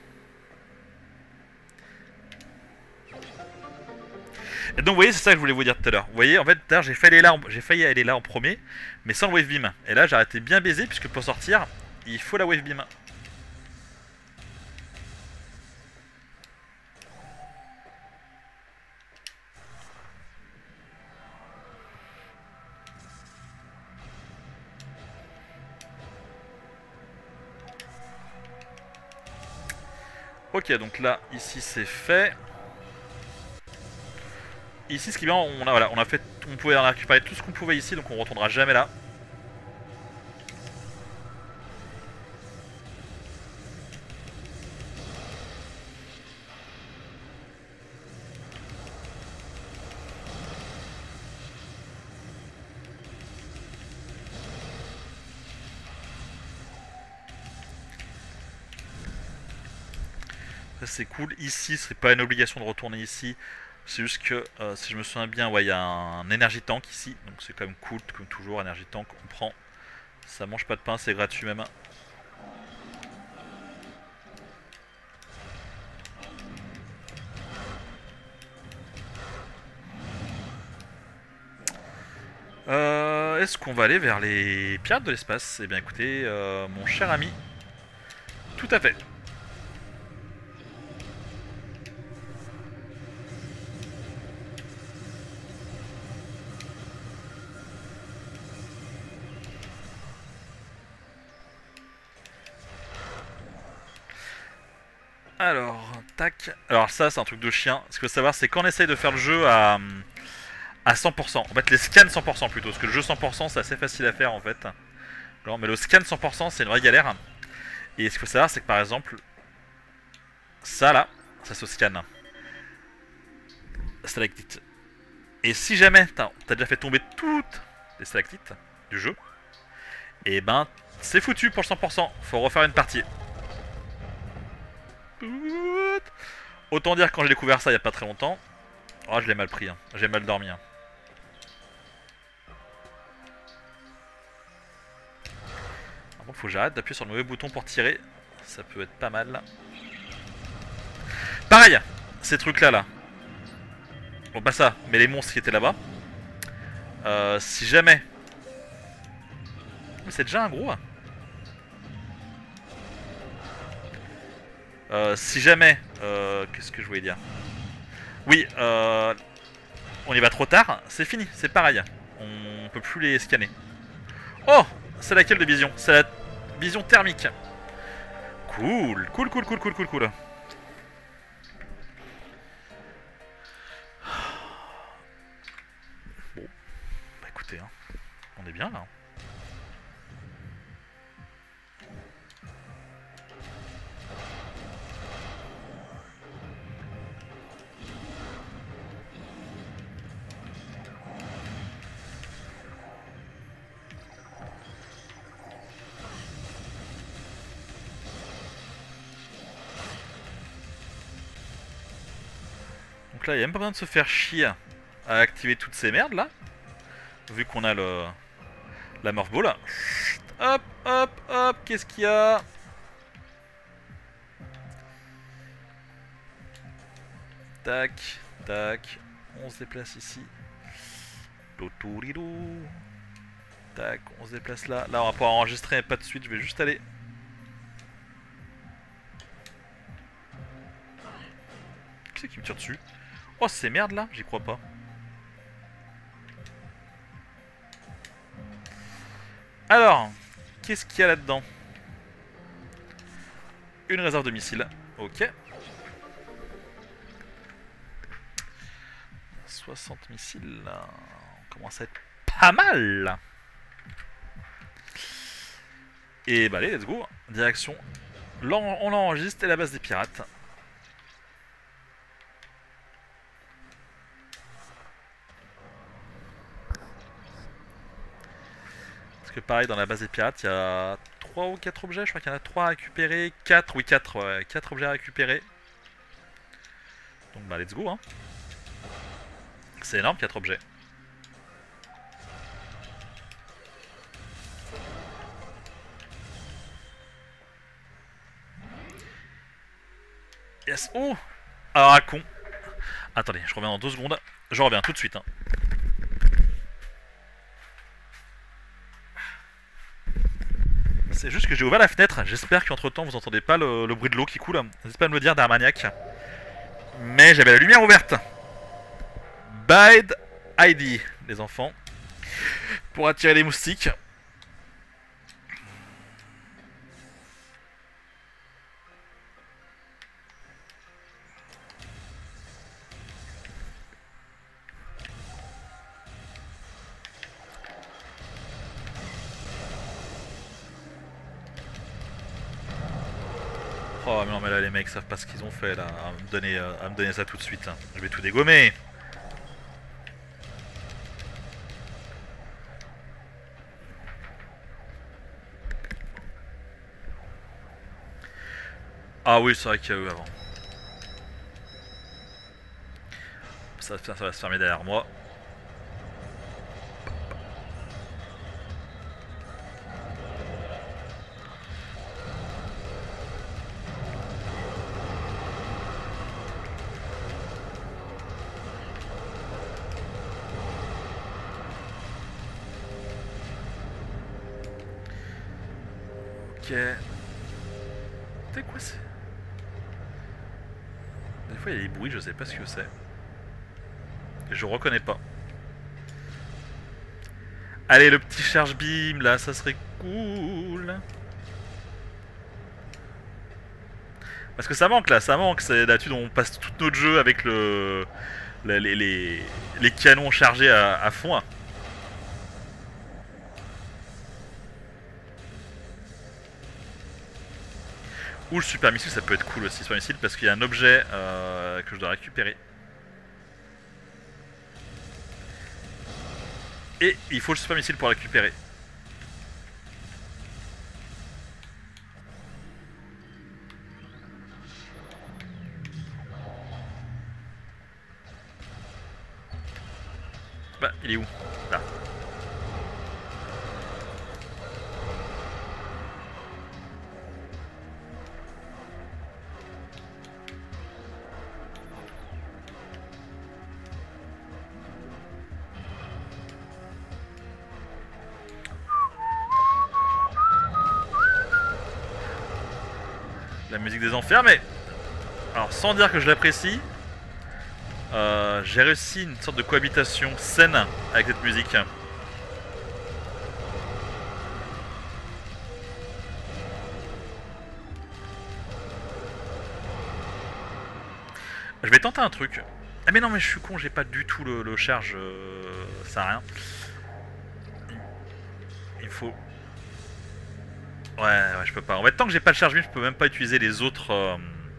Et donc vous voyez, c'est ça que je voulais vous dire tout à l'heure. Vous voyez, en fait, d'ailleurs j'ai failli aller là, en... j'ai failli aller là en premier, mais sans le wave beam. Et là j'ai arrêté bien baisé puisque pour sortir, il faut la wave beam. Ok, donc là, ici c'est fait. Ici, ce qui est bien, on a, voilà, on a fait, on pouvait récupérer tout ce qu'on pouvait ici, donc on retournera jamais là. Ça c'est cool. Ici, c'est pas une obligation de retourner ici. C'est juste que, euh, si je me souviens bien, ouais, il y a un Energy Tank ici. Donc c'est quand même cool, comme toujours, Energy Tank, on prend. Ça mange pas de pain, c'est gratuit même. Euh, Est-ce qu'on va aller vers les pirates de l'espace? Eh bien écoutez, euh, mon cher ami, tout à fait. Alors, tac. Alors ça, c'est un truc de chien. Ce qu'il faut savoir, c'est quand on essaye de faire le jeu à, à cent pour cent. En fait, les scans cent pour cent plutôt. Parce que le jeu cent pour cent, c'est assez facile à faire en fait. Alors, mais le scan cent pour cent, c'est une vraie galère. Et ce qu'il faut savoir, c'est que par exemple, ça là, ça se scanne. Stalactite. Et si jamais t'as as déjà fait tomber toutes les stalactites du jeu, et ben, c'est foutu pour le cent pour cent. Faut refaire une partie. Autant dire que quand j'ai découvert ça il y a pas très longtemps, oh, je l'ai mal pris, hein. J'ai mal dormi. Hein. Par contre, faut que j'arrête d'appuyer sur le mauvais bouton pour tirer. Ça peut être pas mal. Pareil, ces trucs là là. Bon, pas ça, mais les monstres qui étaient là-bas. Euh, si jamais. Mais c'est déjà un gros. Hein. Euh, si jamais. Euh, Qu'est-ce que je voulais dire? Oui, euh, on y va trop tard, c'est fini, c'est pareil. On peut plus les scanner. Oh, c'est laquelle de vision? C'est la vision thermique. Cool, cool, cool, cool, cool, cool, cool. Bon, bah écoutez, hein, on est bien là. Donc là, il n'y a même pas besoin de se faire chier à activer toutes ces merdes là. Vu qu'on a le la Morph Ball. Hop, hop, hop, qu'est-ce qu'il y a? Tac, tac. On se déplace ici. Tac, on se déplace là. Là, on va pouvoir enregistrer, mais pas de suite. Je vais juste aller. Qui c'est qui me tire dessus? Oh, c'est merde là, j'y crois pas. Alors, qu'est-ce qu'il y a là-dedans? Une réserve de missiles. Ok. soixante missiles. On commence à être pas mal. Et bah allez, let's go. Direction. On l'enregistre et la base des pirates. Parce que pareil, dans la base des pirates, il y a trois ou quatre objets. Je crois qu'il y en a trois à récupérer. quatre, oui, quatre, ouais, quatre objets à récupérer. Donc bah let's go. Hein. C'est énorme, quatre objets. Yes. Oh. Alors, à con. Attendez, je reviens dans deux secondes. Je reviens tout de suite. Hein. C'est juste que j'ai ouvert la fenêtre. J'espère qu'entre temps vous entendez pas le, le bruit de l'eau qui coule. N'hésitez pas à me le dire d'Armagnac. Mais j'avais la lumière ouverte. Bide I D, les enfants. Pour attirer les moustiques. Oh mais non mais là les mecs savent pas ce qu'ils ont fait là, à me donner, euh, à me donner ça tout de suite. Hein. Je vais tout dégommer. Ah oui c'est vrai qu'il y a eu avant. Ça, ça, ça va se fermer derrière moi. Ok. C'est quoi c'est? Des fois il y a des bruits, je sais pas ce que c'est. Et je reconnais pas. Allez le petit charge beam là, ça serait cool. Parce que ça manque là, ça manque. C'est d'habitude on passe tout notre jeu avec le les, les, les, les canons chargés à, à fond. Hein. Ou le super missile, ça peut être cool aussi, super missile, parce qu'il y a un objet euh, que je dois récupérer. Et il faut le super missile pour récupérer. Bah, il est où? Là. La musique des enfers, mais... Alors, sans dire que je l'apprécie, euh, j'ai réussi une sorte de cohabitation saine avec cette musique. Je vais tenter un truc. Ah mais non, mais je suis con, j'ai pas du tout le, le charge, euh, ça sert à rien. Il faut... Ouais, ouais, je peux pas. En fait, tant que j'ai pas le charge beam, je peux même pas utiliser les autres... Euh...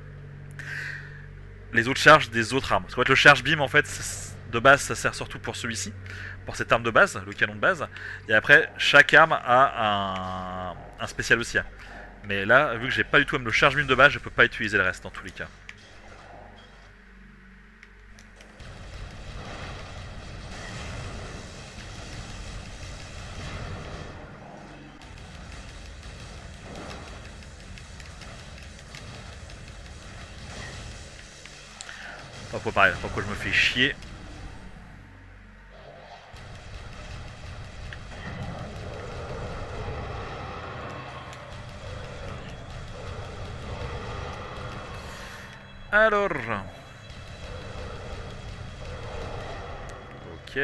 les autres charges des autres armes. Parce qu'en fait, le charge beam, en fait, de base, ça sert surtout pour celui-ci, pour cette arme de base, le canon de base. Et après, chaque arme a un, un spécial aussi. Mais là, vu que j'ai pas du tout même le charge beam de base, je peux pas utiliser le reste dans tous les cas. Pourquoi pareil, pourquoi je me fais chier. Alors... Ok...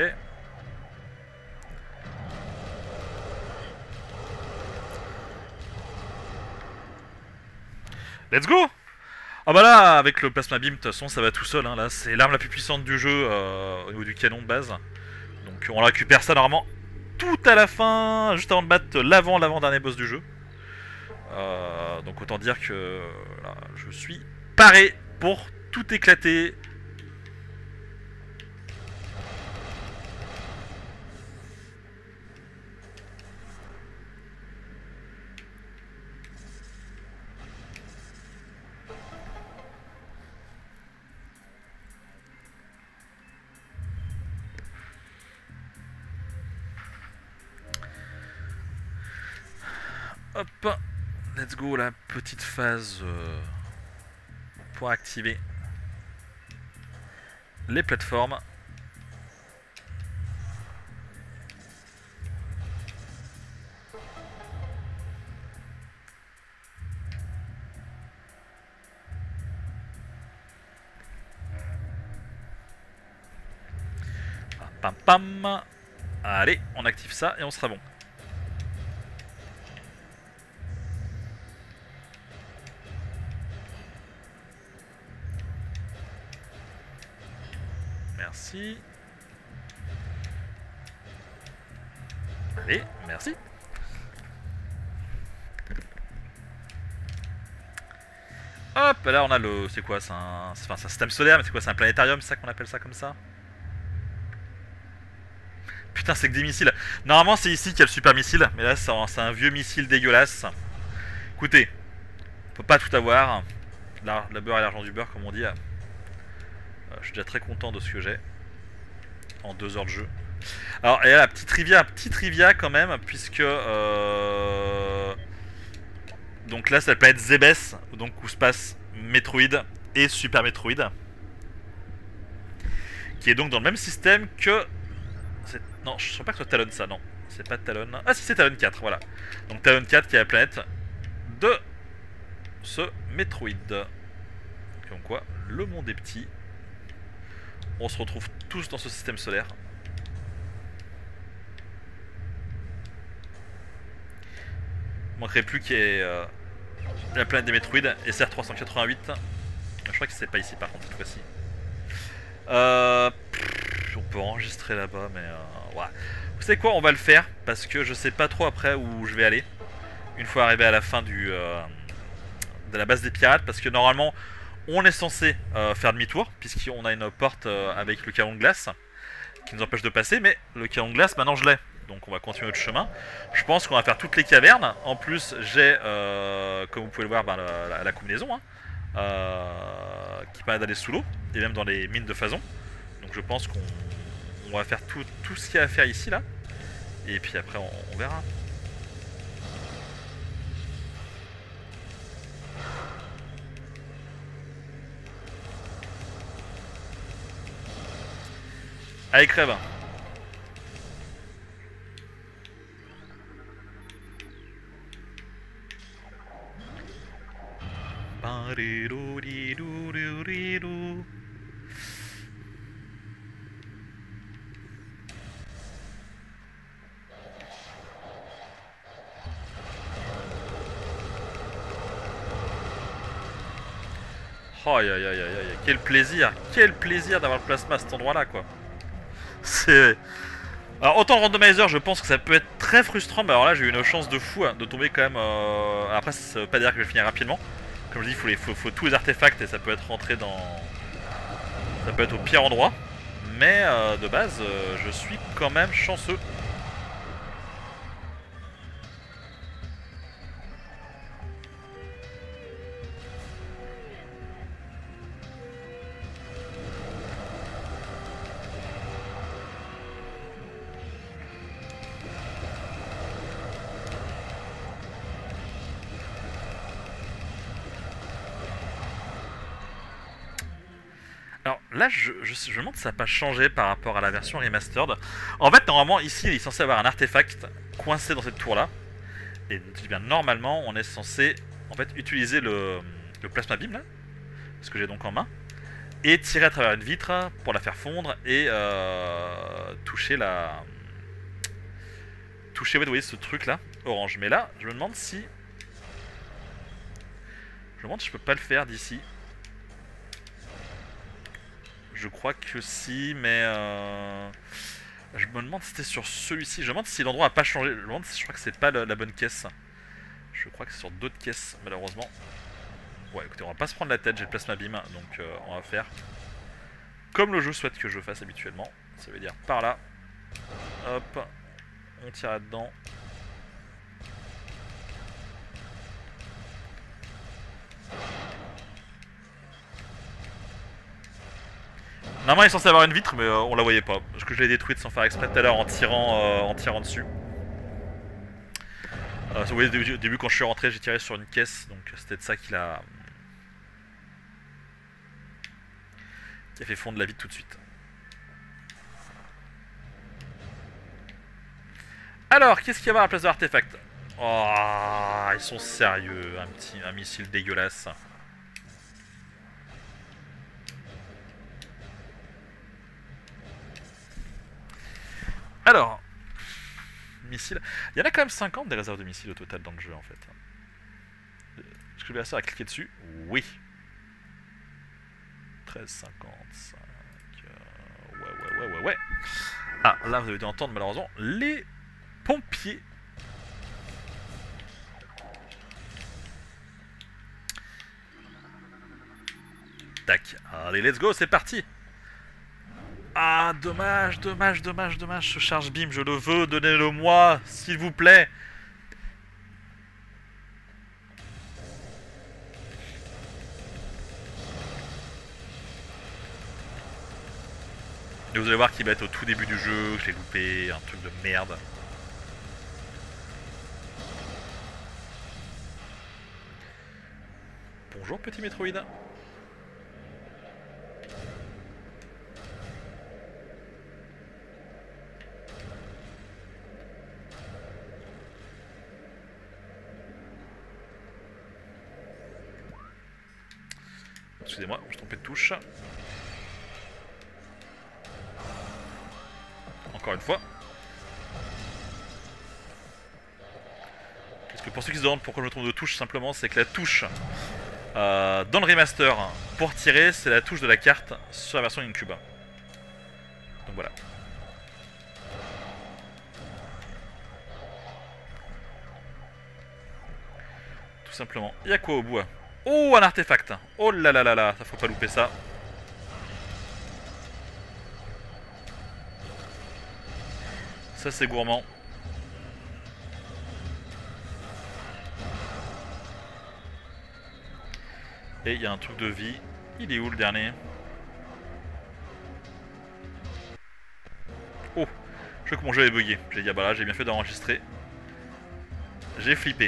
Let's go! Ah bah là, avec le plasma beam, de toute façon, ça va tout seul. Hein. Là, c'est l'arme la plus puissante du jeu euh, au niveau du canon de base. Donc on récupère ça normalement tout à la fin, juste avant de battre l'avant, l'avant-dernier boss du jeu. Euh, donc autant dire que là, je suis paré pour tout éclater. Hop, let's go, la petite phase euh, pour activer les plateformes. Pam pam. Allez, on active ça et on sera bon. Merci. Allez, merci. Hop, là on a le... C'est quoi? C'est un... Enfin, un système solaire, mais c'est quoi? C'est un planétarium, c'est ça qu'on appelle ça comme ça? Putain, c'est que des missiles. Normalement, c'est ici qu'il y a le super missile, mais là, c'est un, un vieux missile dégueulasse. Écoutez, on peut pas tout avoir. Là, la beurre et l'argent du beurre, comme on dit. Euh, je suis déjà très content de ce que j'ai en deux heures de jeu. Alors, et là, petite trivia, petite trivia quand même, puisque euh... donc là, c'est la planète Zebes, donc où se passe Metroid et Super Metroid, qui est donc dans le même système que... Non, je ne crois pas que ce soit Talon ça, non. C'est pas Talon. Ah si, c'est Talon quatre, voilà. Donc Talon quatre qui est la planète de ce Metroid. Comme quoi, le monde est petit. On se retrouve tous dans ce système solaire. Il manquerait plus qu'il y ait euh, la planète des Metroid, S R trois cent quatre-vingt-huit. Je crois que c'est pas ici par contre cette fois-ci. Euh, on peut enregistrer là-bas, mais euh, ouais. Vous savez quoi, on va le faire parce que je sais pas trop après où je vais aller une fois arrivé à la fin du euh, de la base des pirates, parce que normalement on est censé euh, faire demi-tour puisqu'on a une porte euh, avec le canon de glace qui nous empêche de passer, mais le canon de glace maintenant je l'ai, donc on va continuer notre chemin. Je pense qu'on va faire toutes les cavernes. En plus j'ai euh, comme vous pouvez le voir, ben, la, la, la combinaison hein, euh, qui permet d'aller sous l'eau et même dans les mines de Phazon. Donc je pense qu'on on va faire tout, tout ce qu'il y a à faire ici là. Et puis après on, on verra. Allez, crève. Oh aïe aïe aïe aïe aïe, quel plaisir, quel plaisir d'avoir le plasma à cet endroit là quoi. C'est... Alors autant le randomizer je pense que ça peut être très frustrant, mais alors là j'ai eu une chance de fou hein, de tomber quand même... Euh... Après ça veut pas dire que je vais finir rapidement. Comme je dis, il faut, les... faut, faut tous les artefacts et ça peut être rentré dans... Ça peut être au pire endroit. Mais euh, de base euh, je suis quand même chanceux. Alors là, je, je, je me demande si ça n'a pas changé par rapport à la version remastered. En fait, normalement, ici, il est censé avoir un artefact coincé dans cette tour-là. Et bien, normalement, on est censé en fait utiliser le, le plasma beam là, ce que j'ai donc en main, et tirer à travers une vitre pour la faire fondre et euh, toucher la, toucher, ouais, vous voyez ce truc là, orange. Mais là, je me demande si, je me demande si je peux pas le faire d'ici. Je crois que si, mais euh... je me demande si c'était sur celui-ci. Je me demande si l'endroit a pas changé. Je me demande si je crois que c'est pas la, la bonne caisse. Je crois que c'est sur d'autres caisses, malheureusement. Ouais, écoutez, on va pas se prendre la tête. J'ai le plasma beam, donc euh, on va faire comme le jeu souhaite que je fasse habituellement. Ça veut dire par là. Hop, on tire là-dedans. Normalement il est censé avoir une vitre mais euh, on la voyait pas. Parce que je l'ai détruite sans faire exprès tout à l'heure en tirant euh, en tirant dessus. Euh, vous voyez au début quand je suis rentré j'ai tiré sur une caisse, donc c'était de ça qu'il a... qui a fait fondre la vitre tout de suite. Alors, qu'est-ce qu'il y a à la place de l'artefact? Oh, ils sont sérieux, un petit un missile dégueulasse. Alors, missiles. Il y en a quand même cinquante des réserves de missiles au total dans le jeu en fait. Est-ce que je vais assez à cliquer dessus? Oui. treize cinquante-cinq. Euh, ouais, ouais, ouais, ouais, ouais. Ah, là vous avez dû entendre malheureusement les pompiers. Tac. Allez, let's go, c'est parti. Ah, dommage, dommage, dommage, dommage. Ce charge beam, je le veux. Donnez-le moi, s'il vous plaît. Et vous allez voir qu'il va être au tout début du jeu. Je l'ai loupé, un truc de merde. Bonjour, petit Metroid. Excusez-moi, je me suis trompé de touche. Encore une fois. Parce que pour ceux qui se demandent pourquoi je me trompe de touche, simplement, c'est que la touche euh, dans le remaster pour tirer, c'est la touche de la carte sur la version GameCube. Donc voilà. Tout simplement. Il y a quoi au bout? Oh, un artefact. Oh là là là là, ça faut pas louper ça. Ça c'est gourmand. Et il y a un truc de vie. Il est où le dernier? Oh, je crois que mon jeu est bugué. J'ai dit, ah bah là, j'ai bien fait d'enregistrer. J'ai flippé.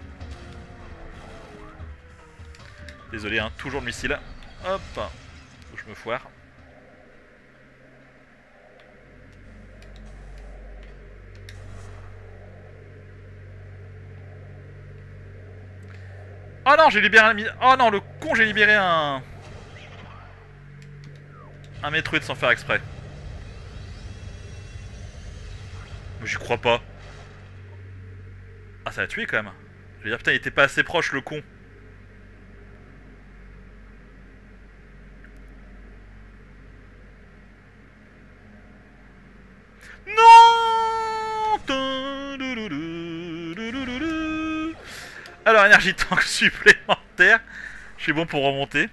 Désolé, hein, toujours le missile. Hop, faut que je me foire. Oh non, j'ai libéré un... Oh non, le con, j'ai libéré un... Un Metroid sans faire exprès. Mais j'y crois pas. Ah, ça l'a tué quand même. Je veux dire, putain, il était pas assez proche, le con. Non. Alors, énergie tank supplémentaire. Je suis bon pour remonter.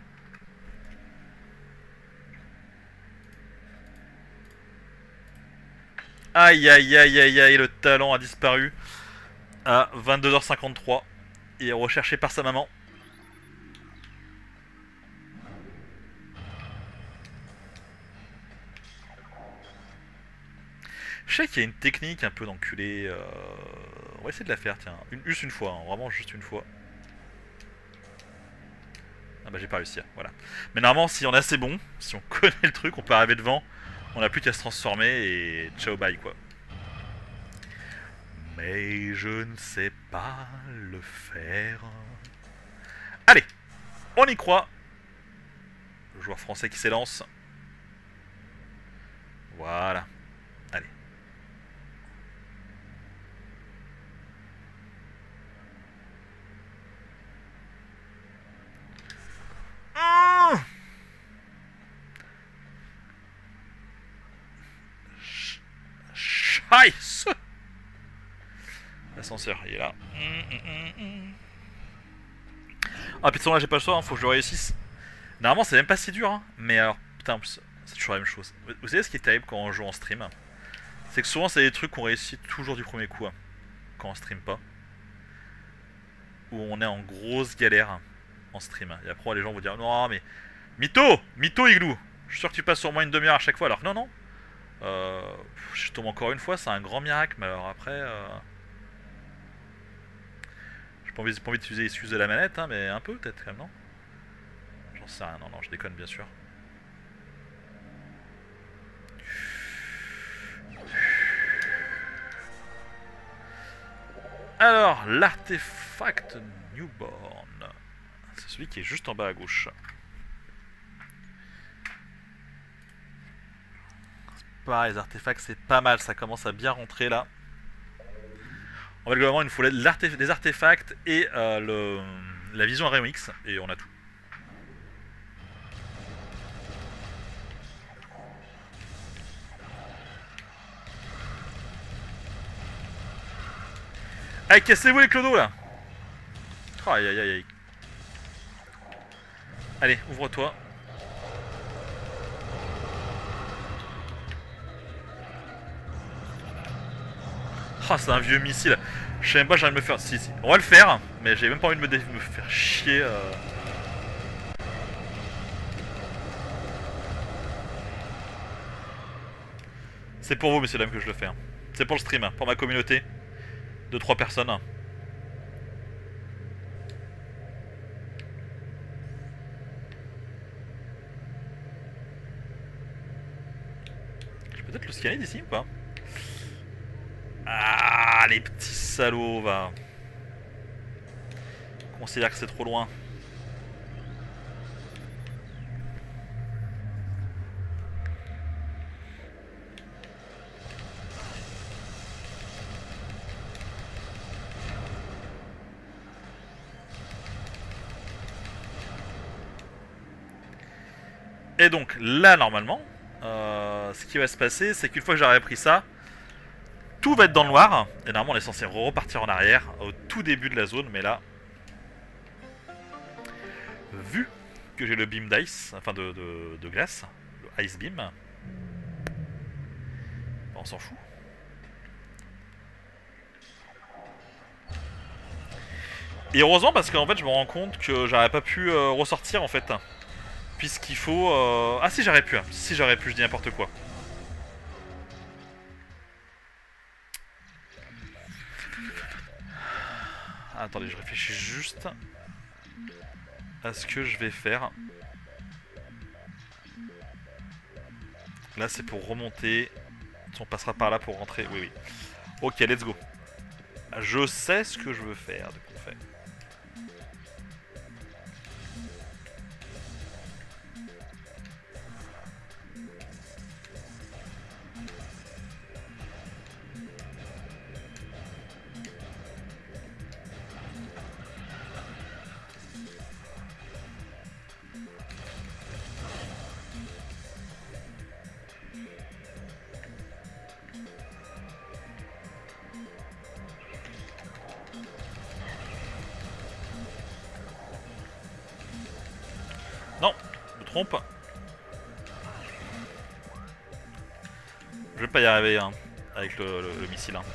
Aïe aïe aïe aïe aïe, le talent a disparu à vingt-deux heures cinquante-trois et est recherché par sa maman. Je sais qu'il y a une technique un peu d'enculé. Euh... On va essayer de la faire, tiens. Une, juste une fois, hein, vraiment juste une fois. Ah bah j'ai pas réussi, voilà. Mais normalement, si on est assez bon, si on connaît le truc, on peut arriver devant. On n'a plus qu'à se transformer et ciao bye quoi. Mais je ne sais pas le faire. Allez, on y croit. Le joueur français qui s'élance. Voilà. Allez. Mmh. Scheiße. L'ascenseur, il est là. Mmh, mmh, mmh. Ah putain, là j'ai pas le choix, hein, faut que je le réussisse. Normalement c'est même pas si dur, hein. Mais alors, putain, c'est toujours la même chose. Vous savez ce qui est terrible quand on joue en stream? C'est que souvent c'est des trucs qu'on réussit toujours du premier coup, hein, quand on stream pas. Où on est en grosse galère en stream. Et après les gens vont dire non mais mytho, mytho Igloo. Je suis sûr que tu passes sur moins une demi-heure à chaque fois. Alors que non non. Euh, je tombe encore une fois, c'est un grand miracle. Mais alors après, euh, j'ai pas envie, pas envie d'utiliser l'excuse de la manette, hein, mais un peu peut-être quand même, non? J'en sais rien. Non non, je déconne bien sûr. Alors, l'artefact Newborn. C'est celui qui est juste en bas à gauche. Pareil, les artefacts, c'est pas mal. Ça commence à bien rentrer là. En fait, globalement, il nous faut des artefacts et euh, le, la vision Rayon X. Et on a tout. Allez, cassez-vous les clodos là. Oh, aïe aïe aïe aïe. Allez, ouvre-toi. Oh, c'est un vieux missile. Je sais même pas, j'arrive à me faire... Si, si. On va le faire, mais j'ai même pas envie de me, dé... me faire chier. Euh... C'est pour vous, messieurs dames, que je le fais. Hein. C'est pour le stream, hein, pour ma communauté. De trois personnes. Je peux peut-être le scanner d'ici ou pas? Ah, les petits salauds, va. On considère que c'est trop loin. Et donc là normalement euh, ce qui va se passer c'est qu'une fois que j'aurai pris ça, tout va être dans le noir. Et normalement on est censé repartir en arrière au tout début de la zone. Mais là, vu que j'ai le beam d'ice, enfin de, de, de glace, le ice beam, on s'en fout. Et heureusement parce qu'en fait je me rends compte que j'aurais pas pu euh, ressortir en fait. Puisqu'il faut... Euh... Ah si j'aurais pu, hein. Si j'aurais pu, je dis n'importe quoi. Attendez, je réfléchis juste à ce que je vais faire. Là, c'est pour remonter. On passera par là pour rentrer. Oui, oui. Ok, let's go. Je sais ce que je veux faire, de coup fait. Non, je me trompe. Je vais pas y arriver hein, avec le, le, le missile. Hein.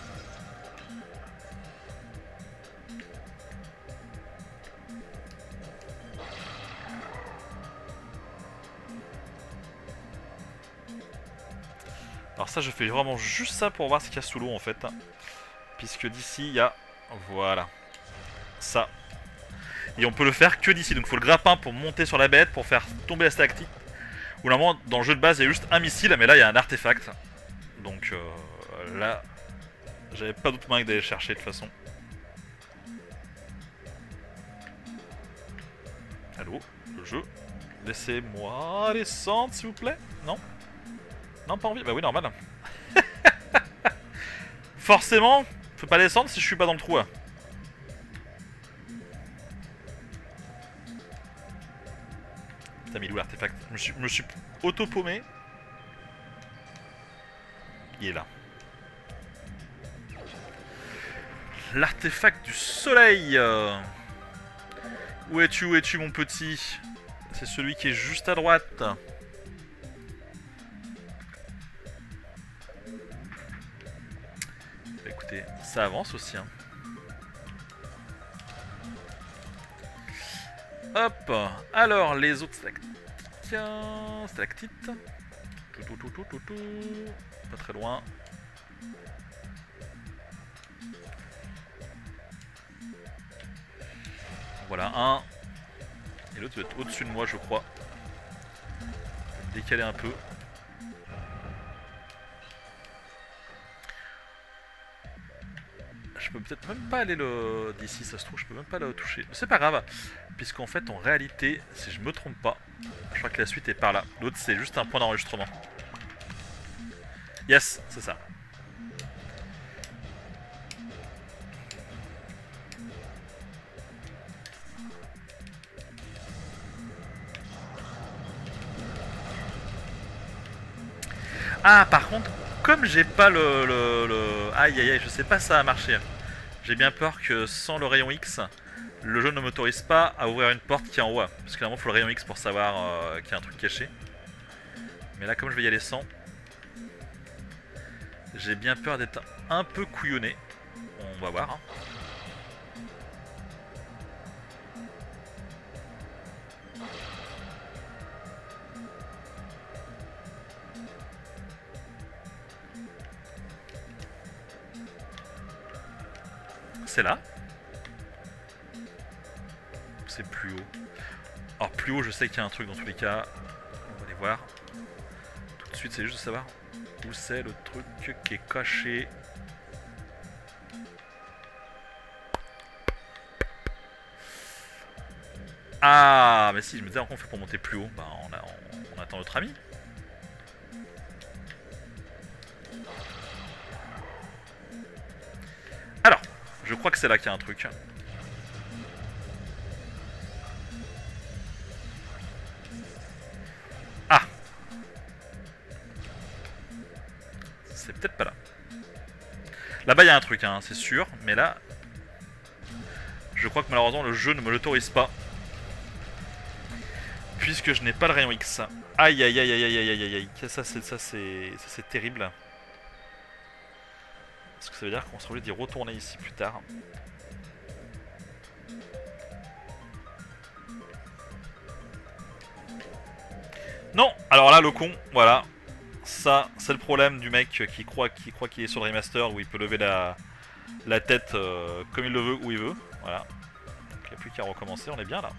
Alors ça, je fais vraiment juste ça pour voir ce qu'il y a sous l'eau en fait. Puisque d'ici, il y a... Voilà. Ça. Et on peut le faire que d'ici. Donc il faut le grappin pour monter sur la bête, pour faire tomber la stalactite. Ou normalement, dans le jeu de base, il y a juste un missile, mais là, il y a un artefact. Donc euh, là, j'avais pas d'autre moyen que d'aller chercher de toute façon. Allô, le jeu. Laissez-moi descendre, s'il vous plaît. Non? Non, pas envie. Bah oui, normal. Forcément, je peux pas descendre si je suis pas dans le trou là. T'as mis où l'artefact? Je me suis, me suis auto-paumé. Il est là. L'artefact du soleil. Où es-tu, où es-tu mon petit? C'est celui qui est juste à droite. Bah, écoutez, ça avance aussi. Hein. Hop. Alors, les autres stalactites. Stalactites. Tout, tout, tout, tout, tout, tout. Pas très loin. Voilà, un. Et l'autre doit être au-dessus de moi, je crois. Je vais me décaler un peu. Je peux peut-être même pas aller le... d'ici, ça se trouve, je peux même pas le toucher. C'est pas grave, puisqu'en fait, en réalité, si je me trompe pas, je crois que la suite est par là. L'autre, c'est juste un point d'enregistrement. Yes, c'est ça. Ah, par contre, comme j'ai pas le, le, le... Aïe, aïe, aïe, je sais pas si ça va marcher. J'ai bien peur que sans le rayon X, le jeu ne m'autorise pas à ouvrir une porte qui est en haut. Parce que normalement, il faut le rayon X pour savoir euh, qu'il y a un truc caché. Mais là, comme je vais y aller sans, j'ai bien peur d'être un peu couillonné. On va voir. Hein. C'est là. C'est plus haut. Alors plus haut, je sais qu'il y a un truc dans tous les cas. On va aller voir. Tout de suite, c'est juste de savoir où c'est le truc qui est caché. Ah, mais si, je me disais, comment on fait pour monter plus haut? Bah, on, a, on, on attend notre ami. Alors, je crois que c'est là qu'il y a un truc. Ah! C'est peut-être pas là. Là-bas, il y a un truc, hein, c'est sûr. Mais là, je crois que malheureusement, le jeu ne me l'autorise pas. Puisque je n'ai pas le rayon X. Aïe, aïe, aïe, aïe, aïe, aïe, aïe, aïe. Ça, c'est ça, c'est ça, c'est terrible. Parce que ça veut dire qu'on sera obligé d'y retourner ici plus tard. Non! Alors là, le con, voilà. Ça, c'est le problème du mec qui croit qui croit qu'il est sur le remaster où il peut lever la, la tête euh, comme il le veut, où il veut. Voilà. Il n'y a plus qu'à recommencer, on est bien là.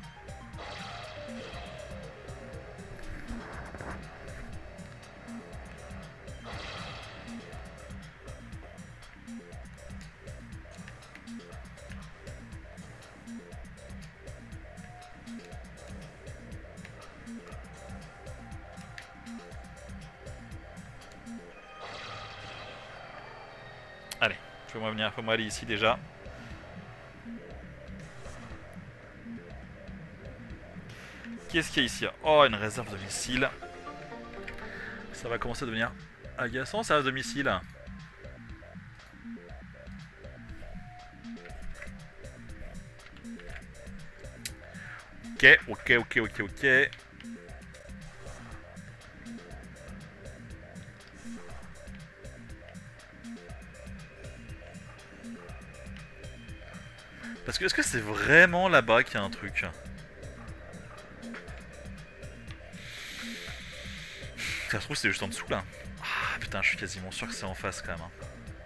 Allez, fais-moi venir, fais-moi aller ici déjà. Qu'est-ce qu'il y a ici? Oh, une réserve de missiles. Ça va commencer à devenir agaçant, ça, de missiles. Ok, ok, ok, ok, ok. Parce que est-ce que c'est vraiment là-bas qu'il y a un truc? Ça se trouve c'est juste en dessous là. Ah putain, je suis quasiment sûr que c'est en face quand même. Hein.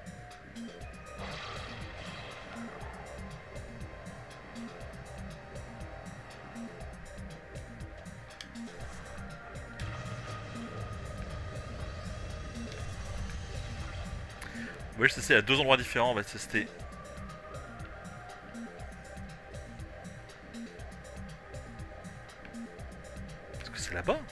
Ouais, je sais, il y a deux endroits différents, on va tester. Est-ce que c'est là-bas?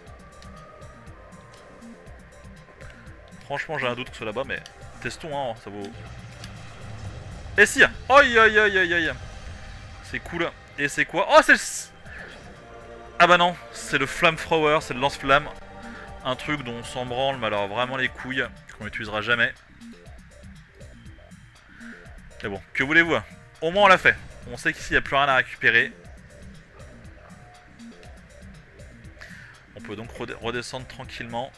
Franchement, j'ai un doute que ce soit là-bas, mais testons, hein, ça vaut... Et si! Aïe aïe aïe aïe aïe! C'est cool. Et c'est quoi? Oh, c'est le... Ah bah non, c'est le Flamethrower, c'est le lance-flamme. Un truc dont on s'en branle, mais alors vraiment les couilles, qu'on n'utilisera jamais. Mais bon, que voulez-vous? Au moins on l'a fait. On sait qu'ici il n'y a plus rien à récupérer. On peut donc redescendre tranquillement.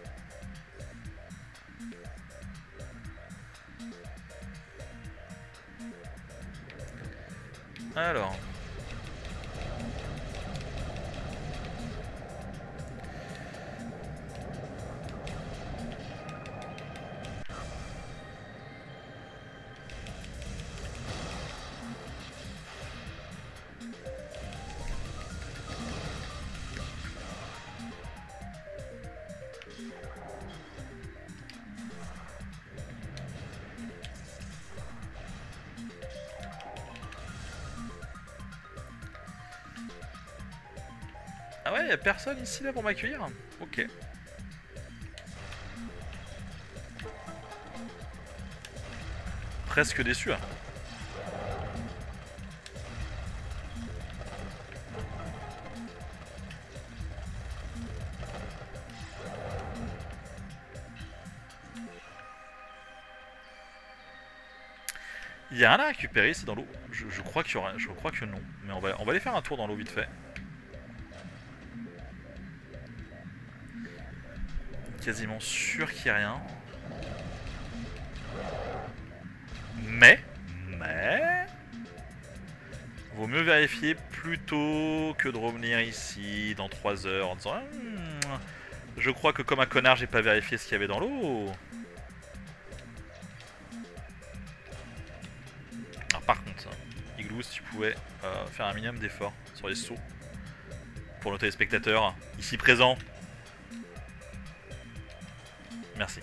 Alors. Ah ouais, y'a personne ici là pour m'accueillir? Ok. Presque déçu. Hein. Il y a rien à récupérer ici dans l'eau. Je, je crois qu'il y aura, je crois que non. Mais on va, on va aller faire un tour dans l'eau vite fait. Quasiment sûr qu'il n'y a rien. Mais, mais, vaut mieux vérifier plutôt que de revenir ici dans trois heures en disant hm, je crois que comme un connard j'ai pas vérifié ce qu'il y avait dans l'eau. Alors par contre, Igloo, si tu pouvais euh, faire un minimum d'effort sur les sauts pour nos téléspectateurs ici présents. Merci.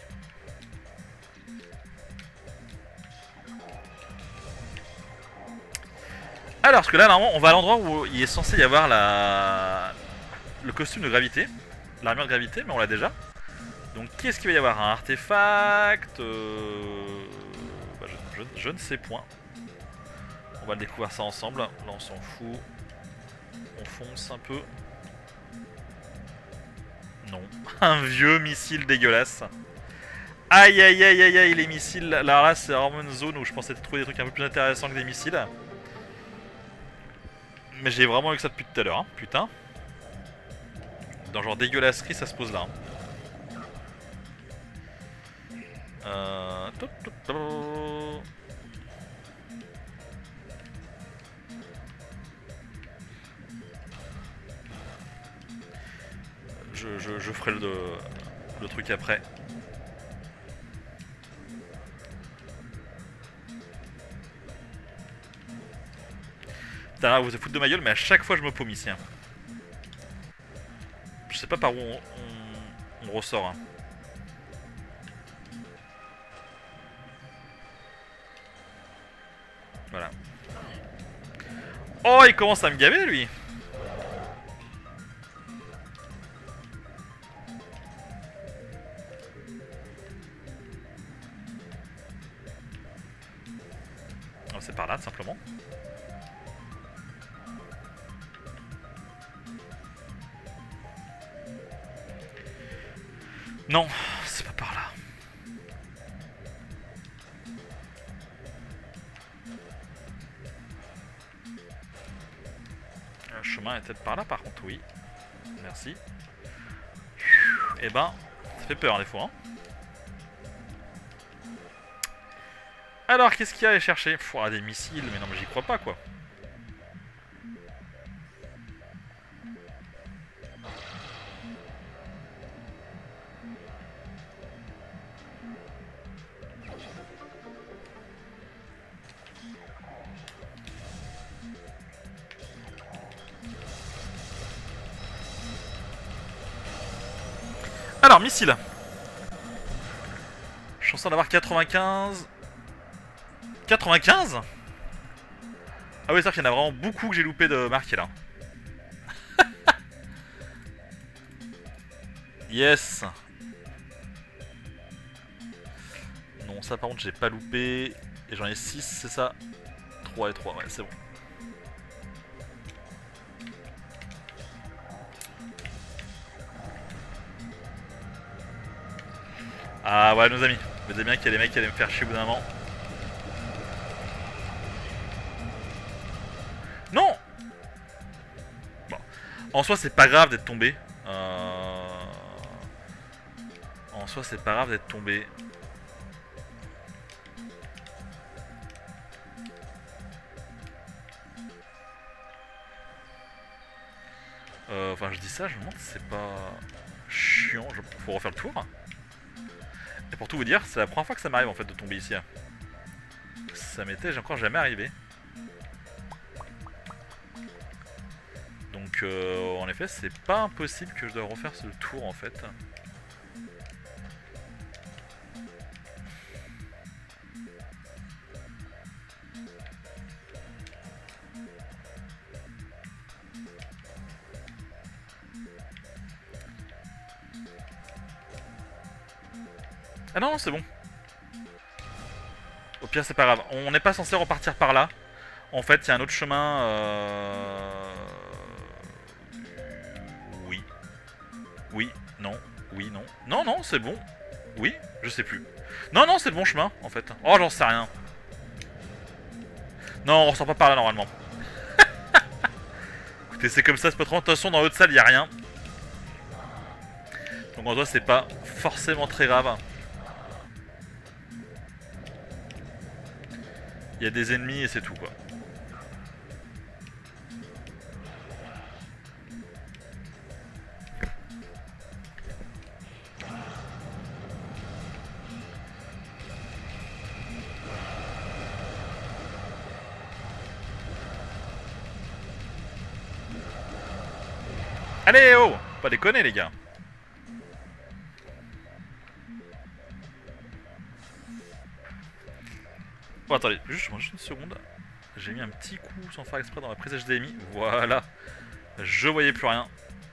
Alors, parce que là, normalement, on va à l'endroit où il est censé y avoir la... le costume de gravité, l'armure de gravité, mais on l'a déjà. Donc, qu'est-ce qu'il va y avoir? Un artefact euh... bah, je, je, je ne sais point. On va le découvrir ça ensemble. Là, on s'en fout. On fonce un peu. Non. Un vieux missile dégueulasse. Aïe aïe aïe aïe aïe, les missiles. Alors là, c'est vraiment une zone où je pensais trouver des trucs un peu plus intéressants que des missiles. Mais j'ai vraiment eu que ça depuis tout à l'heure, hein, putain. Dans genre dégueulasserie, ça se pose là. Hein. Euh... Je, je, je ferai le, le truc après. Putain, vous vous foutez de ma gueule, mais à chaque fois je me paume ici. Hein. Je sais pas par où on, on, on ressort. Hein. Voilà. Oh, il commence à me gaver, lui. Oh, c'est par là, simplement. Non, c'est pas par là. Le chemin est peut-être par là, par contre, oui. Merci. Eh ben, ça fait peur des fois. Hein. Alors, qu'est-ce qu'il y a à aller chercher? Pfff, des missiles, mais non, mais j'y crois pas, quoi. Alors, missile. Je suis en train d'avoir quatre-vingt-quinze. quatre-vingt-quinze? Ah oui, c'est vrai qu'il y en a vraiment beaucoup que j'ai loupé de marquer là. Yes. Non, ça par contre j'ai pas loupé. Et j'en ai six, c'est ça? trois et trois, ouais, c'est bon. Ah ouais, nos amis. Vous savez bien qu'il y a des mecs qui allaient me faire chier au bout d'un moment. Non. Bon. En soi, c'est pas grave d'être tombé. Euh... En soi, c'est pas grave d'être tombé. Euh, enfin, je dis ça, je me demande si c'est pas chiant. Faut refaire le tour. Et pour tout vous dire, c'est la première fois que ça m'arrive en fait de tomber ici. Ça m'était encore jamais arrivé. Donc euh, en effet, c'est pas impossible que je dois refaire ce tour en fait. Ah non, c'est bon. Au pire, c'est pas grave. On n'est pas censé repartir par là. En fait, il y a un autre chemin. Euh... Oui. Oui. Non. Oui. Non. Non, non, c'est bon. Oui. Je sais plus. Non, non, c'est le bon chemin, en fait. Oh, j'en sais rien. Non, on ressort pas par là, normalement. Écoutez, c'est comme ça, c'est pas trop. De toute façon, dans l'autre salle, il n'y a rien. Donc, en soi, c'est pas forcément très grave. Il y a des ennemis et c'est tout, quoi. Allez, oh! Pas déconner, les gars. Bon, attendez, juste, juste une seconde. J'ai mis un petit coup sans faire exprès dans la prise H D M I. Voilà. Je voyais plus rien.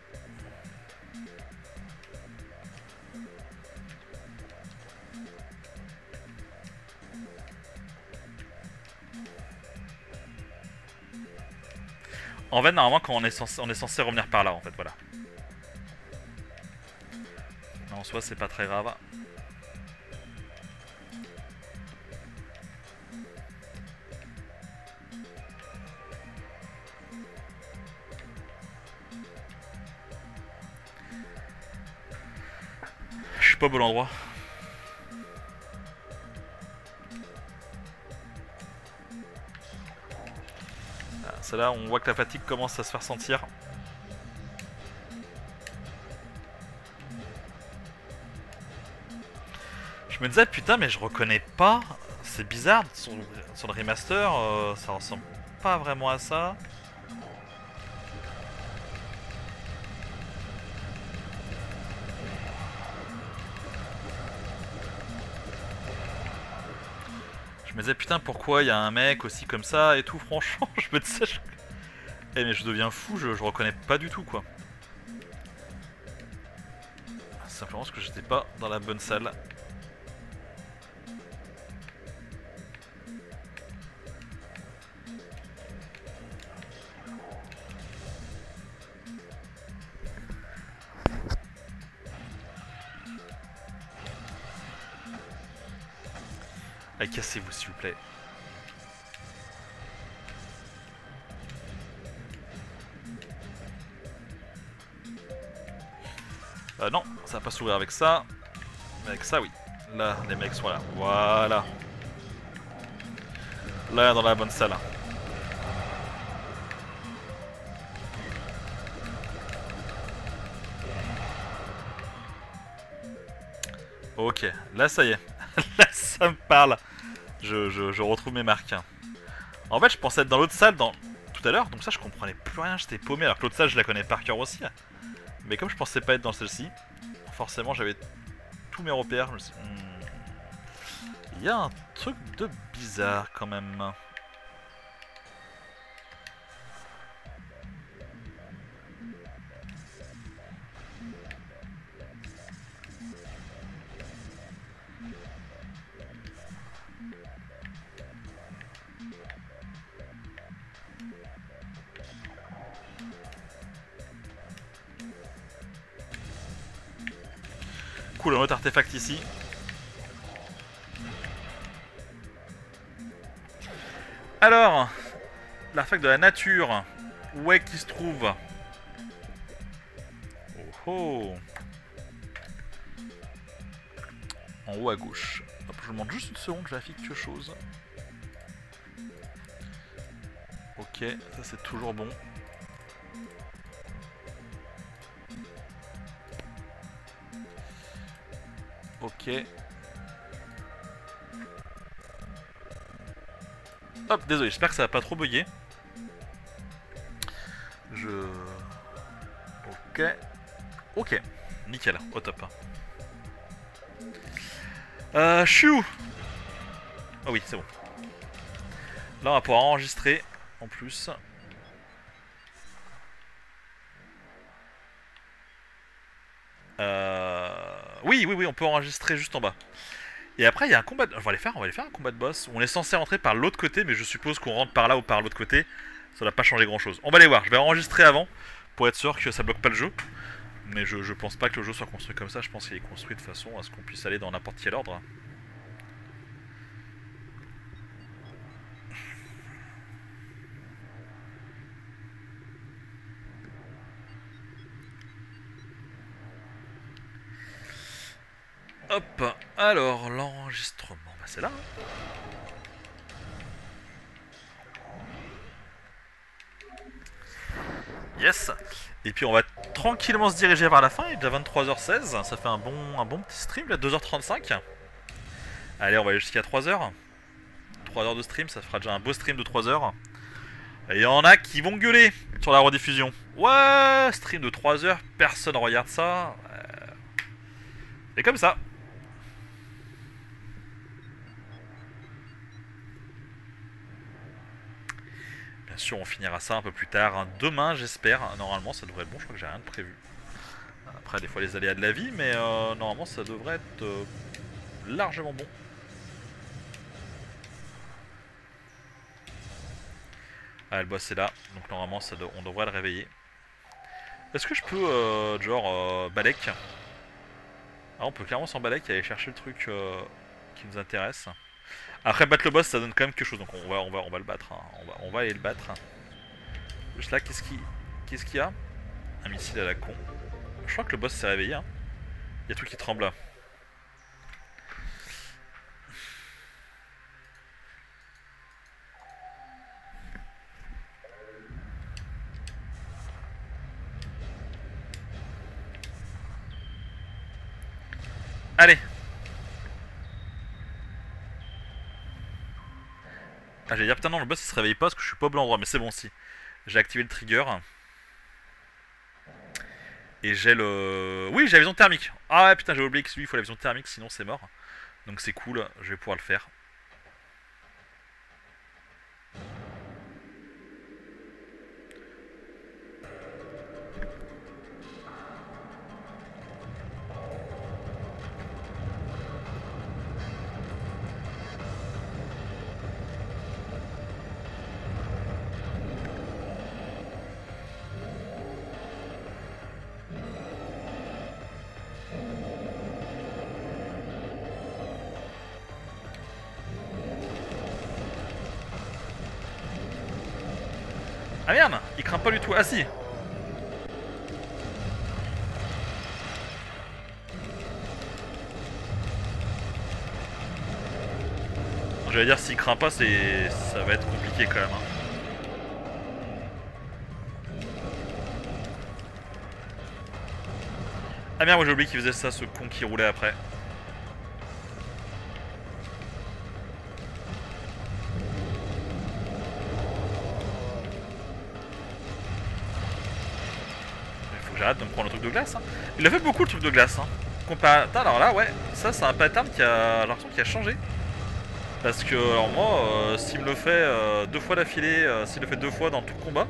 En fait, normalement, quand on est censé, on est censé revenir par là, en fait, voilà. En soi, c'est pas très grave. Je suis pas au bon endroit. Ah, c'est là où on voit que la fatigue commence à se faire sentir. Je me disais putain mais je reconnais pas. C'est bizarre sur, sur le remaster, euh, ça ressemble pas vraiment à ça. me disais putain pourquoi il y a un mec aussi comme ça et tout, franchement, je me disais... Je... Eh mais je deviens fou, je, je reconnais pas du tout quoi. Simplement parce que j'étais pas dans la bonne salle. Allez, cassez-vous s'il vous plaît. Euh, non, ça va pas s'ouvrir avec ça. Mais avec ça, oui. Là, les mecs sont là. Voilà. Là, dans la bonne salle. Ok, là, ça y est. Là, ça me parle. Je, je, je retrouve mes marques. En fait, je pensais être dans l'autre salle dans... tout à l'heure. Donc ça, je comprenais plus rien. J'étais paumé. Alors que l'autre salle, je la connais par cœur aussi. Mais comme je pensais pas être dans celle-ci, forcément, j'avais tous mes repères. Je me suis... hmm. Il y a un truc de bizarre quand même. Cool, un autre artefact ici. Alors, l'artefact de la nature, où est qu'il se trouve? Oh oh. En haut à gauche. Hop, je vous demande juste une seconde, je vérifie quelque chose. Ok, ça c'est toujours bon. Ok. Hop, désolé, j'espère que ça va pas trop bugger. Je... Ok. Ok. Nickel, au top. Euh, je suis où? Ah oui, c'est bon. Là, on va pouvoir enregistrer, en plus. Euh... Oui, oui, oui, on peut enregistrer juste en bas. Et après, il y a un combat... De... On va aller faire, on va aller faire un combat de boss. On est censé rentrer par l'autre côté, mais je suppose qu'on rentre par là ou par l'autre côté. Ça va pas changer grand-chose. On va aller voir. Je vais enregistrer avant, pour être sûr que ça bloque pas le jeu. Mais je, je pense pas que le jeu soit construit comme ça. Je pense qu'il est construit de façon à ce qu'on puisse aller dans n'importe quel ordre. Hop, alors l'enregistrement, bah c'est là. Hein. Yes. Et puis on va tranquillement se diriger vers la fin, il est déjà vingt-trois heures seize, ça fait un bon, un bon petit stream, là, deux heures trente-cinq. Allez, on va aller jusqu'à trois heures. trois heures de stream, ça fera déjà un beau stream de trois heures. Et il y en a qui vont gueuler sur la rediffusion. Ouais, stream de trois heures, personne regarde ça. C'est comme ça. Bien sûr, on finira ça un peu plus tard. Hein. Demain, j'espère. Normalement, ça devrait être bon. Je crois que j'ai rien de prévu. Après, des fois, les aléas de la vie. Mais euh, normalement, ça devrait être euh, largement bon. Ah, le boss est là. Donc, normalement, ça de... on devrait le réveiller. Est-ce que je peux, euh, genre, euh, balèque? Ah, on peut clairement s'en balèque et aller chercher le truc euh, qui nous intéresse. Après battre le boss ça donne quand même quelque chose, donc on va, on va, on va le battre, hein. on, va, on va aller le battre. Juste là, qu'est-ce qu'il qu'est-ce qu'il y a? Un missile à la con. Je crois que le boss s'est réveillé. Hein. Il y a tout qui tremble là. Allez. Ah, j'allais dire, putain, non, le boss il se réveille pas parce que je suis pas au bon endroit, mais c'est bon si. J'ai activé le trigger. Et j'ai le... Oui, j'ai la vision thermique. Ah putain, j'ai oublié que lui, il faut la vision thermique, sinon c'est mort. Donc c'est cool, je vais pouvoir le faire. Ah merde, il craint pas du tout. Ah si. J'allais dire, s'il craint pas, c'est, ça va être compliqué quand même. Hein. Ah merde, moi j'ai oublié qu'il faisait ça, ce con qui roulait après. Il faut que j'arrête de me prendre le truc de glace. Hein. Il a fait beaucoup le truc de glace. Hein. Comparé... Alors là, ouais, ça c'est un pattern qui a, j'ai l'impression qu'il a changé. Parce que, alors moi, euh, s'il me le fait euh, deux fois d'affilée, euh, s'il le fait deux fois dans tout le combat.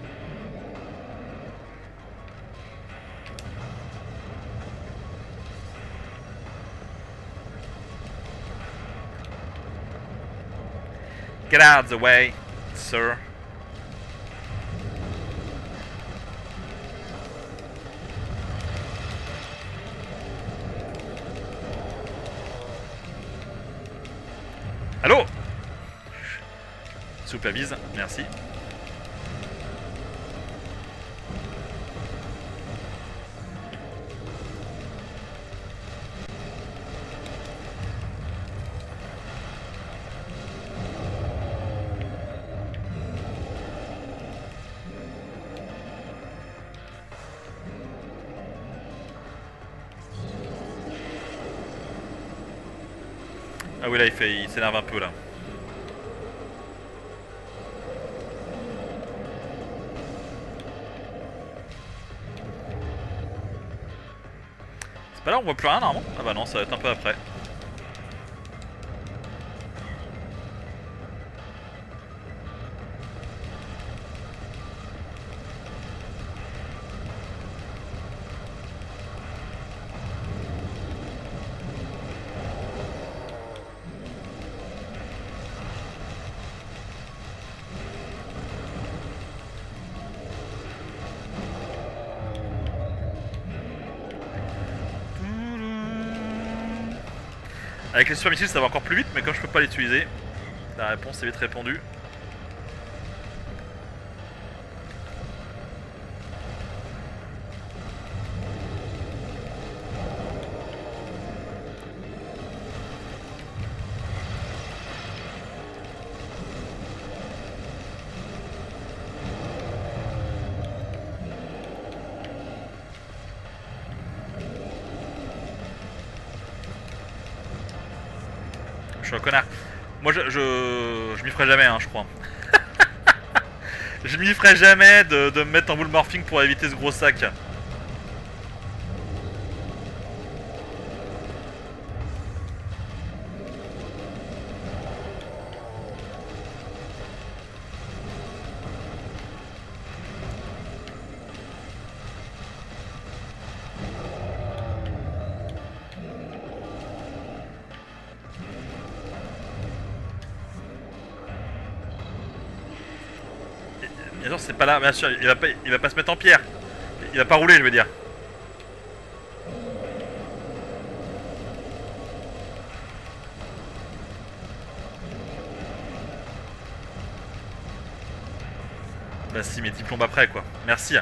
Get out of the way, sir. Allô? Souple à bise, merci. Ah oui là il fait, il s'énerve un peu là. C'est pas là on voit plus rien normalement? Ah bah non ça va être un peu après. Avec les super missiles ça va encore plus vite, mais comme je peux pas l'utiliser, la réponse est vite répondue. Je suis un connard. Moi je, je, je m'y ferai jamais hein, je crois. Je m'y ferai jamais de, de me mettre en bull morphing pour éviter ce gros sac. Bien sûr, c'est pas là, bien sûr, il va pas, il va pas se mettre en pierre. Il va pas rouler, je veux dire. Bah si, mes diplômes après quoi. Merci.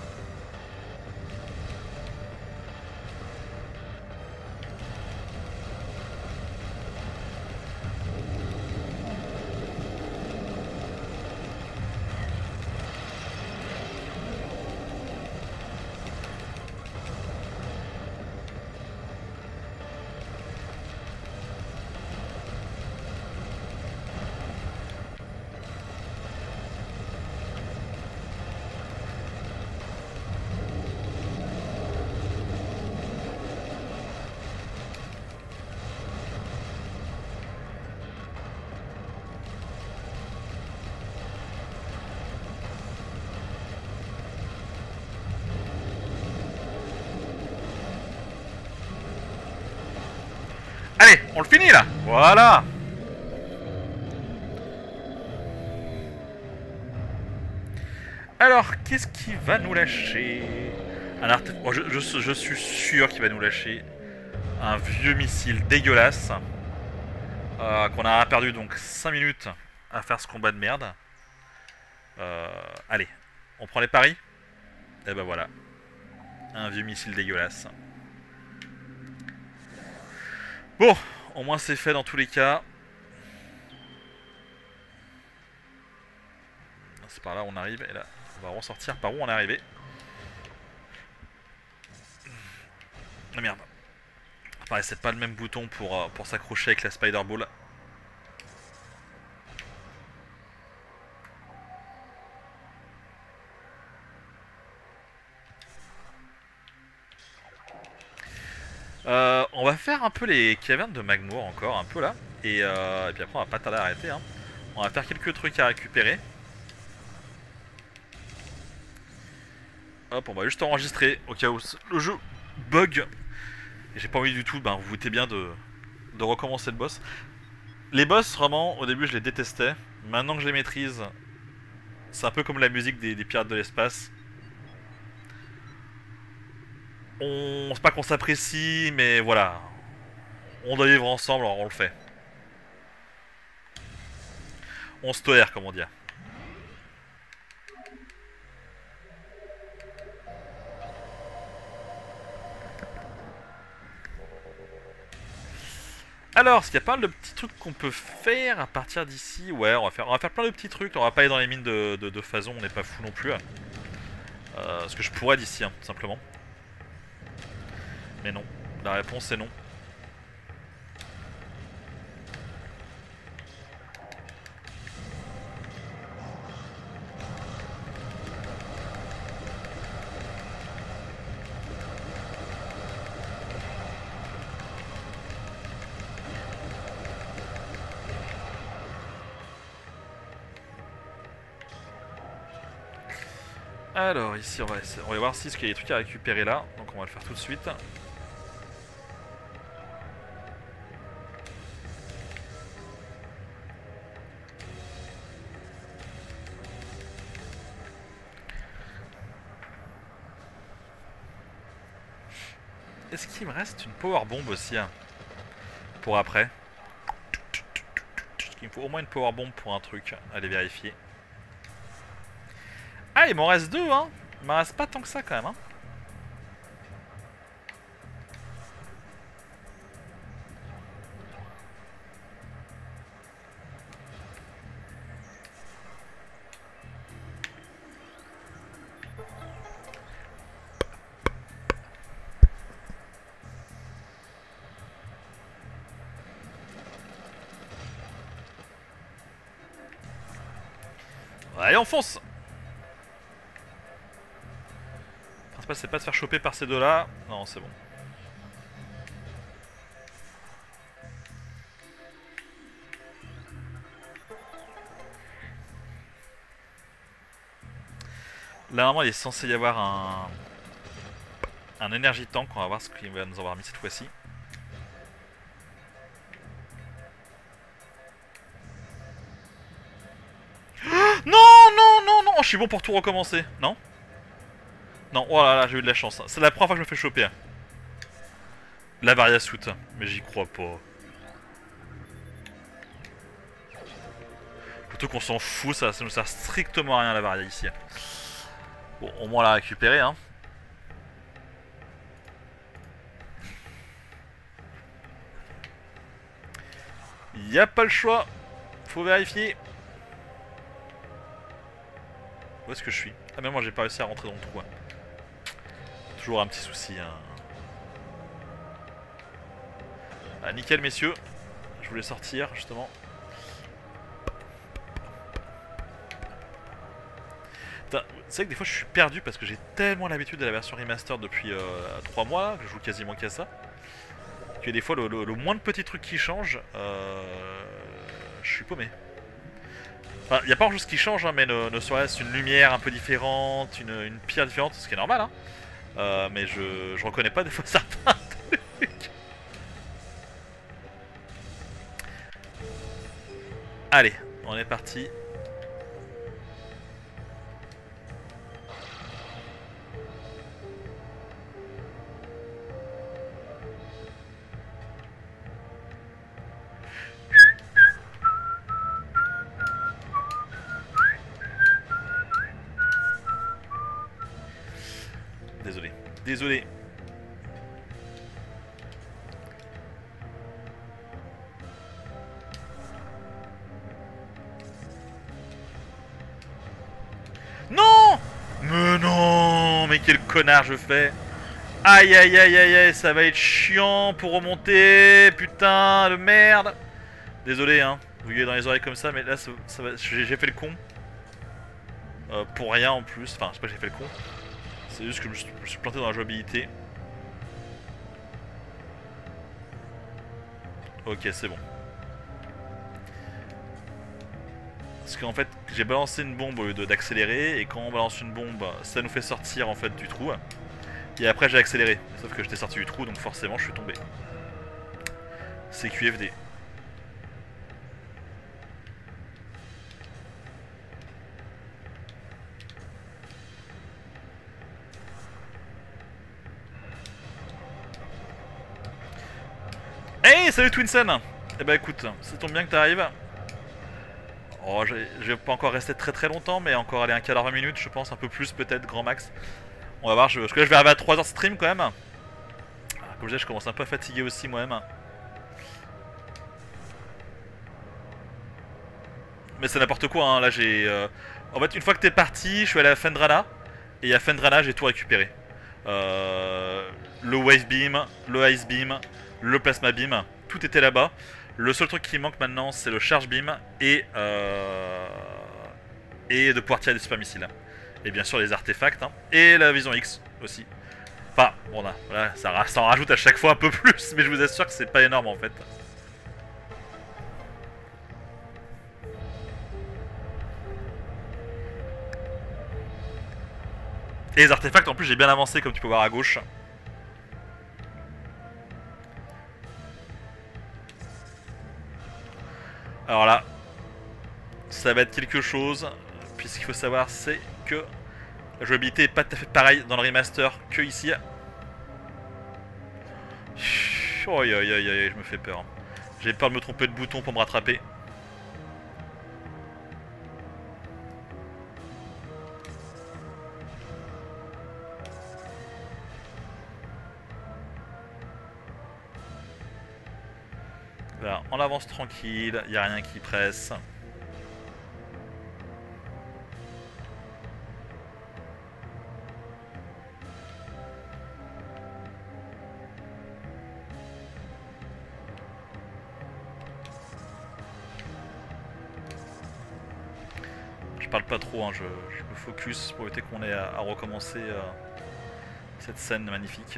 Allez, on le finit là. Voilà. Alors, qu'est-ce qui va nous lâcher? Un art... oh, je, je, je suis sûr qu'il va nous lâcher un vieux missile dégueulasse. Euh, qu'on a perdu donc cinq minutes à faire ce combat de merde. Euh, allez, On prend les paris. Et ben voilà. Un vieux missile dégueulasse. Bon, au moins c'est fait dans tous les cas. C'est par là où on arrive. Et là, on va ressortir par où on est arrivé. Ah merde. Pareil, c'est pas le même bouton pour, euh, pour s'accrocher avec la Spider Ball. Euh, on va faire un peu les cavernes de Magmoor encore, un peu là. Et, euh, et puis après, on va pas tarder à arrêter. Hein. On va faire quelques trucs à récupérer. Hop, on va juste enregistrer au cas où le jeu bug. Et j'ai pas envie du tout, ben, vous vous doutez bien de, de recommencer le boss. Les boss, vraiment, au début, je les détestais. Maintenant que je les maîtrise, c'est un peu comme la musique des, des pirates de l'espace. On... C'est pas qu'on s'apprécie, mais voilà. On doit vivre ensemble, alors on le fait. On se tolère, comme on dit. Alors, est-ce qu'il y a pas mal de petits trucs qu'on peut faire à partir d'ici? Ouais, on va, faire, on va faire plein de petits trucs. On va pas aller dans les mines de, de, de Phazon, on n'est pas fou non plus. Euh, ce que je pourrais d'ici, hein, tout simplement. Mais non, la réponse est non. Alors ici on va, essayer, on va voir si il y a des trucs à récupérer là, donc on va le faire tout de suite. Est-ce qu'il me reste une power bomb aussi hein, pour après? Il me faut au moins une power bomb pour un truc, allez vérifier. Ah, il m'en reste deux, hein. Il m'en reste pas tant que ça, quand même, hein. Allez, on fonce. Le principal, c'est pas de se faire choper par ces deux-là. Non, c'est bon. Là, normalement, il est censé y avoir un... Un énergie tank. On va voir ce qu'il va nous avoir mis cette fois-ci. Non, non, non, non. Je suis bon pour tout recommencer. Non? Non, oh là là, j'ai eu de la chance. C'est la première fois que je me fais choper. La Varia Suit. Mais j'y crois pas. Surtout qu'on s'en fout, ça, ça nous sert strictement à rien la Varia ici. Bon, au moins la récupérer, hein. Y a pas le choix. Faut vérifier. Où est-ce que je suis? Ah mais moi j'ai pas réussi à rentrer dans le trou. Hein. Toujours un petit souci. Hein. Ah nickel messieurs. Je voulais sortir justement. C'est vrai que des fois je suis perdu parce que j'ai tellement l'habitude de la version remaster depuis euh, trois mois là, que je joue quasiment qu'à ça. Que des fois le, le, le moins de petits trucs qui changent, euh, je suis paumé. Enfin, il n'y a pas grand chose qui change, hein, mais ne, ne serait-ce une lumière un peu différente, une, une pierre différente, ce qui est normal, hein. Euh, mais je, je reconnais pas des fois certains trucs. Allez, on est parti. Désolé. Non! Mais non! Mais quel connard je fais! Aïe aïe aïe aïe aïe, ça va être chiant pour remonter! Putain de merde! Désolé hein, vous gueulez dans les oreilles comme ça, mais là ça, ça va, j'ai fait le con. Euh, pour rien en plus, enfin c'est pas que j'ai fait le con. C'est juste que je me, suis, je me suis planté dans la jouabilité. Ok, c'est bon. Parce qu'en fait, j'ai balancé une bombe au lieu d'accélérer, et quand on balance une bombe, ça nous fait sortir en fait du trou. Et après j'ai accéléré, sauf que j'étais sorti du trou, donc forcément je suis tombé. C'est Q F D. Hey, salut Twinsen. Eh bah écoute, ça tombe bien que t'arrives. Oh, je vais pas encore rester très très longtemps, mais encore aller un quart d'heure, vingt minutes, je pense, un peu plus peut-être, grand max. On va voir, je, parce que là je vais arriver à trois heures de stream quand même. Comme je disais, je commence un peu à fatiguer aussi moi-même. Mais c'est n'importe quoi, hein, là j'ai... Euh... En fait, une fois que t'es parti, je suis allé à Fendrana, et à Fendrana j'ai tout récupéré. Euh... Le Wave Beam, le Ice Beam, le Plasma Beam, tout était là-bas. Le seul truc qui manque maintenant c'est le Charge Beam et euh... et de pouvoir tirer des super missiles. Et bien sûr les artefacts hein. Et la vision X aussi. Enfin bon là, voilà, ça, ça en rajoute à chaque fois un peu plus, mais je vous assure que c'est pas énorme en fait. Et les artefacts en plus j'ai bien avancé comme tu peux voir à gauche. Alors là, ça va être quelque chose, puisqu'il faut savoir c'est que la jouabilité est pas tout à fait pareille dans le remaster que ici. Oh aïe aïe aïe aïe, je me fais peur. J'ai peur de me tromper de bouton pour me rattraper. Voilà, on avance tranquille, il n'y a rien qui presse. Je parle pas trop, hein, je, je me focus pour éviter qu'on ait à, à recommencer euh, cette scène magnifique.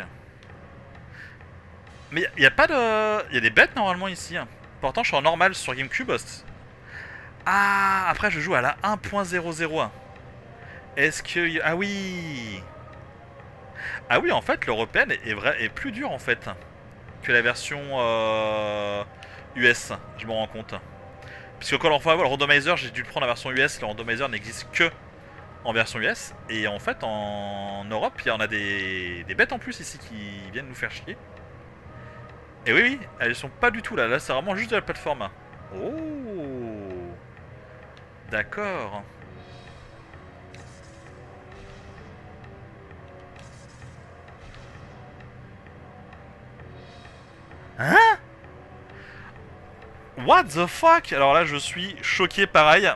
Mais il y, y a pas de... Il y a des bêtes normalement ici. Pourtant je suis en normal sur GameCube. Ah, après je joue à la un point zéro zéro un. Est-ce que... Ah oui. Ah oui, en fait l'européenne est, vrai, est plus dure en fait que la version euh, U S, je me rends compte. Puisque quand on va voir le randomizer, j'ai dû le prendre en version U S, le randomizer n'existe que en version U S. Et en fait en Europe, il y en a des, des bêtes en plus ici qui viennent nous faire chier. Et oui, oui, elles sont pas du tout là, là c'est vraiment juste de la plateforme. Oh, d'accord. Hein? What the fuck? Alors là je suis choqué pareil.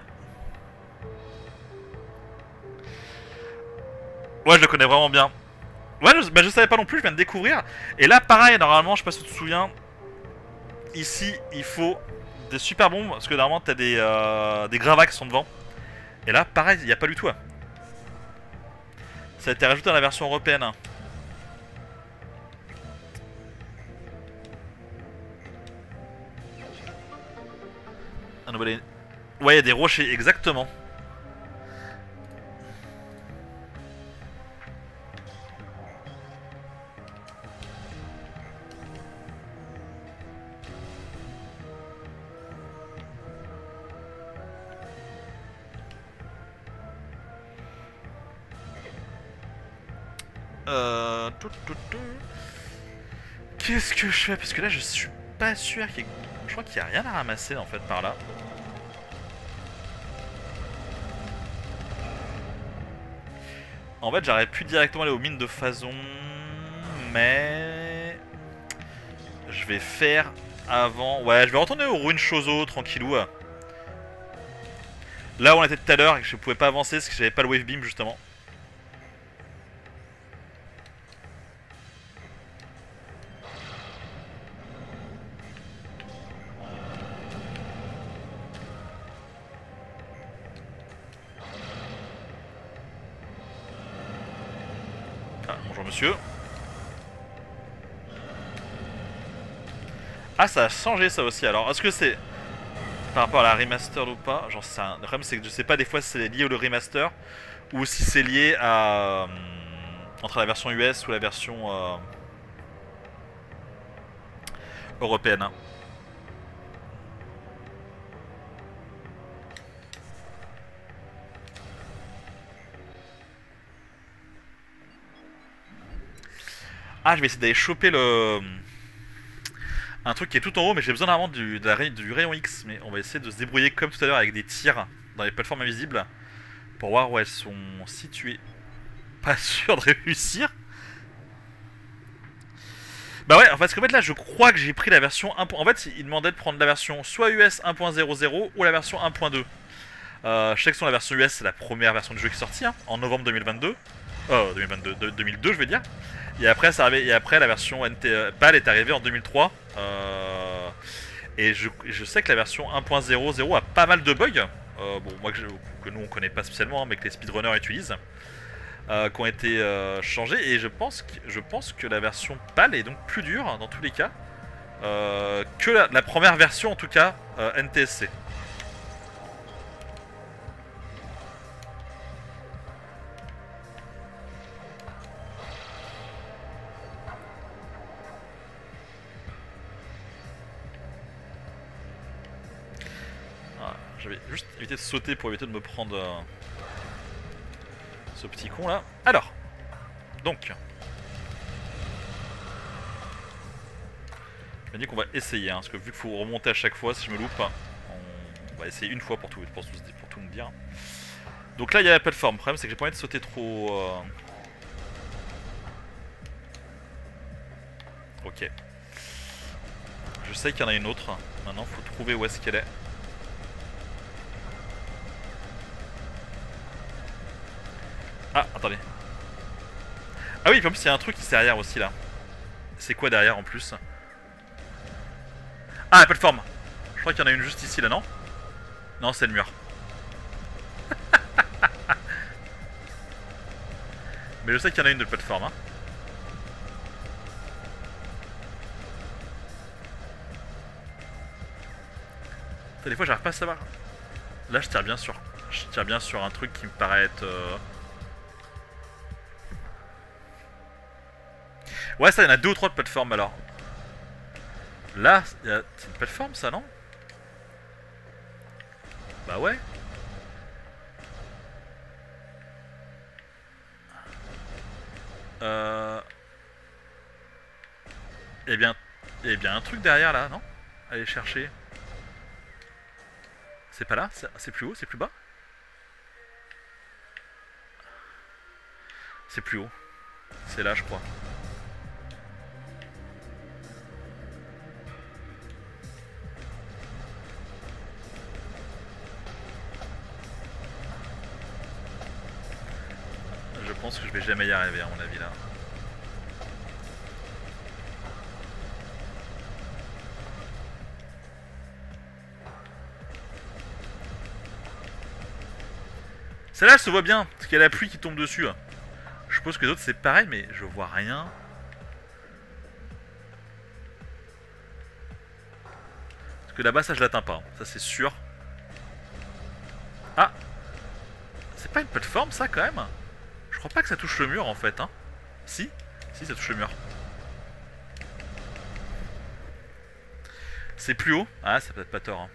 Ouais, je le connais vraiment bien. Ouais, je, bah, je savais pas non plus, je viens de découvrir. Et là, pareil, normalement, je sais pas si tu te souviens. Ici, il faut des super bombes. Parce que normalement, t'as des, euh, des gravats qui sont devant. Et là, pareil, il n'y a pas du tout. Ça a été rajouté dans la version européenne. Un nouvel... Ouais, il y a des rochers, exactement. Euh... Qu'est-ce que je fais? Parce que là, je suis pas sûr qu'il y ait... Je crois qu'il n'y a rien à ramasser, en fait, par là. En fait, j'aurais pu directement aller aux mines de Phazon. mais... Je vais faire avant... Ouais, je vais retourner au Ruin Chozo, tranquillou. Là où on était tout à l'heure et que je pouvais pas avancer parce que j'avais pas le Wave Beam justement. Ah, bonjour monsieur. Ah, ça a changé ça aussi. Alors, est-ce que c'est par rapport à la remaster ou pas? Genre, c'est un... Le problème, c'est que je sais pas des fois si c'est lié au remaster ou si c'est lié à... Euh, entre la version U S ou la version euh, européenne. Ah, je vais essayer d'aller choper le... Un truc qui est tout en haut, mais j'ai besoin vraiment du, de la, du rayon X. Mais on va essayer de se débrouiller comme tout à l'heure avec des tirs dans les plateformes invisibles pour voir où elles sont situées. Pas sûr de réussir. Bah ouais, en fait, parce qu'en fait là, je crois que j'ai pris la version un. En fait, il demandait de prendre la version soit U S un point zéro zéro ou la version un point deux. Euh, je sais que sur la version U S, c'est la première version du jeu qui est sortie, hein, en novembre deux mille vingt-deux. Euh, deux mille vingt-deux, de, deux mille deux, je veux dire. Et après, ça arrivait, et après la version N T, euh, P A L est arrivée en deux mille trois. Euh, et je, je sais que la version un point zéro zéro a pas mal de bugs. Euh, bon, moi que, je, que nous on connaît pas spécialement, hein, mais que les speedrunners utilisent. Euh, qui ont été euh, changés. Et je pense, que, je pense que la version P A L est donc plus dure, dans tous les cas, euh, que la, la première version, en tout cas, euh, N T S C. J'avais juste évité de sauter pour éviter de me prendre euh, ce petit con là. Alors, donc, je me dis qu'on va essayer, hein, parce que vu qu'il faut remonter à chaque fois, si je me loupe, on va essayer une fois pour tout, pour tout, pour tout me dire. Donc là, il y a la plateforme. Le problème, c'est que j'ai pas envie de sauter trop. Euh... Ok. Je sais qu'il y en a une autre. Maintenant, faut trouver où est-ce qu'elle est. Ah, attendez. Ah oui, en plus il y a un truc qui est derrière aussi là. C'est quoi derrière en plus? Ah, la plateforme. Je crois qu'il y en a une juste ici là, non? Non, c'est le mur. Mais je sais qu'il y en a une de plateforme, hein. Des fois j'arrive pas à savoir. Là je tire bien sur. Je tire bien sur un truc qui me paraît être... Euh... Ouais, ça, il y en a deux ou trois de plateformes alors. Là, c'est une plateforme ça, non? Bah ouais. Euh... Eh bien... Eh bien un truc derrière là, non? Allez chercher. C'est pas là? C'est plus haut? C'est plus bas? C'est plus haut. C'est là, je crois. Je pense que je vais jamais y arriver à mon avis là. Celle-là, elle se voit bien, parce qu'il y a la pluie qui tombe dessus. Je suppose que les autres, c'est pareil, mais je vois rien. Parce que là-bas, ça, je l'atteins pas. Ça, c'est sûr. Ah! C'est pas une plateforme, ça, quand même? Je crois pas que ça touche le mur, en fait. Hein. Si? Si, ça touche le mur. C'est plus haut? Ah, c'est peut-être pas tort. Hein.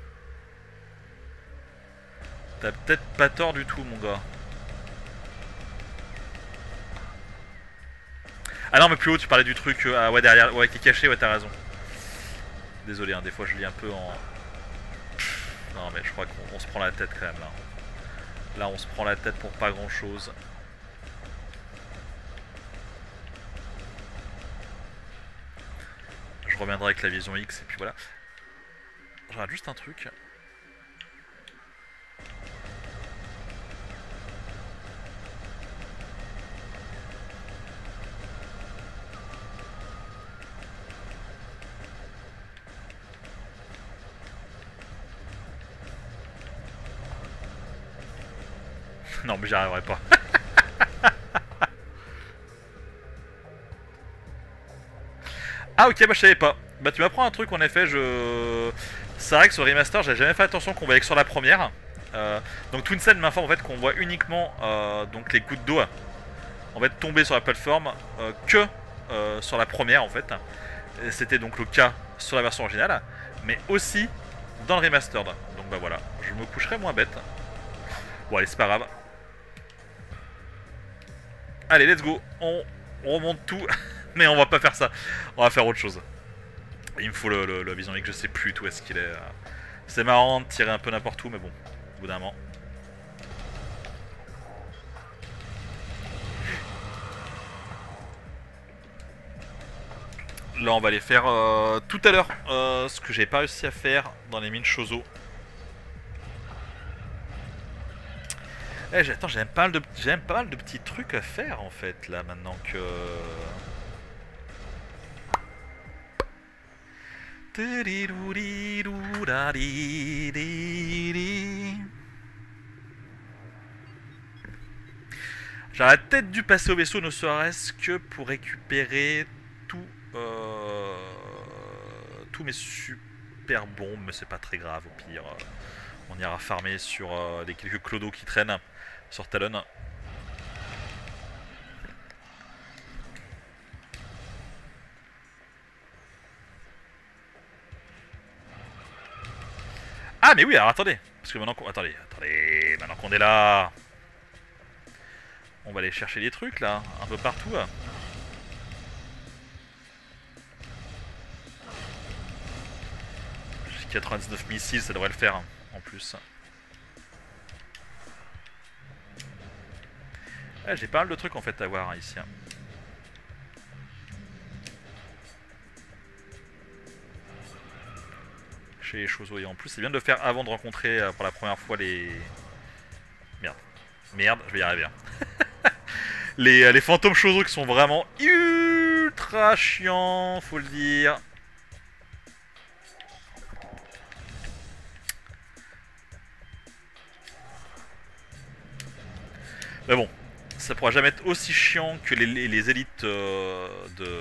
T'as peut-être pas tort du tout, mon gars. Ah non, mais plus haut, tu parlais du truc. Euh, ah ouais, derrière. Ouais, qui est caché, ouais, t'as raison. Désolé, hein, des fois je lis un peu en. Pff, non, mais je crois qu'on se prend la tête quand même là. Là, on se prend la tête pour pas grand chose. Je reviendrai avec la vision X et puis voilà. Je regarde juste un truc. Non mais j'y arriverai pas. Ah ok, bah je savais pas. Bah tu m'apprends un truc en effet, je... C'est vrai que sur le remaster j'avais jamais fait attention qu'on voyait que sur la première. euh, Donc Twinsen m'informe en fait qu'on voit uniquement euh, donc les gouttes d'eau en fait tomber sur la plateforme euh, que euh, sur la première en fait. C'était donc le cas sur la version originale, mais aussi dans le remastered. Donc bah voilà, je me coucherai moins bête. Bon allez c'est pas grave. Allez let's go, on, on remonte tout. Mais on va pas faire ça, on va faire autre chose. Il me faut le, le, le Vision X, je sais plus tout où est-ce qu'il est. C'est marrant de tirer un peu n'importe où, mais bon, au bout d'un moment. Là on va aller faire euh, tout à l'heure euh, ce que j'ai pas réussi à faire dans les mines Chozo. Eh, attends, j'ai pas, pas mal de petits trucs à faire en fait là maintenant que... J'aurais peut-être dû passer au vaisseau, ne serait-ce que pour récupérer tout, euh, tous mes super bombes, mais c'est pas très grave, au pire. On ira farmer sur euh, les quelques clodos qui traînent sur Talon. Ah mais oui, alors attendez, parce que maintenant qu'on... Attendez, attendez, maintenant qu'on est là... On va aller chercher des trucs là, un peu partout. Là. J'ai quatre-vingt-dix-neuf missiles, ça devrait le faire, en plus. Ouais, j'ai pas mal de trucs en fait à voir hein, ici. Hein. Chez les choses, et en plus c'est bien de le faire avant de rencontrer euh, pour la première fois les... Merde. Merde, je vais y arriver. Hein. les, les fantômes Chozo qui sont vraiment ultra chiants, faut le dire. Mais bon, ça pourra jamais être aussi chiant que les, les, les élites euh, de...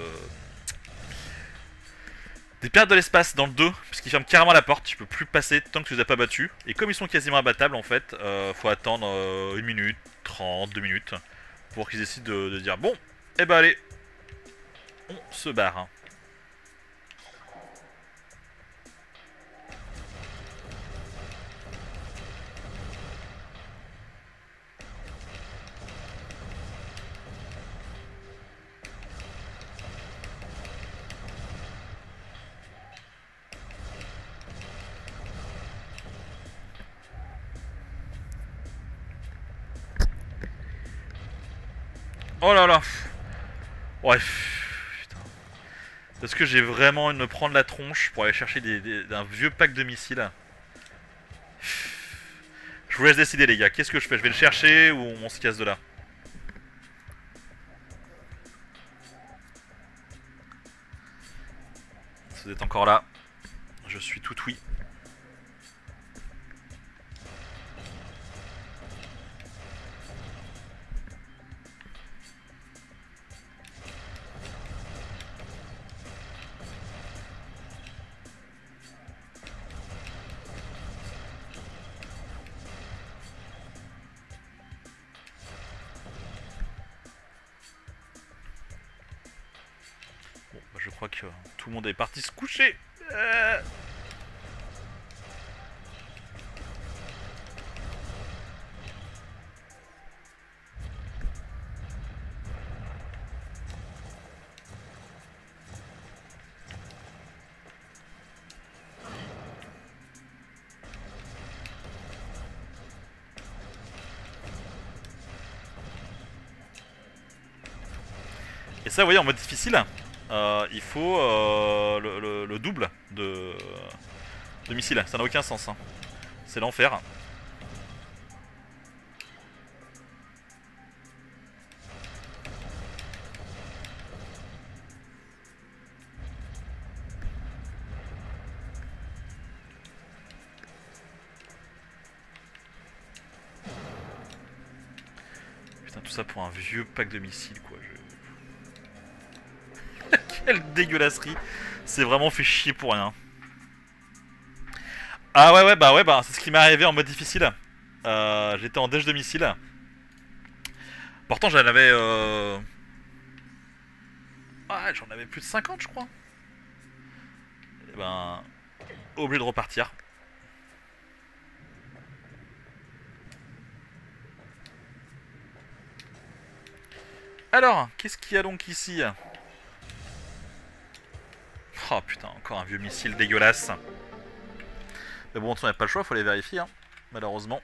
Des pirates de l'espace dans le deux, puisqu'ils ferment carrément la porte, tu peux plus passer tant que tu les as pas battus. Et comme ils sont quasiment imbattables en fait, euh, faut attendre euh, une minute, trente, deux minutes, pour qu'ils décident de, de dire bon, eh ben allez, on se barre. Hein. Oh là là. Ouais. Putain. Est-ce que j'ai vraiment envie de me prendre la tronche pour aller chercher des, des, un vieux pack de missiles? Je vous laisse décider les gars, qu'est-ce que je fais? Je vais le chercher ou on se casse de là? Si vous êtes encore là, je suis tout oui. Je crois que tout le monde est parti se coucher. Euh... Et ça, vous voyez, en mode difficile, euh, il faut euh, le, le- le double de, de missiles. Ça n'a aucun sens. Hein. C'est l'enfer. Putain, tout ça pour un vieux pack de missiles, quoi. Je... Quelle dégueulasserie. C'est vraiment fait chier pour rien. Ah ouais, ouais, bah ouais, bah c'est ce qui m'est arrivé en mode difficile. Euh, J'étais en déj de missiles. Pourtant, j'en avais... Euh... Ah, j'en avais plus de cinquante, je crois. Et ben... Obligé de repartir. Alors, qu'est-ce qu'il y a donc ici? Oh putain, encore un vieux missile dégueulasse. Mais bon, on n'a pas le choix, faut les vérifier, hein, malheureusement.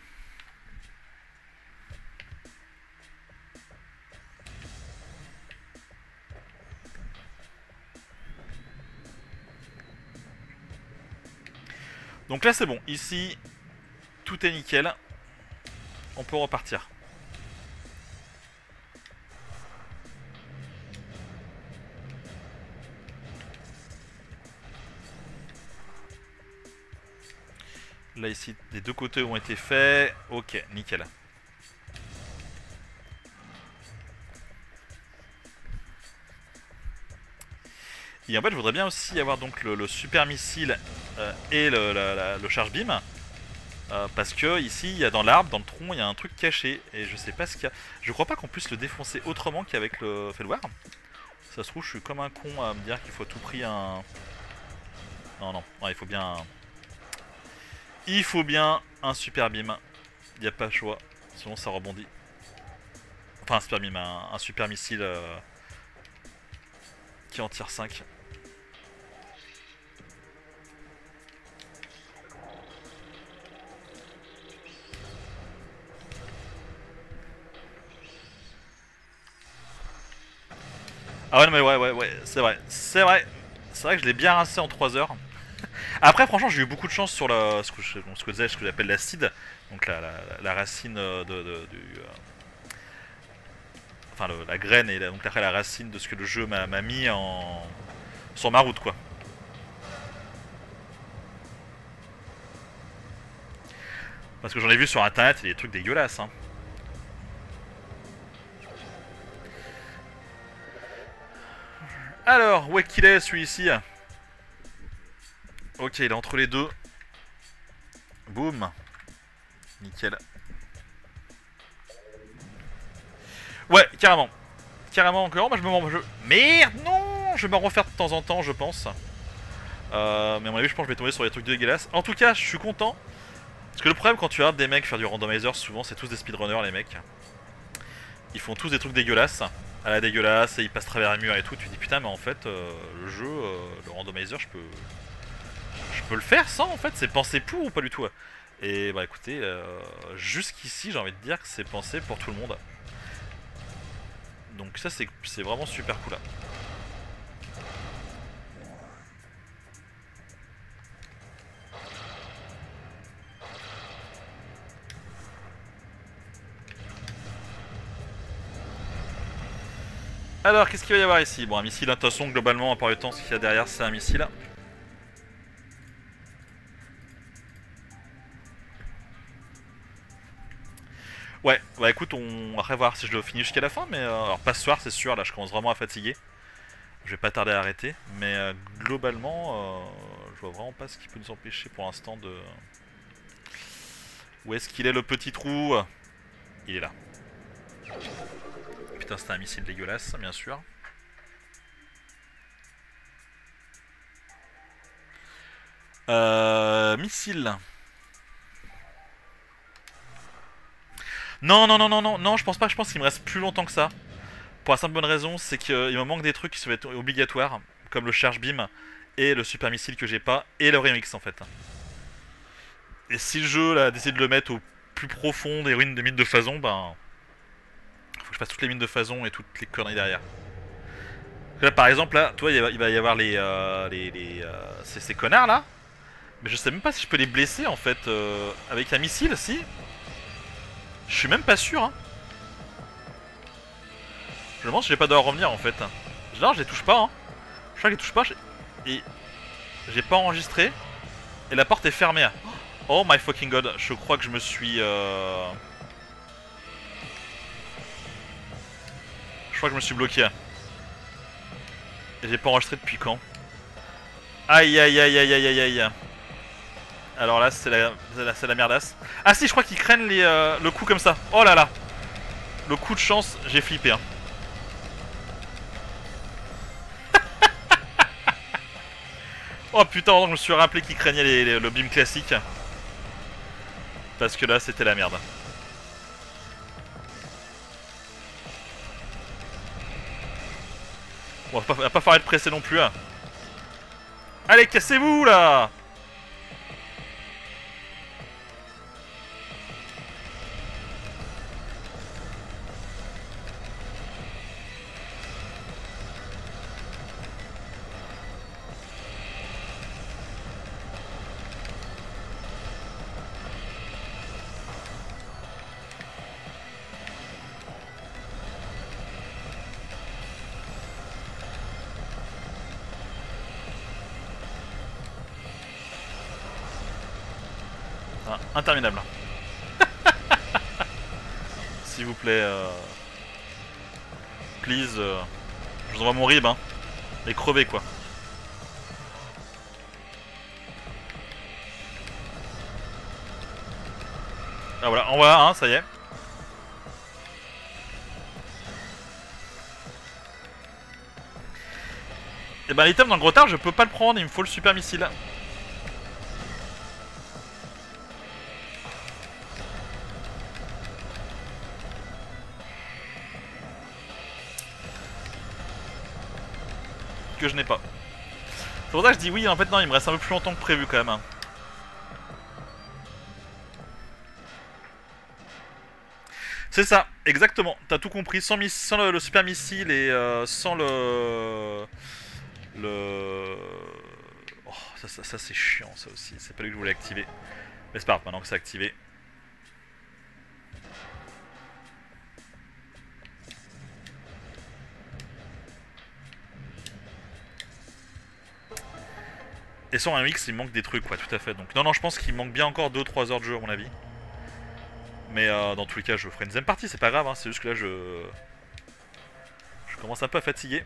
Donc là c'est bon, ici tout est nickel. On peut repartir. Là ici, les deux côtés ont été faits. Ok, nickel. Et en fait, je voudrais bien aussi avoir donc le, le super missile euh, et le, la, la, le charge beam. Euh, parce que ici, il y a dans l'arbre, dans le tronc, il y a un truc caché. Et je sais pas ce qu'il y a. Je crois pas qu'on puisse le défoncer autrement qu'avec le Felwar. Ça se trouve, je suis comme un con à me dire qu'il faut à tout prix un... Non, non, non il faut bien... Un... Il faut bien un super beam. Il n'y a pas le choix. Sinon, ça rebondit. Enfin, un super beam, un, un super missile euh, qui en tire cinq. Ah ouais, non, mais ouais, ouais, ouais, c'est vrai. C'est vrai. C'est vrai que je l'ai bien rincé en trois heures. Après, franchement, j'ai eu beaucoup de chance sur la, ce que je, ce que, ce que j'appelle l'acide. Donc la, la, la racine de, de, de du... Euh, enfin, le, la graine et la, donc après la racine de ce que le jeu m'a mis en... sur ma route, quoi. Parce que j'en ai vu sur internet, il y a des trucs dégueulasses, hein. Alors, où est qu'il est celui-ci? Ok, il est entre les deux. Boum. Nickel. Ouais, carrément. Carrément encore. Moi, je me je... Merde, non. Je vais m'en refaire de temps en temps, je pense. Euh, mais à mon avis, je pense que je vais tomber sur des trucs dégueulasses. En tout cas, je suis content. Parce que le problème quand tu regardes des mecs faire du randomizer, souvent c'est tous des speedrunners, les mecs. Ils font tous des trucs dégueulasses. À la dégueulasse, et ils passent travers les murs et tout. Tu te dis putain, mais en fait, euh, le jeu, euh, le randomizer, je peux. Je peux le faire sans, en fait. C'est pensé pour ou pas du tout. Et bah écoutez, euh, jusqu'ici, j'ai envie de dire que c'est pensé pour tout le monde. Donc ça, c'est vraiment super cool. Là. Alors, qu'est-ce qu'il va y avoir ici? Bon, un missile, de toute façon, globalement, à part le temps, ce qu'il y a derrière, c'est un missile. Ouais, bah écoute, on va voir si je le finis jusqu'à la fin, mais euh, alors pas ce soir, c'est sûr, là je commence vraiment à fatiguer. Je vais pas tarder à arrêter, mais euh, globalement, euh, je vois vraiment pas ce qui peut nous empêcher pour l'instant de... Où est-ce qu'il est le petit trou? Il est là. Putain, c'était un missile dégueulasse, bien sûr. Euh... Missile. Non, non, non, non, non, non, je pense pas, je pense qu'il me reste plus longtemps que ça. Pour la simple bonne raison, c'est qu'il me manque des trucs qui sont obligatoires, comme le charge beam et le super missile que j'ai pas, et le remix en fait. Et si le jeu là décide de le mettre au plus profond des ruines des mines de Phazon, ben... Faut que je fasse toutes les mines de Phazon et toutes les conneries derrière. Là par exemple là, toi il va, il va y avoir les, euh, les, les euh, ces, ces connards là. Mais je sais même pas si je peux les blesser en fait euh, avec un missile, si. Je suis même pas sûr hein. Je me demande si je vais pas devoir revenir en fait. Non, je les touche pas hein. Je crois que je les touche pas. Et j'ai pas enregistré. Et la porte est fermée. Oh my fucking god. Je crois que je me suis... Euh... Je crois que je me suis bloqué. Et j'ai pas enregistré depuis quand. Aïe aïe aïe aïe aïe aïe aïe. Alors là c'est la, la, la merdasse. Ah si, je crois qu'ils craignent les, euh, le coup comme ça. Oh là là. Le coup de chance, j'ai flippé hein. Oh putain, je me suis rappelé qu'ils craignaient les, les, le beam classique. Parce que là c'était la merde. Bon, va pas, va pas falloir être pressé non plus hein. Allez, cassez-vous là. Ah, interminable. S'il vous plaît. Euh... Please. Euh... Je vous envoie mon rib hein. Et crever quoi. Ah voilà, en voilà un, ça y est. Et ben l'item dans le gros tard, je peux pas le prendre, il me faut le super missile. Que je n'ai pas. C'est pour ça que je dis oui, en fait non, il me reste un peu plus longtemps que prévu quand même. Hein. C'est ça, exactement, t'as tout compris, sans, sans le, le super missile et euh, sans le... Le... Oh, ça, ça, ça c'est chiant ça aussi, c'est pas lui que je voulais activer. Mais c'est pas grave, maintenant que c'est activé. Et sur un X il manque des trucs, ouais, tout à fait. Donc non, non, je pense qu'il manque bien encore deux trois heures de jeu à mon avis. Mais euh, dans tous les cas, je ferai une deuxième partie, c'est pas grave, hein, c'est juste que là, je... Je commence un peu à fatiguer.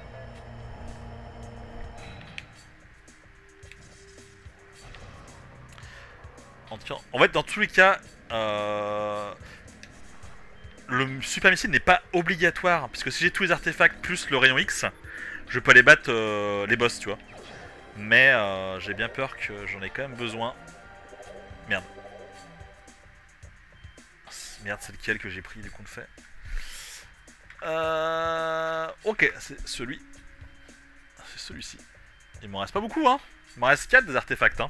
En fait, dans tous les cas, euh... le super missile n'est pas obligatoire, puisque si j'ai tous les artefacts plus le rayon X, je peux aller battre euh, les boss, tu vois. Mais euh, j'ai bien peur que j'en ai quand même besoin. Merde. Merde, c'est lequel que j'ai pris du compte fait. Euh... Ok, c'est celui. C'est celui-ci. Il m'en reste pas beaucoup, hein. Il m'en reste quatre des artefacts, hein.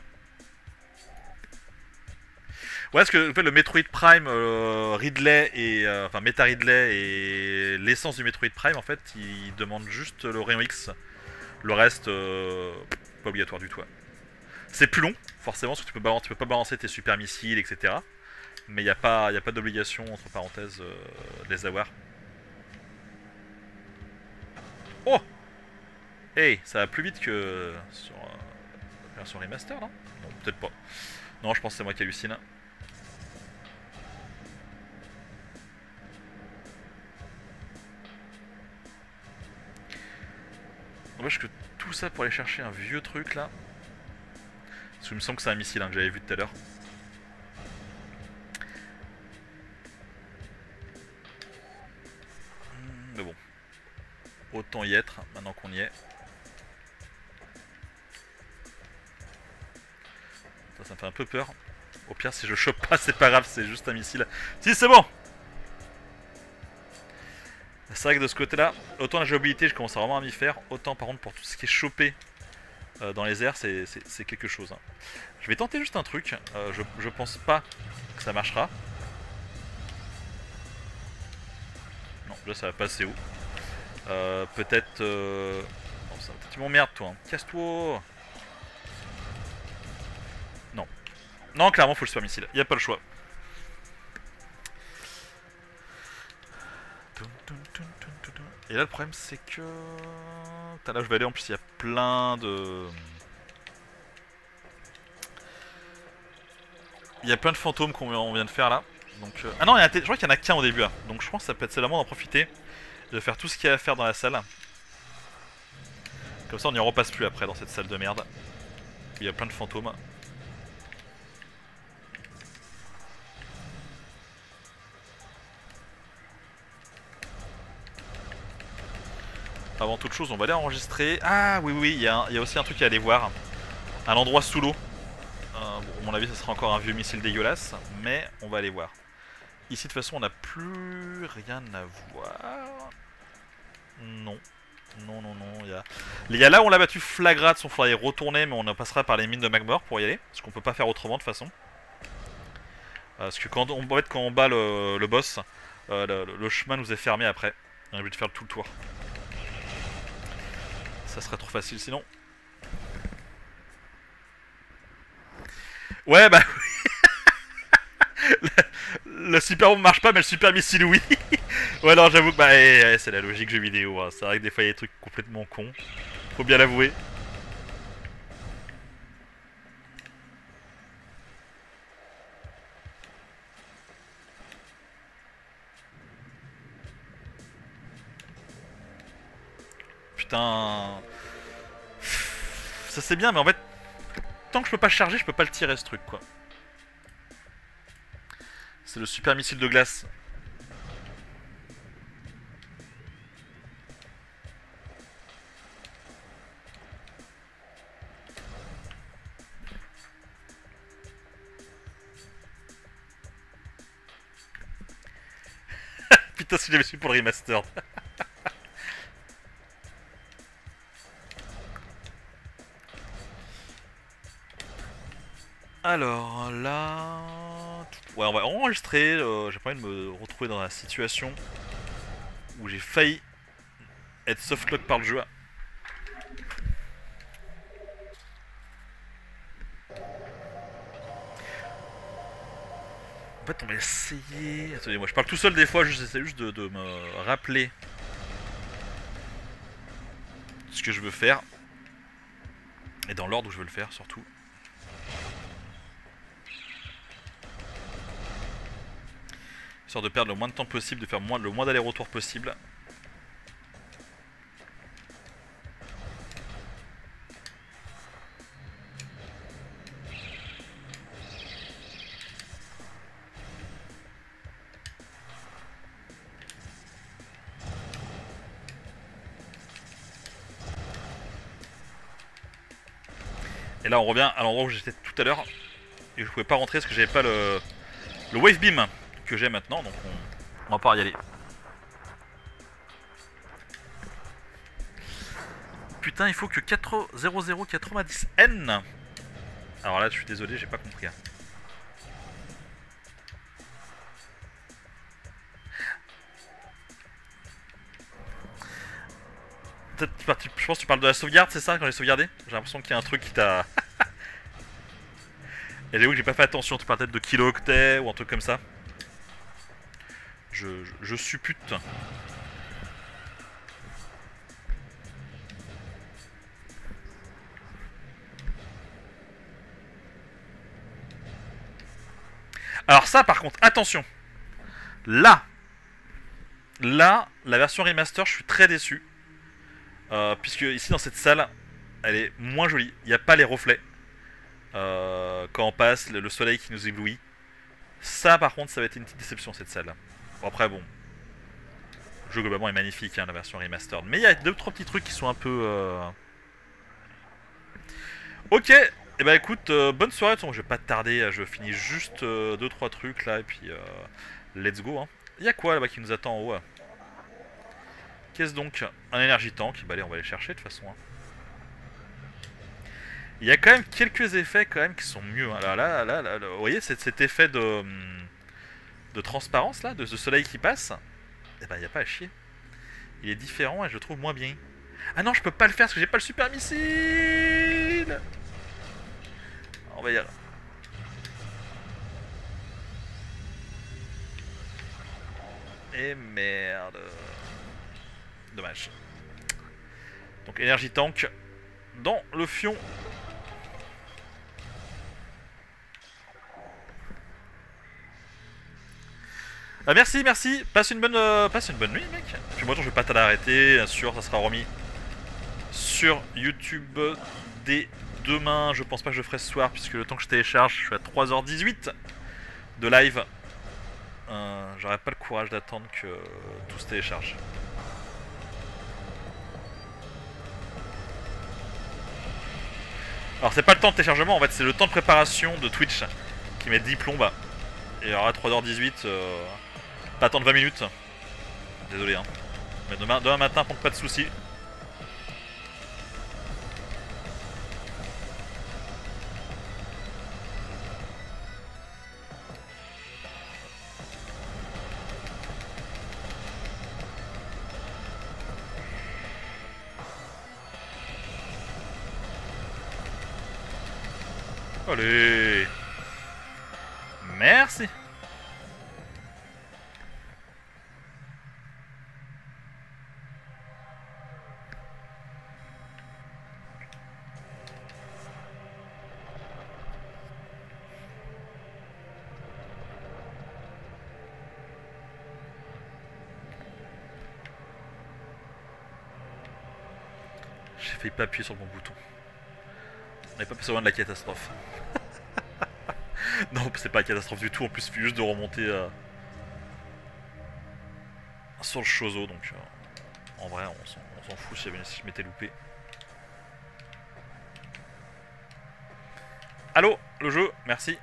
Ouais, parce que en fait, le Metroid Prime euh, Ridley et euh, enfin Meta Ridley et l'essence du Metroid Prime, en fait, il demande juste le rayon X. Le reste, euh, pas obligatoire du tout. Ouais. C'est plus long, forcément, parce que tu peux, balancer, tu peux pas balancer tes super missiles, et cetera. Mais il n'y a pas, y a pas d'obligation, entre parenthèses, euh, de les avoir. Oh! Hey, ça va plus vite que sur euh, la version remaster, non? Non, peut-être pas. Non, je pense que c'est moi qui hallucine. N'empêche que tout ça pour aller chercher un vieux truc là. Parce qu'il me semble que c'est un missile hein, que j'avais vu tout à l'heure. Mais bon. Autant y être maintenant qu'on y est. Ça, ça me fait un peu peur. Au pire, si je chope pas, c'est pas grave, c'est juste un missile. Si, c'est bon! C'est vrai que de ce côté-là, autant la jouabilité, je commence vraiment à m'y faire. Autant par contre, pour tout ce qui est chopé euh, dans les airs, c'est quelque chose. Hein. Je vais tenter juste un truc. Euh, je, je pense pas que ça marchera. Non, là, ça va passer où? Euh, peut-être... Euh... Oh, ça, tu m'emmerdes toi, hein. Casse-toi. Non. Non, clairement faut le super missile, y a pas le choix. Et là le problème c'est que... Putain, là je vais aller, en plus il y a plein de... Il y a plein de fantômes qu'on vient de faire là. Donc, euh... Ah non, il y a... je crois qu'il y en a qu'un au début là. Donc je pense que ça peut être seulement d'en profiter. De faire tout ce qu'il y a à faire dans la salle. Comme ça on n'y repasse plus après dans cette salle de merde. Il y a plein de fantômes. Avant toute chose, on va aller enregistrer. Ah oui, oui, il y, a, il y a aussi un truc à aller voir. Un endroit sous l'eau. Euh, bon, à mon avis, ça sera encore un vieux missile dégueulasse. Mais on va aller voir. Ici, de toute façon, on n'a plus rien à voir. Non. Non, non, non. Il y a, il y a là où on l'a battu Flagrat, on faudra y retourner, mais on passera par les mines de Magmor pour y aller. Parce qu'on peut pas faire autrement de toute façon. Parce que quand on, en fait, quand on bat le, le boss, euh, le, le chemin nous est fermé après. On est obligé de faire tout le tour. Ça serait trop facile sinon. Ouais, bah le, le super bombe marche pas, mais le super missile oui. Ouais, alors j'avoue que bah, eh, eh, c'est la logique jeu vidéo. Hein. C'est vrai que des fois il y a des trucs complètement cons. Faut bien l'avouer. Putain. Ça c'est bien, mais en fait, tant que je peux pas le charger, je peux pas le tirer ce truc quoi. C'est le super missile de glace. Putain, si j'avais su pour le remaster. Alors là... Ouais, on va enregistrer. Euh, j'ai pas envie de me retrouver dans la situation où j'ai failli être softlock par le jeu. En fait, on va essayer... Attendez, moi je parle tout seul des fois, j'essaie juste de, de me rappeler ce que je veux faire. Et dans l'ordre où je veux le faire, surtout. Histoire de perdre le moins de temps possible, de faire moins, le moins d'aller-retour possible. Et là on revient à l'endroit où j'étais tout à l'heure. Et je pouvais pas rentrer parce que j'avais pas le, le wave beam que j'ai maintenant. Donc on, on va pas y aller. Putain, il faut que zéro zéro quatre-vingt-dix N. Alors là je suis désolé, j'ai pas compris. Hein. Je pense que tu parles de la sauvegarde, c'est ça, quand j'ai sauvegardé? J'ai l'impression qu'il y a un truc qui t'a... Et j'avoue que j'ai pas fait attention, tu parles peut-être de kilo-octets ou un truc comme ça. Je, je, je suppute. Alors ça par contre, attention. Là, là, la version remaster, je suis très déçu. Euh, puisque ici dans cette salle, elle est moins jolie. Il n'y a pas les reflets. Euh, quand on passe, le, le soleil qui nous éblouit. Ça par contre, ça va être une petite déception cette salle. Bon, après bon, le jeu globalement est magnifique, hein, la version remastered. Mais il y a deux trois petits trucs qui sont un peu... Euh... Ok, et eh bah ben, écoute, euh, bonne soirée. Je vais pas te tarder, je finis juste deux euh, trois trucs là et puis euh, let's go. Hein. Il y a quoi là-bas qui nous attend en haut? Qu'est-ce donc? Un énergie tank. Bah allez, on va aller chercher de toute façon. Hein. Il y a quand même quelques effets quand même qui sont mieux. Hein. Là, là, là, là, là, vous voyez cet, cet effet de, de transparence là, de ce soleil qui passe. Et bah il n'y a pas à chier. Il est différent et je le trouve moins bien. Ah non, je peux pas le faire parce que j'ai pas le super missile. On va y aller. Et merde. Dommage. Donc énergie tank dans le fion. Ah, merci, merci. Passe une bonne, euh, passe une bonne nuit, mec. Puis moi, je vais pas t'arrêter arrêter. Bien sûr, ça sera remis sur YouTube dès demain. Je pense pas que je ferai ce soir puisque le temps que je télécharge, je suis à trois heures dix-huit de live. Euh, J'aurais pas le courage d'attendre que tout se télécharge. Alors c'est pas le temps de téléchargement en fait, c'est le temps de préparation de Twitch qui met dix plombes. Et alors à trois heures dix-huit, euh, pas attendre vingt minutes. Désolé hein. Mais demain, demain matin, pour pas de soucis. Allez. Merci. J'ai failli pas appuyer sur le bon bouton. On n'est pas passé loin de la catastrophe. Non, c'est pas la catastrophe du tout. En plus, il suffit juste de remonter euh, sur le chozo. Donc, euh, en vrai, on s'en fout si je m'étais loupé. Allô, le jeu, merci.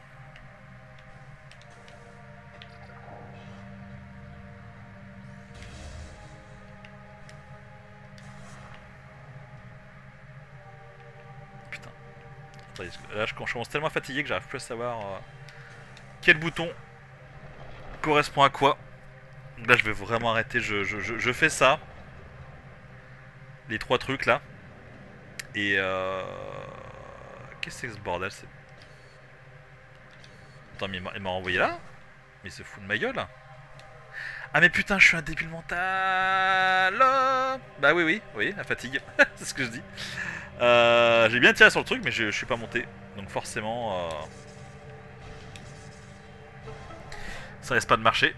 Putain. Là, je commence tellement fatigué que j'arrive plus à savoir euh, quel bouton correspond à quoi. Donc là, je vais vraiment arrêter. Je, je, je, je fais ça. Les trois trucs là. Et euh... qu'est-ce que c'est que ce bordel? Attends, mais il m'a envoyé là? Mais il se fout de ma gueule. Ah mais putain, je suis un débile mental. Bah oui, oui, oui, la fatigue. C'est ce que je dis. Euh, J'ai bien tiré sur le truc, mais je, je suis pas monté. Donc forcément... Euh... ça risque pas de marcher.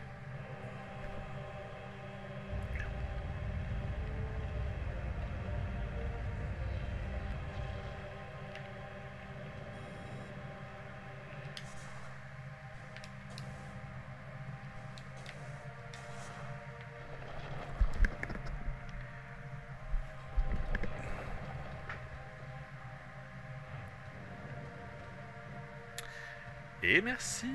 Et merci.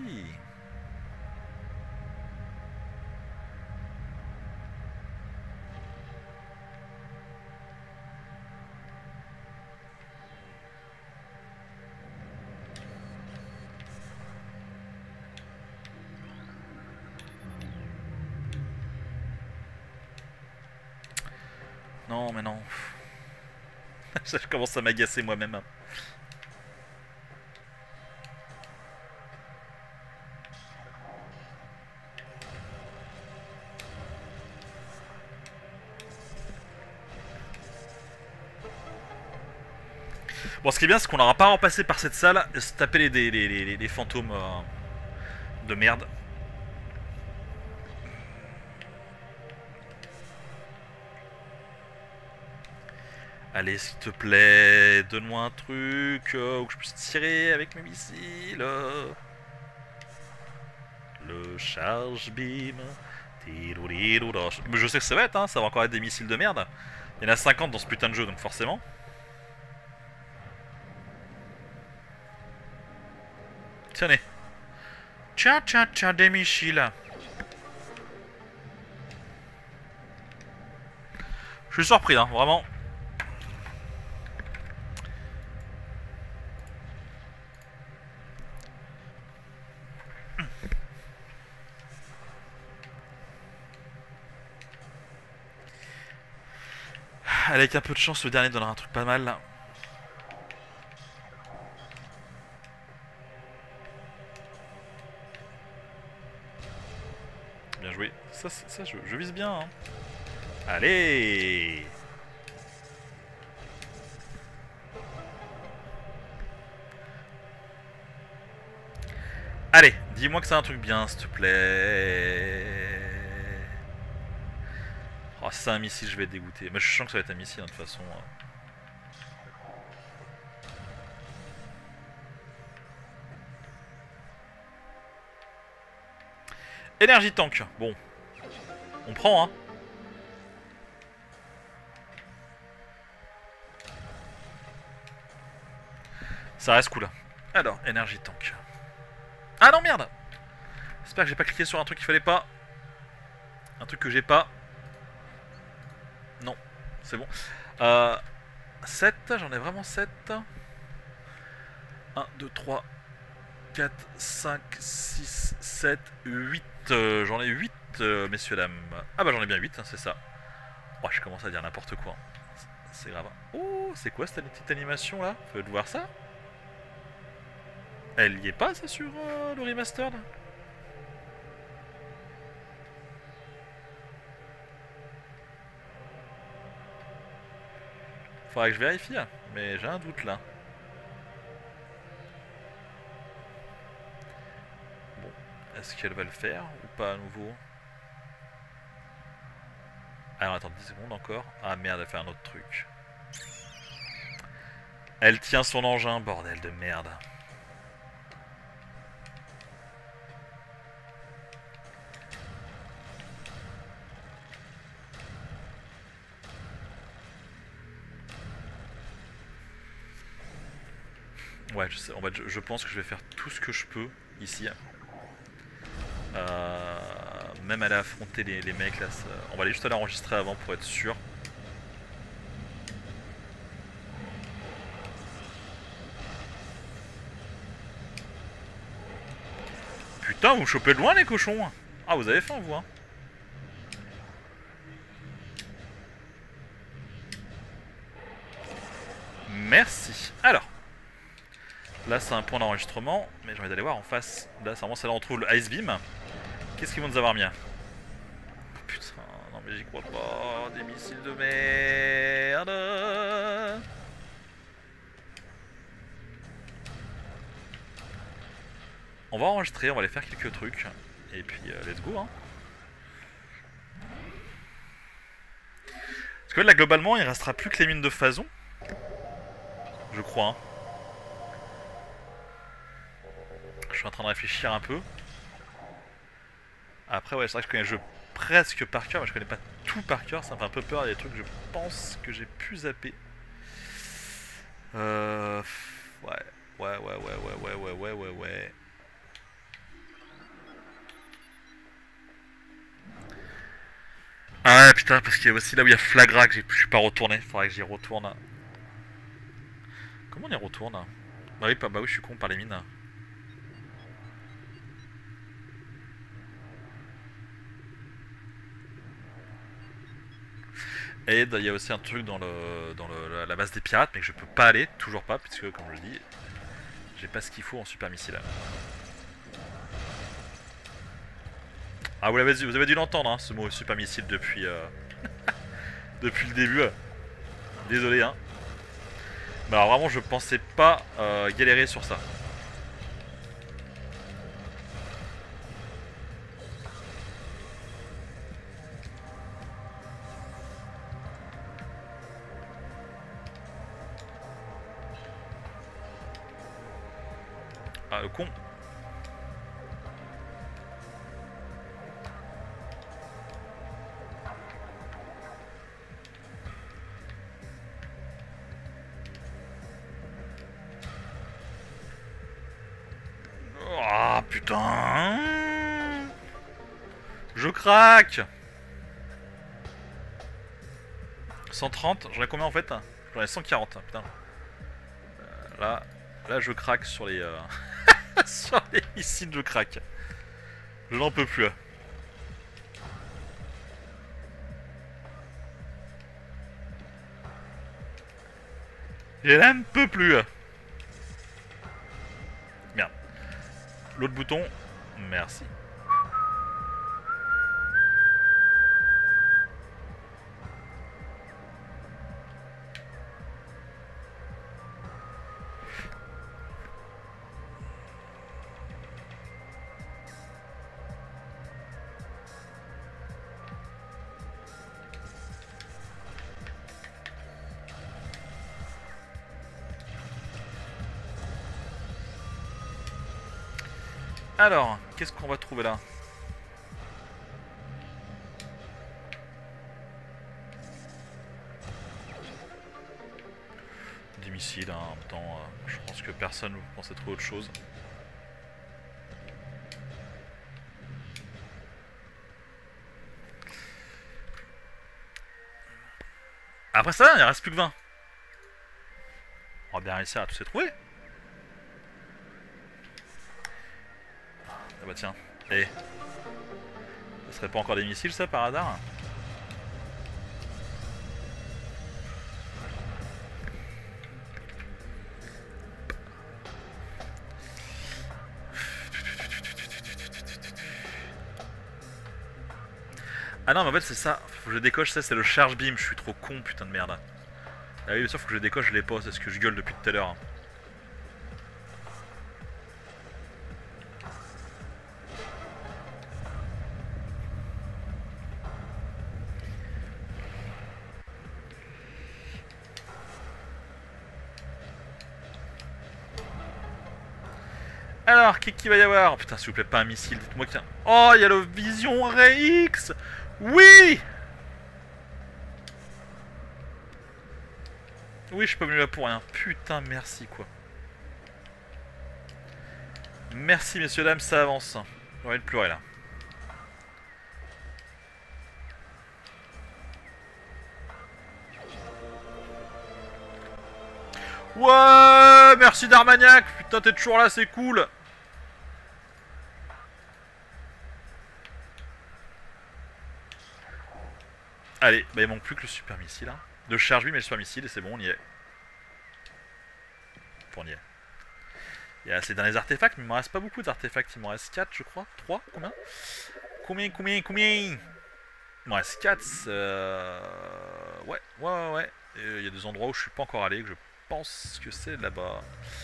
Non, mais non. Je commence à m'agacer moi-même. Bon, ce qui est bien, c'est qu'on n'aura pas repassé par cette salle et se taper les, les, les, les, les fantômes euh, de merde. Allez, s'il te plaît, donne-moi un truc euh, où je puisse tirer avec mes missiles. Le charge beam. Mais je sais que ça va être, hein, ça va encore être des missiles de merde. Il y en a cinquante dans ce putain de jeu, donc forcément. Tenez. Tiens, tiens, tiens, des missiles. Je suis surpris, hein, vraiment. avec un peu de chance, le dernier donnera un truc pas mal. Là. Bien joué. Ça, ça je, je vise bien. Hein. Allez. Allez, dis-moi que c'est un truc bien, s'il te plaît. Oh, si c'est un missile, je vais être dégoûté. Mais je sens que ça va être un missile, hein, de toute façon. Énergie tank. Bon. On prend, hein. Ça reste cool. Alors, énergie tank. Ah non, merde. J'espère que j'ai pas cliqué sur un truc qu'il fallait pas. Un truc que j'ai pas. Non, c'est bon. Euh, sept, j'en ai vraiment sept. un, deux, trois, quatre, cinq, six, sept, huit. Euh, j'en ai huit, euh, messieurs, dames. Ah bah j'en ai bien huit, hein, c'est ça. Oh, je commence à dire n'importe quoi. C'est grave. Oh, c'est quoi cette petite animation là? Faites voir ça. Elle y est pas, ça, sur euh, le remastered? Faudrait que je vérifie, mais j'ai un doute là. Bon, est-ce qu'elle va le faire ou pas à nouveau? Alors attends, dix secondes encore. Ah merde, elle fait un autre truc. Elle tient son engin, bordel de merde. Ouais, je, sais, en fait, je, je pense que je vais faire tout ce que je peux ici. Euh, même aller affronter les, les mecs là. Ça... On va aller juste aller enregistrer avant pour être sûr. Putain, vous me chopez de loin les cochons. Ah, vous avez faim vous, hein. Merci. Alors. Là c'est un point d'enregistrement, mais j'ai envie d'aller voir en face. Là c'est vraiment c'est là on trouve le Ice Beam. Qu'est-ce qu'ils vont nous avoir mis? Oh, putain, non mais j'y crois pas. Des missiles de merde. On va enregistrer, on va aller faire quelques trucs. Et puis euh, let's go, hein. Parce que là globalement il restera plus que les mines de Phazon. Je crois, hein. Je suis en train de réfléchir un peu. Après, ouais, c'est vrai que je connais le jeu presque par cœur, mais je connais pas tout par cœur. Ça me fait un peu peur. Il y a des trucs que je pense que j'ai pu zapper. Euh. Ouais, ouais, ouais, ouais, ouais, ouais, ouais, ouais, ouais, ouais. Ah ouais, putain, parce qu'il y a aussi là où il y a Flagra que je suis pas retourné. Faudrait que j'y retourne. Comment on y retourne? Bah oui, pas, bah oui, je suis con par les mines. Et il y a aussi un truc dans, le, dans le, la base des pirates, mais que je peux pas aller, toujours pas, puisque comme je dis, j'ai pas ce qu'il faut en super missile. Ah, vous, avez, vous avez dû l'entendre, hein, ce mot super missile depuis, euh, depuis le début. Désolé, hein. Mais alors vraiment, je pensais pas euh, galérer sur ça. Ah, le con. Ah, putain. Je craque. cent trente, j'en ai combien en fait? J'en ai cent quarante, putain. Euh, là, là je craque sur les... Euh... sur les missiles, je craque. Je n'en peux plus. Je n'en peux plus. Merde. L'autre bouton. Merci. Alors, qu'est-ce qu'on va trouver là? Des missiles, hein, en même temps, euh, je pense que personne ne pensait trouver autre chose. Après ça, il ne reste plus que vingt. On va bien réussir à tous les trouver. Ah bah tiens, eh. Ce serait pas encore des missiles ça par hasard? Ah non mais en fait c'est ça, faut que je décoche ça, c'est le charge beam, je suis trop con putain de merde. Ah oui bien sûr faut que je décoche, je l'ai pas, c'est ce que je gueule depuis tout à l'heure. Alors, qu'est-ce qu'il va y avoir? Oh, putain, s'il vous plaît, pas un missile, dites-moi qu'il y a... Oh, il y a le Vision Ray X. Oui. Oui, je suis pas venu là pour rien. Putain, merci, quoi. Merci, messieurs, dames, ça avance. J'ai envie de pleurer, là. Ouais, merci d'Armagnac. Putain, t'es toujours là, c'est cool. Allez, bah il manque plus que le super missile. Hein. De charge lui, mais le super missile, et c'est bon, on y est. Enfin, on y est. Il y a assez dans les artefacts, mais il me reste pas beaucoup d'artefacts. Il me reste quatre, je crois. trois, combien? Combien, combien, combien? Il me reste quatre. Euh... Ouais, ouais, ouais, ouais. Il y a des endroits où je suis pas encore allé, que je pense que c'est là-bas.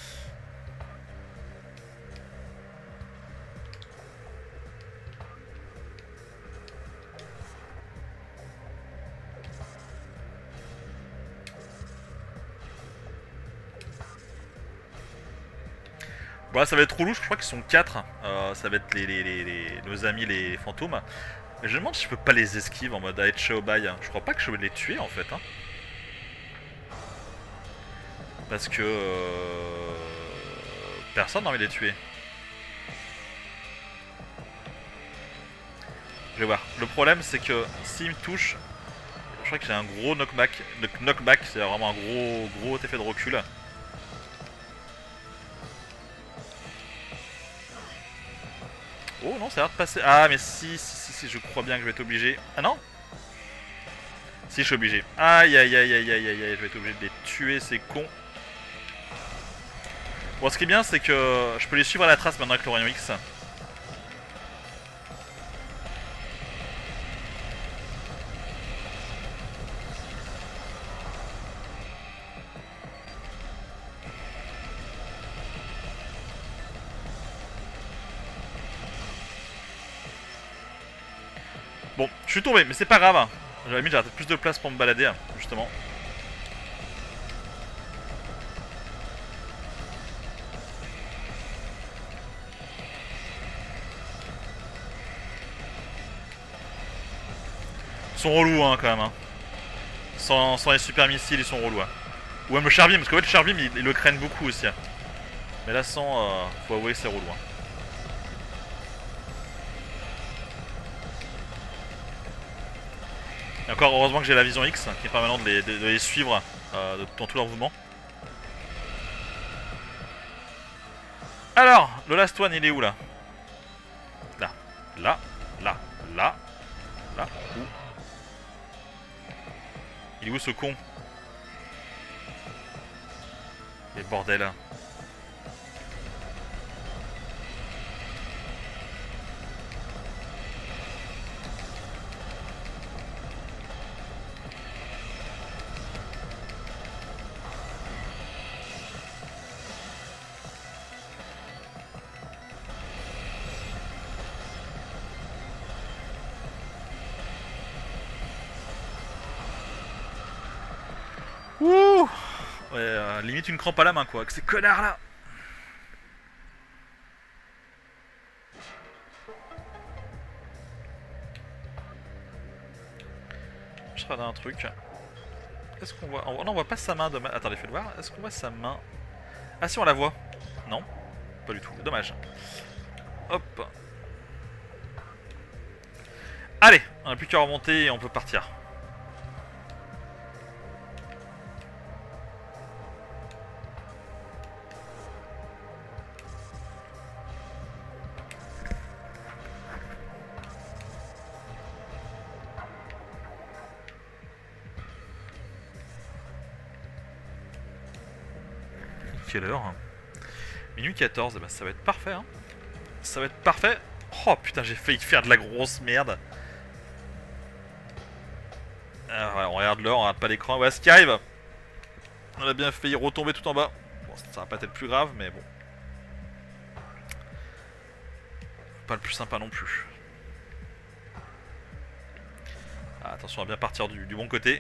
Voilà, ça va être trop louche, je crois qu'ils sont quatre. Euh, ça va être les, les, les, les, nos amis les fantômes. Mais je me demande si je peux pas les esquiver en mode Aed Shaobai. Je crois pas que je vais les tuer en fait. Hein. Parce que... Euh... personne n'a envie de les tuer. Je vais voir. Le problème c'est que s'ils me touchent, je crois que j'ai un gros knockback. Knockback, c'est vraiment un gros, gros effet de recul. Oh non, ça a l'air de passer. Ah, mais si, si, si, si, je crois bien que je vais être obligé. Ah non? Si, je suis obligé. Aïe, aïe, aïe, aïe, aïe, aïe, aïe, je vais être obligé de les tuer, ces cons. Bon, ce qui est bien, c'est que je peux les suivre à la trace maintenant avec le rayon X. Bon, je suis tombé, mais c'est pas grave. J'avais mis, j'aurais peut-être plus de place pour me balader, justement. Ils sont relous, hein, quand même. Hein. Sans, sans les super missiles, ils sont relous. Hein. Ou même le Charbim, parce qu'en fait, le Charbim, il, il le craignent beaucoup aussi. Hein. Mais là, sans, euh, faut avouer, c'est relou. Hein. Et encore heureusement que j'ai la vision X qui permet maintenant de les, de, de les suivre euh, dans tous leurs mouvements. Alors, le last one il est où là? Là, là, là, là, là, où? Il est où ce con? Mais bordel. Ouh. Ouais, euh, limite une crampe à la main quoi, avec ces connards là. Je regarde un truc. Est-ce qu'on voit... Non, on voit pas sa main de... Attendez, fais le voir. Est-ce qu'on voit sa main? Ah si, on la voit. Non, pas du tout. Dommage. Hop. Allez, on n'a plus qu'à remonter et on peut partir. Quelle heure? Minuit quatorze, bah ça va être parfait hein. Ça va être parfait. Oh putain, j'ai failli faire de la grosse merde. Ah, ouais, on regarde l'heure, on regarde pas l'écran. Ouais, ce qui arrive. On a bien failli retomber tout en bas. Bon, ça va pas être plus grave, mais bon. Pas le plus sympa non plus. Ah, attention à bien partir du, du bon côté.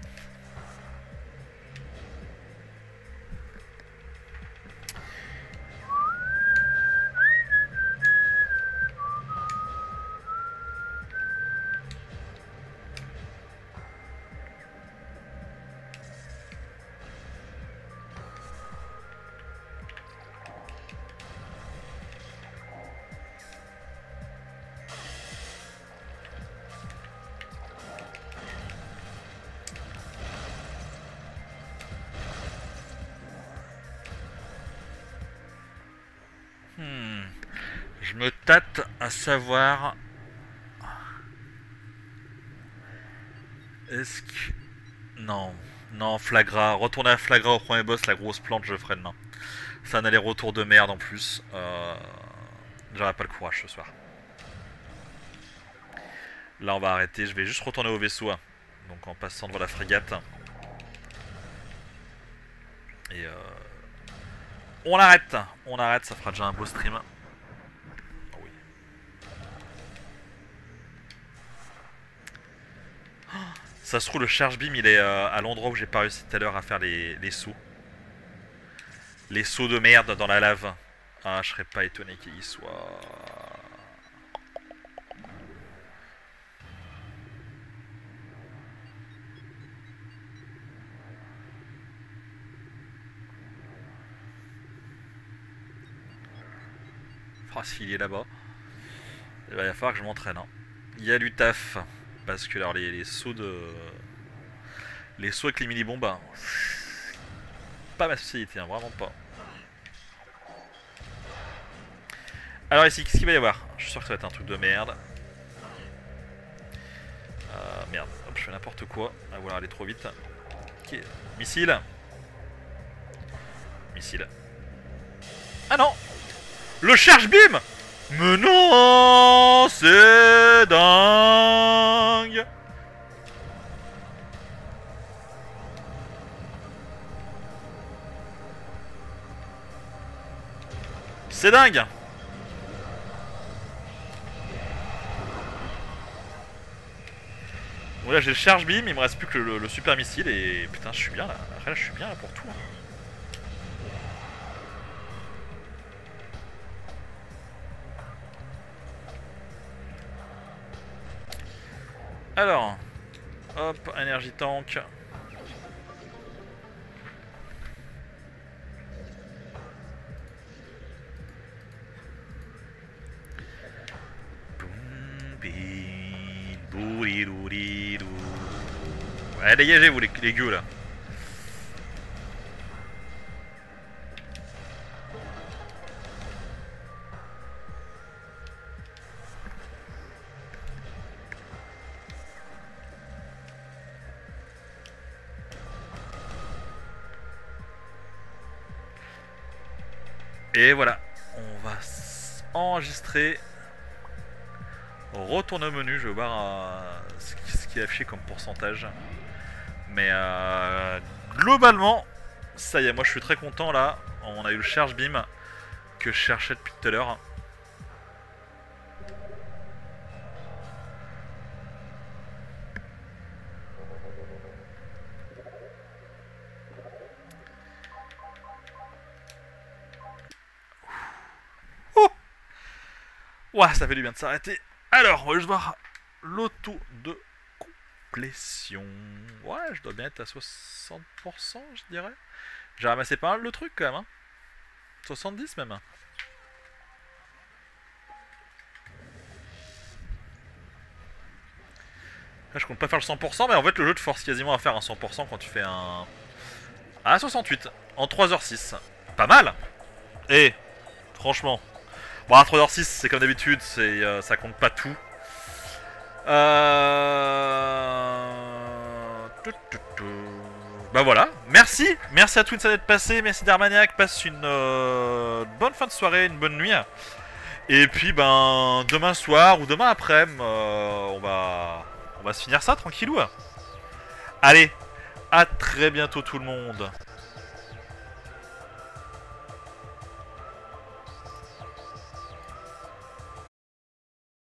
Hmm. Je me tâte à savoir... Est-ce que... Non. Non, Flagra. Retourner à Flagra au premier boss, la grosse plante, je ferai demain. C'est un aller-retour de merde en plus. Euh... J'aurai pas le courage ce soir. Là, on va arrêter. Je vais juste retourner au vaisseau. Hein. Donc en passant devant la frégate. Et... Euh... On arrête. On arrête, ça fera déjà un beau stream. Oh oui. Oh, ça se trouve, le charge beam, il est euh, à l'endroit où j'ai pas réussi tout à l'heure à faire les, les sauts. Les sauts de merde dans la lave. Ah, je serais pas étonné qu'il y soit... Oh, s'il est là-bas, il va falloir que je m'entraîne. Hein. Il y a du taf. Parce que alors les, les sauts de... Les sauts avec les mini-bombes, hein, pas ma spécialité, hein, vraiment pas. Alors ici, qu'est-ce qu'il va y avoir? Je suis sûr que ça va être un truc de merde. Euh, merde, hop, je fais n'importe quoi. À vouloir aller trop vite. Ok, missile. Missile. Ah non! Le charge beam! Mais non! C'est dingue! C'est dingue! Bon là j'ai le charge beam, il me reste plus que le, le super missile et putain je suis bien là. Après là je suis bien là pour tout. Hein. Alors, hop, énergie tank. Ouais, dégagez vous les, les gueux là. Et voilà, on va enregistrer. Retourner au menu, je vais voir euh, ce, qui, ce qui est affiché comme pourcentage. Mais euh, globalement, ça y est, moi je suis très content là. On a eu le cherche bim que je cherchais depuis tout à l'heure. Oh, ouah, ça fait du bien de s'arrêter. Alors, on va juste voir l'auto de complétion. Ouais, je dois bien être à soixante pour cent, je dirais. J'ai ramassé pas mal le truc quand même. Hein. soixante-dix même. Là, je compte pas faire le cent pour cent, mais en fait, le jeu te force quasiment à faire un cent pour cent quand tu fais un. Ah, soixante-huit. En trois heures six. Pas mal. Et, franchement. Bon, à trois heures six, c'est comme d'habitude, c'est, euh, ça compte pas tout. Euh... Bah voilà, merci, merci à Twins d'être passé, merci Darmaniac, passe une euh, bonne fin de soirée, une bonne nuit. Et puis ben demain soir ou demain après, euh, on va on va se finir ça tranquillou. Allez, à très bientôt tout le monde.